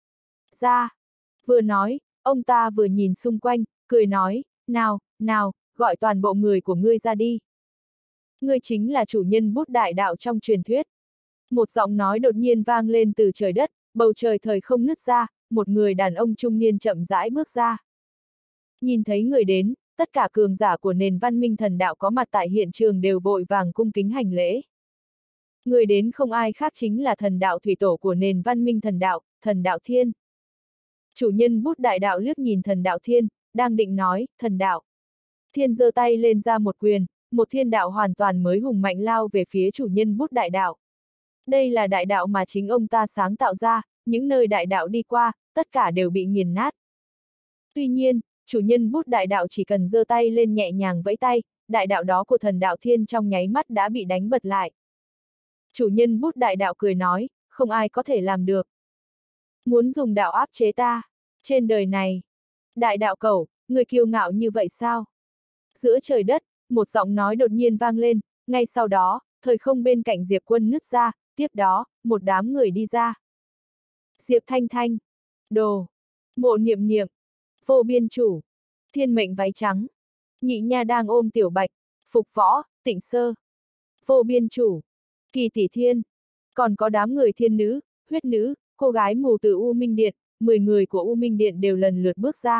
Gia. Vừa nói, ông ta vừa nhìn xung quanh, cười nói, nào, nào, gọi toàn bộ người của ngươi ra đi. Ngươi chính là chủ nhân bút đại đạo trong truyền thuyết. Một giọng nói đột nhiên vang lên từ trời đất, bầu trời thời không nứt ra, một người đàn ông trung niên chậm rãi bước ra. Nhìn thấy người đến, tất cả cường giả của nền văn minh thần đạo có mặt tại hiện trường đều vội vàng cung kính hành lễ. Người đến không ai khác chính là thần đạo thủy tổ của nền văn minh thần đạo, thần đạo thiên. Chủ nhân bút đại đạo liếc nhìn thần đạo thiên, đang định nói, thần đạo. Thiên giơ tay lên ra một quyền, một thiên đạo hoàn toàn mới hùng mạnh lao về phía chủ nhân bút đại đạo. Đây là đại đạo mà chính ông ta sáng tạo ra, những nơi đại đạo đi qua, tất cả đều bị nghiền nát. Tuy nhiên, chủ nhân bút đại đạo chỉ cần giơ tay lên nhẹ nhàng vẫy tay, đại đạo đó của thần đạo thiên trong nháy mắt đã bị đánh bật lại. Chủ nhân bút đại đạo cười nói, không ai có thể làm được. Muốn dùng đạo áp chế ta, trên đời này. Đại đạo cẩu, người kiêu ngạo như vậy sao? Giữa trời đất, một giọng nói đột nhiên vang lên, ngay sau đó, thời không bên cạnh Diệp Quân nứt ra, tiếp đó, một đám người đi ra. Diệp Thanh Thanh, Đồ, Mộ Niệm Niệm, Vô Biên Chủ, Thiên Mệnh váy trắng, Nhị Nha đang ôm Tiểu Bạch, Phục Võ, Tịnh Sơ, Vô Biên Chủ, Kỳ Tỷ Thiên, còn có đám người thiên nữ, huyết nữ, cô gái mù từ U Minh Điện, mười người của U Minh Điện đều lần lượt bước ra.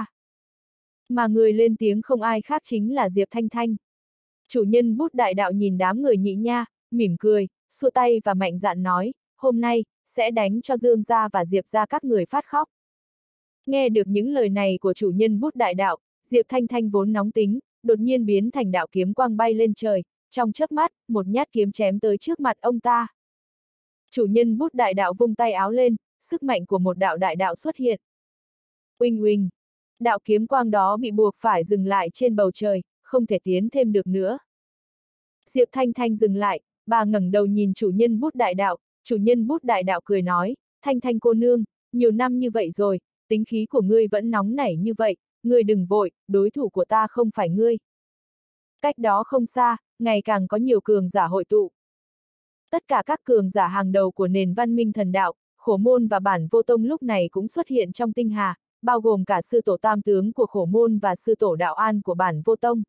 Mà người lên tiếng không ai khác chính là Diệp Thanh Thanh. Chủ nhân bút đại đạo nhìn đám người nhị nha, mỉm cười, xua tay và mạnh dạn nói, hôm nay, sẽ đánh cho Dương gia và Diệp gia các người phát khóc. Nghe được những lời này của chủ nhân bút đại đạo, Diệp Thanh Thanh vốn nóng tính, đột nhiên biến thành đạo kiếm quang bay lên trời, trong chớp mắt, một nhát kiếm chém tới trước mặt ông ta. Chủ nhân bút đại đạo vung tay áo lên, sức mạnh của một đạo đại đạo xuất hiện. Uỳnh uỳnh, đạo kiếm quang đó bị buộc phải dừng lại trên bầu trời, không thể tiến thêm được nữa. Diệp Thanh Thanh dừng lại, bà ngẩng đầu nhìn chủ nhân bút đại đạo, chủ nhân bút đại đạo cười nói, Thanh Thanh cô nương, nhiều năm như vậy rồi, tính khí của ngươi vẫn nóng nảy như vậy, ngươi đừng vội, đối thủ của ta không phải ngươi. Cách đó không xa, ngày càng có nhiều cường giả hội tụ. Tất cả các cường giả hàng đầu của nền văn minh thần đạo, Khổ Môn và Bản Vô Tông lúc này cũng xuất hiện trong tinh hà, bao gồm cả sư tổ tam tướng của Khổ Môn và sư tổ đạo an của Bản Vô Tông.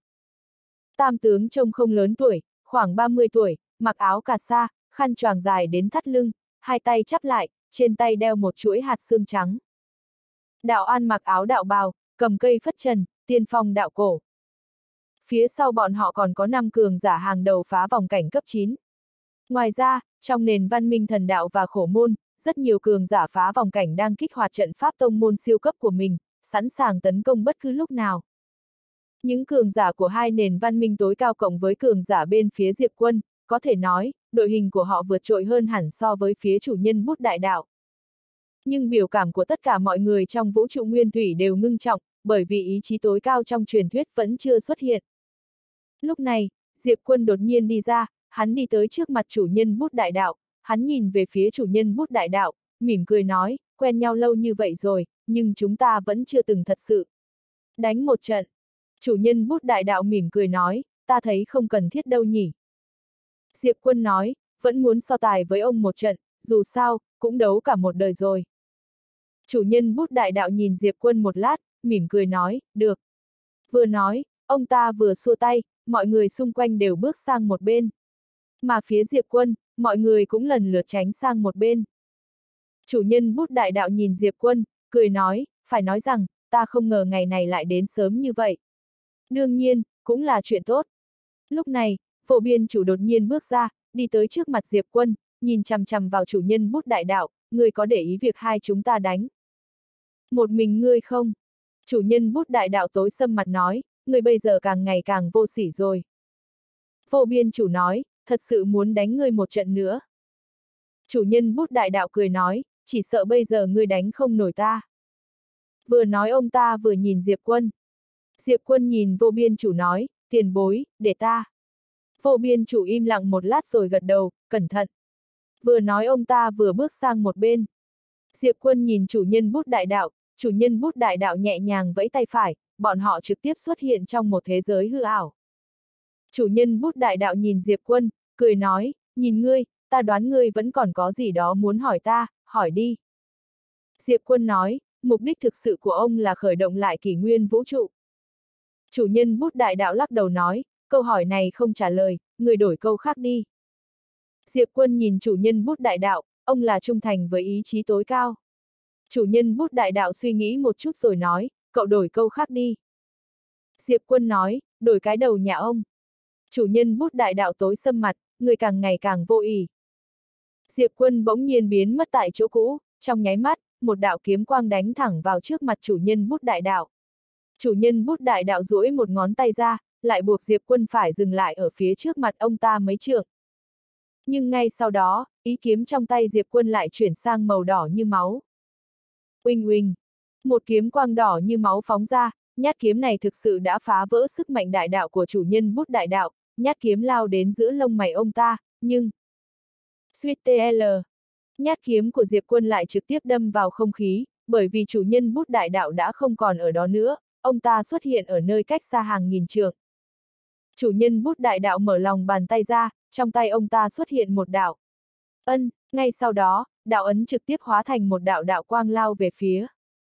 Tam tướng trông không lớn tuổi, khoảng ba mươi tuổi, mặc áo cà sa, khăn choàng dài đến thắt lưng, hai tay chắp lại, trên tay đeo một chuỗi hạt xương trắng. Đạo an mặc áo đạo bào, cầm cây phất trần, tiên phong đạo cổ. Phía sau bọn họ còn có năm cường giả hàng đầu phá vòng cảnh cấp chín. Ngoài ra, trong nền văn minh thần đạo và Khổ Môn, rất nhiều cường giả phá vòng cảnh đang kích hoạt trận pháp tông môn siêu cấp của mình, sẵn sàng tấn công bất cứ lúc nào. Những cường giả của hai nền văn minh tối cao cộng với cường giả bên phía Diệp Quân, có thể nói, đội hình của họ vượt trội hơn hẳn so với phía chủ nhân bút đại đạo. Nhưng biểu cảm của tất cả mọi người trong vũ trụ nguyên thủy đều ngưng trọng, bởi vì ý chí tối cao trong truyền thuyết vẫn chưa xuất hiện. Lúc này, Diệp Quân đột nhiên đi ra, hắn đi tới trước mặt chủ nhân bút đại đạo, hắn nhìn về phía chủ nhân bút đại đạo, mỉm cười nói, quen nhau lâu như vậy rồi, nhưng chúng ta vẫn chưa từng thật sự đánh một trận. Chủ nhân bút đại đạo mỉm cười nói, ta thấy không cần thiết đâu nhỉ. Diệp Quân nói, vẫn muốn so tài với ông một trận, dù sao, cũng đấu cả một đời rồi. Chủ nhân bút đại đạo nhìn Diệp Quân một lát, mỉm cười nói, được. Vừa nói, ông ta vừa xua tay, mọi người xung quanh đều bước sang một bên. Mà phía Diệp Quân, mọi người cũng lần lượt tránh sang một bên. Chủ nhân bút đại đạo nhìn Diệp Quân, cười nói, phải nói rằng, ta không ngờ ngày này lại đến sớm như vậy. Đương nhiên, cũng là chuyện tốt. Lúc này, Vô Biên chủ đột nhiên bước ra, đi tới trước mặt Diệp Quân, nhìn chằm chằm vào chủ nhân bút đại đạo, ngươi có để ý việc hai chúng ta đánh? Một mình ngươi không? Chủ nhân bút đại đạo tối sầm mặt nói, ngươi bây giờ càng ngày càng vô sỉ rồi. Vô Biên chủ nói, thật sự muốn đánh ngươi một trận nữa. Chủ nhân bút đại đạo cười nói, chỉ sợ bây giờ ngươi đánh không nổi ta. Vừa nói ông ta vừa nhìn Diệp Quân. Diệp Quân nhìn Vô Biên chủ nói, tiền bối, để ta. Vô Biên chủ im lặng một lát rồi gật đầu, cẩn thận. Vừa nói ông ta vừa bước sang một bên. Diệp Quân nhìn chủ nhân bút đại đạo, chủ nhân bút đại đạo nhẹ nhàng vẫy tay phải, bọn họ trực tiếp xuất hiện trong một thế giới hư ảo. Chủ nhân bút đại đạo nhìn Diệp Quân, cười nói, nhìn ngươi, ta đoán ngươi vẫn còn có gì đó muốn hỏi ta, hỏi đi. Diệp Quân nói, mục đích thực sự của ông là khởi động lại kỷ nguyên vũ trụ. Chủ nhân bút đại đạo lắc đầu nói, câu hỏi này không trả lời, người đổi câu khác đi. Diệp Quân nhìn chủ nhân bút đại đạo, ông là trung thành với ý chí tối cao. Chủ nhân bút đại đạo suy nghĩ một chút rồi nói, cậu đổi câu khác đi. Diệp Quân nói, đổi cái đầu nhà ông. Chủ nhân bút đại đạo tối sầm mặt, người càng ngày càng vô ỷ. Diệp Quân bỗng nhiên biến mất tại chỗ cũ, trong nháy mắt, một đạo kiếm quang đánh thẳng vào trước mặt chủ nhân bút đại đạo. Chủ nhân bút đại đạo duỗi một ngón tay ra, lại buộc Diệp Quân phải dừng lại ở phía trước mặt ông ta mấy trượng. Nhưng ngay sau đó, ý kiếm trong tay Diệp Quân lại chuyển sang màu đỏ như máu. Uỳnh uỳnh, một kiếm quang đỏ như máu phóng ra, nhát kiếm này thực sự đã phá vỡ sức mạnh đại đạo của chủ nhân bút đại đạo, nhát kiếm lao đến giữa lông mày ông ta, nhưng... Suýt tl. Nhát kiếm của Diệp Quân lại trực tiếp đâm vào không khí, bởi vì chủ nhân bút đại đạo đã không còn ở đó nữa, ông ta xuất hiện ở nơi cách xa hàng nghìn trượng. Chủ nhân bút đại đạo mở lòng bàn tay ra, trong tay ông ta xuất hiện một đạo ân, ngay sau đó, đạo ấn trực tiếp hóa thành một đạo đạo quang lao về phía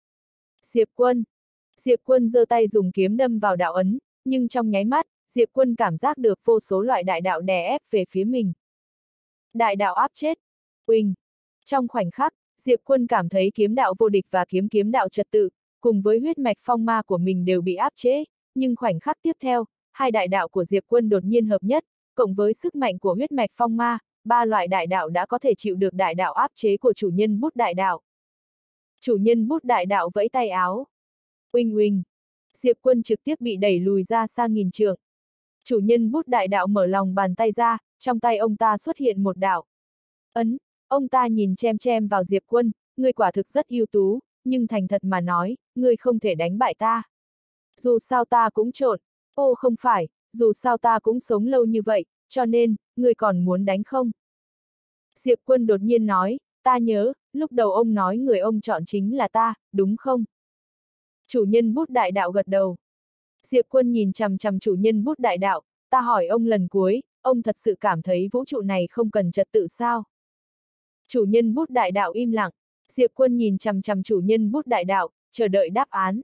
Diệp Quân. Diệp Quân giơ tay dùng kiếm đâm vào đạo ấn, nhưng trong nháy mắt, Diệp Quân cảm giác được vô số loại đại đạo đè ép về phía mình. Đại đạo áp chết. Uỳnh. Trong khoảnh khắc, Diệp Quân cảm thấy kiếm đạo vô địch và kiếm kiếm đạo trật tự, cùng với huyết mạch phong ma của mình đều bị áp chế, nhưng khoảnh khắc tiếp theo, hai đại đạo của Diệp Quân đột nhiên hợp nhất, cộng với sức mạnh của huyết mạch phong ma, ba loại đại đạo đã có thể chịu được đại đạo áp chế của chủ nhân bút đại đạo. Chủ nhân bút đại đạo vẫy tay áo. Uỳnh uỳnh. Diệp Quân trực tiếp bị đẩy lùi ra xa nghìn trượng. Chủ nhân bút đại đạo mở lòng bàn tay ra, trong tay ông ta xuất hiện một đạo ấn. Ông ta nhìn chem chem vào Diệp Quân, ngươi quả thực rất ưu tú, nhưng thành thật mà nói, ngươi không thể đánh bại ta. Dù sao ta cũng trộn. Ô không phải, dù sao ta cũng sống lâu như vậy, cho nên, ngươi còn muốn đánh không? Diệp Quân đột nhiên nói, ta nhớ, lúc đầu ông nói người ông chọn chính là ta, đúng không? Chủ nhân bút đại đạo gật đầu. Diệp Quân nhìn chằm chằm chủ nhân bút đại đạo, ta hỏi ông lần cuối, ông thật sự cảm thấy vũ trụ này không cần trật tự sao? Chủ nhân bút đại đạo im lặng, Diệp Quân nhìn chằm chằm chủ nhân bút đại đạo, chờ đợi đáp án.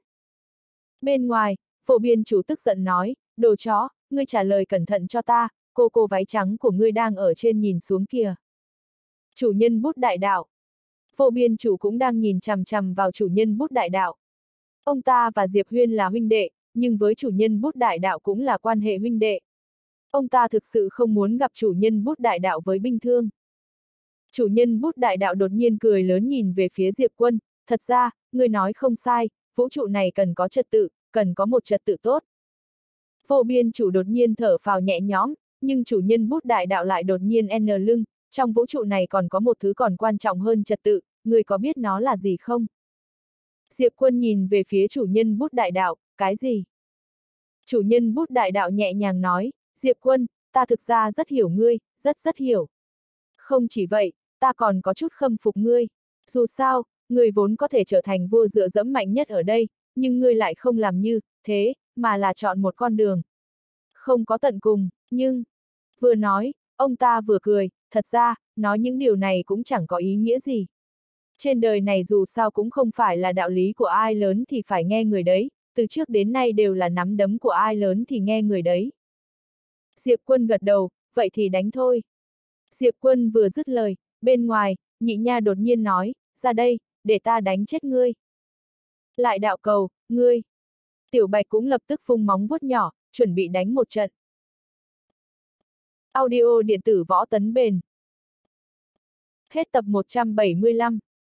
Bên ngoài, Phổ Biên chủ tức giận nói, đồ chó, ngươi trả lời cẩn thận cho ta, cô cô váy trắng của ngươi đang ở trên nhìn xuống kìa. Chủ nhân bút đại đạo. Phổ Biên chủ cũng đang nhìn chằm chằm vào chủ nhân bút đại đạo. Ông ta và Diệp Huyên là huynh đệ, nhưng với chủ nhân bút đại đạo cũng là quan hệ huynh đệ. Ông ta thực sự không muốn gặp chủ nhân bút đại đạo với binh thương. Chủ nhân bút đại đạo đột nhiên cười lớn nhìn về phía Diệp Quân, thật ra, ngươi nói không sai, vũ trụ này cần có trật tự, cần có một trật tự tốt. Vô Biên chủ đột nhiên thở phào nhẹ nhõm, nhưng chủ nhân bút đại đạo lại đột nhiên n lưng, trong vũ trụ này còn có một thứ còn quan trọng hơn trật tự, ngươi có biết nó là gì không? Diệp Quân nhìn về phía chủ nhân bút đại đạo, cái gì? Chủ nhân bút đại đạo nhẹ nhàng nói, Diệp Quân, ta thực ra rất hiểu ngươi, rất rất hiểu. Không chỉ vậy, ta còn có chút khâm phục ngươi. Dù sao, ngươi vốn có thể trở thành vua dựa dẫm mạnh nhất ở đây, nhưng ngươi lại không làm như thế, mà là chọn một con đường. Không có tận cùng, nhưng... Vừa nói, ông ta vừa cười, thật ra, nói những điều này cũng chẳng có ý nghĩa gì. Trên đời này dù sao cũng không phải là đạo lý của ai lớn thì phải nghe người đấy, từ trước đến nay đều là nắm đấm của ai lớn thì nghe người đấy. Diệp Quân gật đầu, vậy thì đánh thôi. Diệp Quân vừa dứt lời, bên ngoài, Nhị Nha đột nhiên nói, ra đây, để ta đánh chết ngươi. Lại đạo cầu, ngươi. Tiểu Bạch cũng lập tức vung móng vuốt nhỏ, chuẩn bị đánh một trận. Audio điện tử võ tấn bền. Hết tập một trăm bảy mươi lăm.